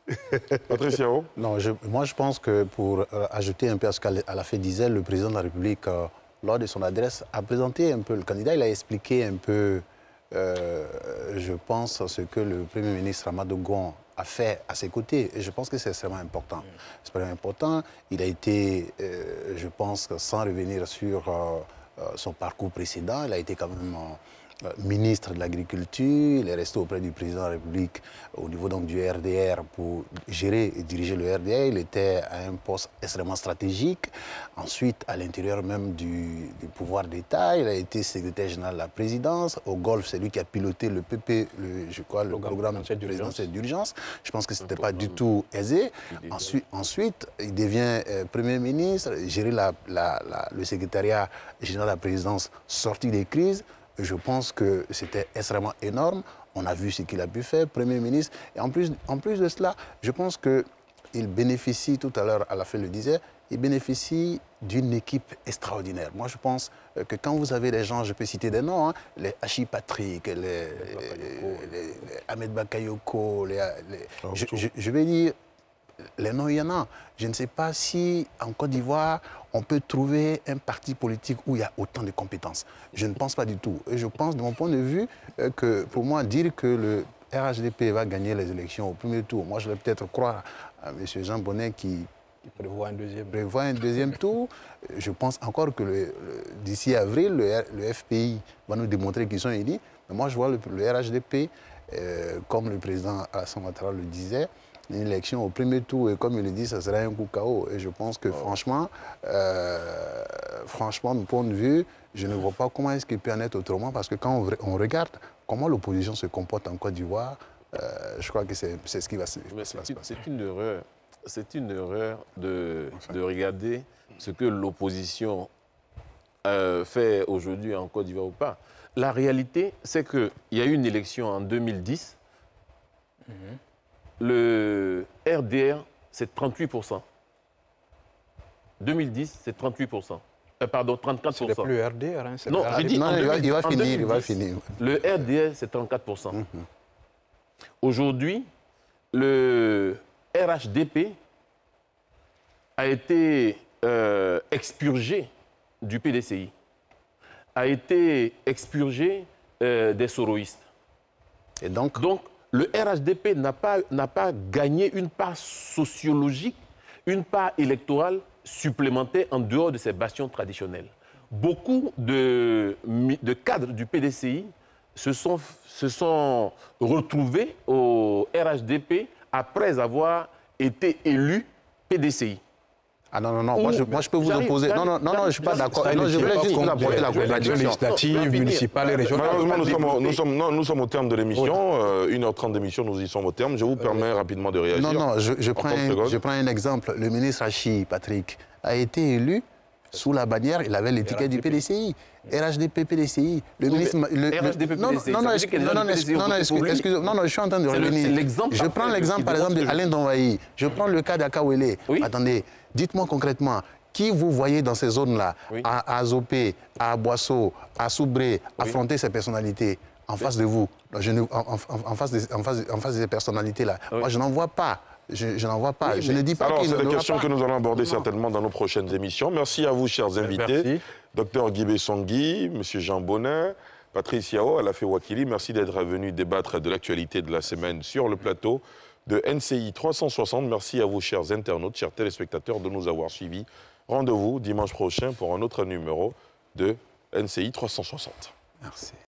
Patrice Yao? Non, je, moi je pense que pour euh, ajouter un peu à ce qu'Alafé disait, le président de la République, euh, lors de son adresse, a présenté un peu le candidat. Il a expliqué un peu, euh, je pense, ce que le Premier ministre Amadou Gon a fait à ses côtés. Et je pense que c'est extrêmement important. C'est vraiment important. Il a été, euh, je pense, sans revenir sur euh, euh, son parcours précédent, il a été quand même euh, ministre de l'Agriculture. Il est resté auprès du président de la République au niveau donc, du R D R pour gérer et diriger le R D R. Il était à un poste extrêmement stratégique. Ensuite, à l'intérieur même du, du pouvoir d'État, il a été secrétaire général de la présidence. Au Golfe, c'est lui qui a piloté le P P, le, je crois, le programme présidentiel d'urgence. Je pense que ce n'était pas du tout aisé. Ensuite, ensuite, il devient euh, Premier ministre, gérer la, la, la, le secrétariat général de la présidence sorti des crises. Je pense que c'était extrêmement énorme. On a vu ce qu'il a pu faire, Premier ministre. Et en plus, en plus de cela, je pense qu'il bénéficie, tout à l'heure, Alafé le disait, il bénéficie d'une équipe extraordinaire. Moi, je pense que quand vous avez des gens, je peux citer des noms, hein, les Hachi Patrick, les, les, les, les Ahmed Bakayoko, les, les, je, je, je vais dire, les noms, il y en a. Je ne sais pas si, en Côte d'Ivoire, on peut trouver un parti politique où il y a autant de compétences. Je ne pense pas du tout. Et je pense, de mon point de vue, que pour moi, dire que le R H D P va gagner les élections au premier tour, moi, je vais peut-être croire à M. Jean Bonnet qui Il prévoit un deuxième. prévoit un deuxième tour. Je pense encore que d'ici avril, le, le F P I va nous démontrer qu'ils sont unis. Mais moi, je vois le, le R H D P, euh, comme le président Alassane Ouattara le disait, une élection au premier tour, et comme il le dit, ça sera un coup K O. Et je pense que, oh. franchement, euh, franchement, de mon point de vue, je ne vois pas comment est-ce qu'il peut en être autrement, parce que quand on, on regarde comment l'opposition se comporte en Côte d'Ivoire, euh, je crois que c'est ce qui va se passer. C'est une erreur. C'est une erreur de, enfin. de regarder ce que l'opposition euh, fait aujourd'hui en Côte d'Ivoire ou pas. La réalité, c'est qu'il y a eu une élection en deux mille dix. Mm-hmm. Le R D R, c'est trente-huit pour cent. deux mille dix, c'est trente-huit pour cent. Euh, pardon, trente-quatre pour cent. C'est plus le R D R. Hein, non, je dis, non, il, va, il, va en finir, deux mille dix, il va finir. Le R D R, c'est trente-quatre pour cent. Mm-hmm. Aujourd'hui, le R H D P a été euh, expurgé du P D C I, a été expurgé euh, des soroïstes. Et donc, donc le R H D P n'a pas, n'a pas gagné une part sociologique, une part électorale supplémentaire en dehors de ses bastions traditionnels. Beaucoup de, de cadres du P D C I se sont, se sont retrouvés au R H D P après avoir été élus P D C I. Ah non, non, non, moi je, moi je peux vous opposer. Non, non, non, non je ne suis pas d'accord. Non, je voulais juste vous apporter la contradiction. législative, municipale et régionale. Malheureusement, nous sommes, nous, sommes, non, nous sommes au terme de l'émission. Euh, une heure trente d'émission, nous y sommes au terme. Je vous permets rapidement de réagir. Non, non, je, je, prends un, je prends un exemple. Le ministre Hachi Patrick a été élu sous la bannière, il avait l'étiquette du P D C I. R H D P, P D C I. Le ministre. Le, R H D P, P D C I. Non, non, non, excusez-moi, non, je suis en train de revenir. Je prends l'exemple, par exemple, d'Alain Donvaï. Je prends le cas d'Akawele. Attendez, dites-moi concrètement. Qui vous voyez dans ces zones-là, oui. à, à Zopé, à Boisseau, à Soubré, oui. affronter ces personnalités en oui. face de vous, je ne, en, en, en, face de, en, face, en face de ces personnalités-là? Oui. Moi, je n'en vois pas. Je, je n'en vois pas. Oui, je ne dis pas. Alors, c'est des questions pas. que nous allons aborder non. certainement dans nos prochaines émissions. Merci à vous, chers invités. Merci. Docteur Guibé Songui, Monsieur Jean Bonnet, Patrice Yao, Alafé Ouakili, merci d'être venu débattre de l'actualité de la semaine sur le plateau de N C I trois cent soixante. Merci à vous, chers internautes, chers téléspectateurs, de nous avoir suivis. Rendez-vous dimanche prochain pour un autre numéro de N C I trois cent soixante. Merci.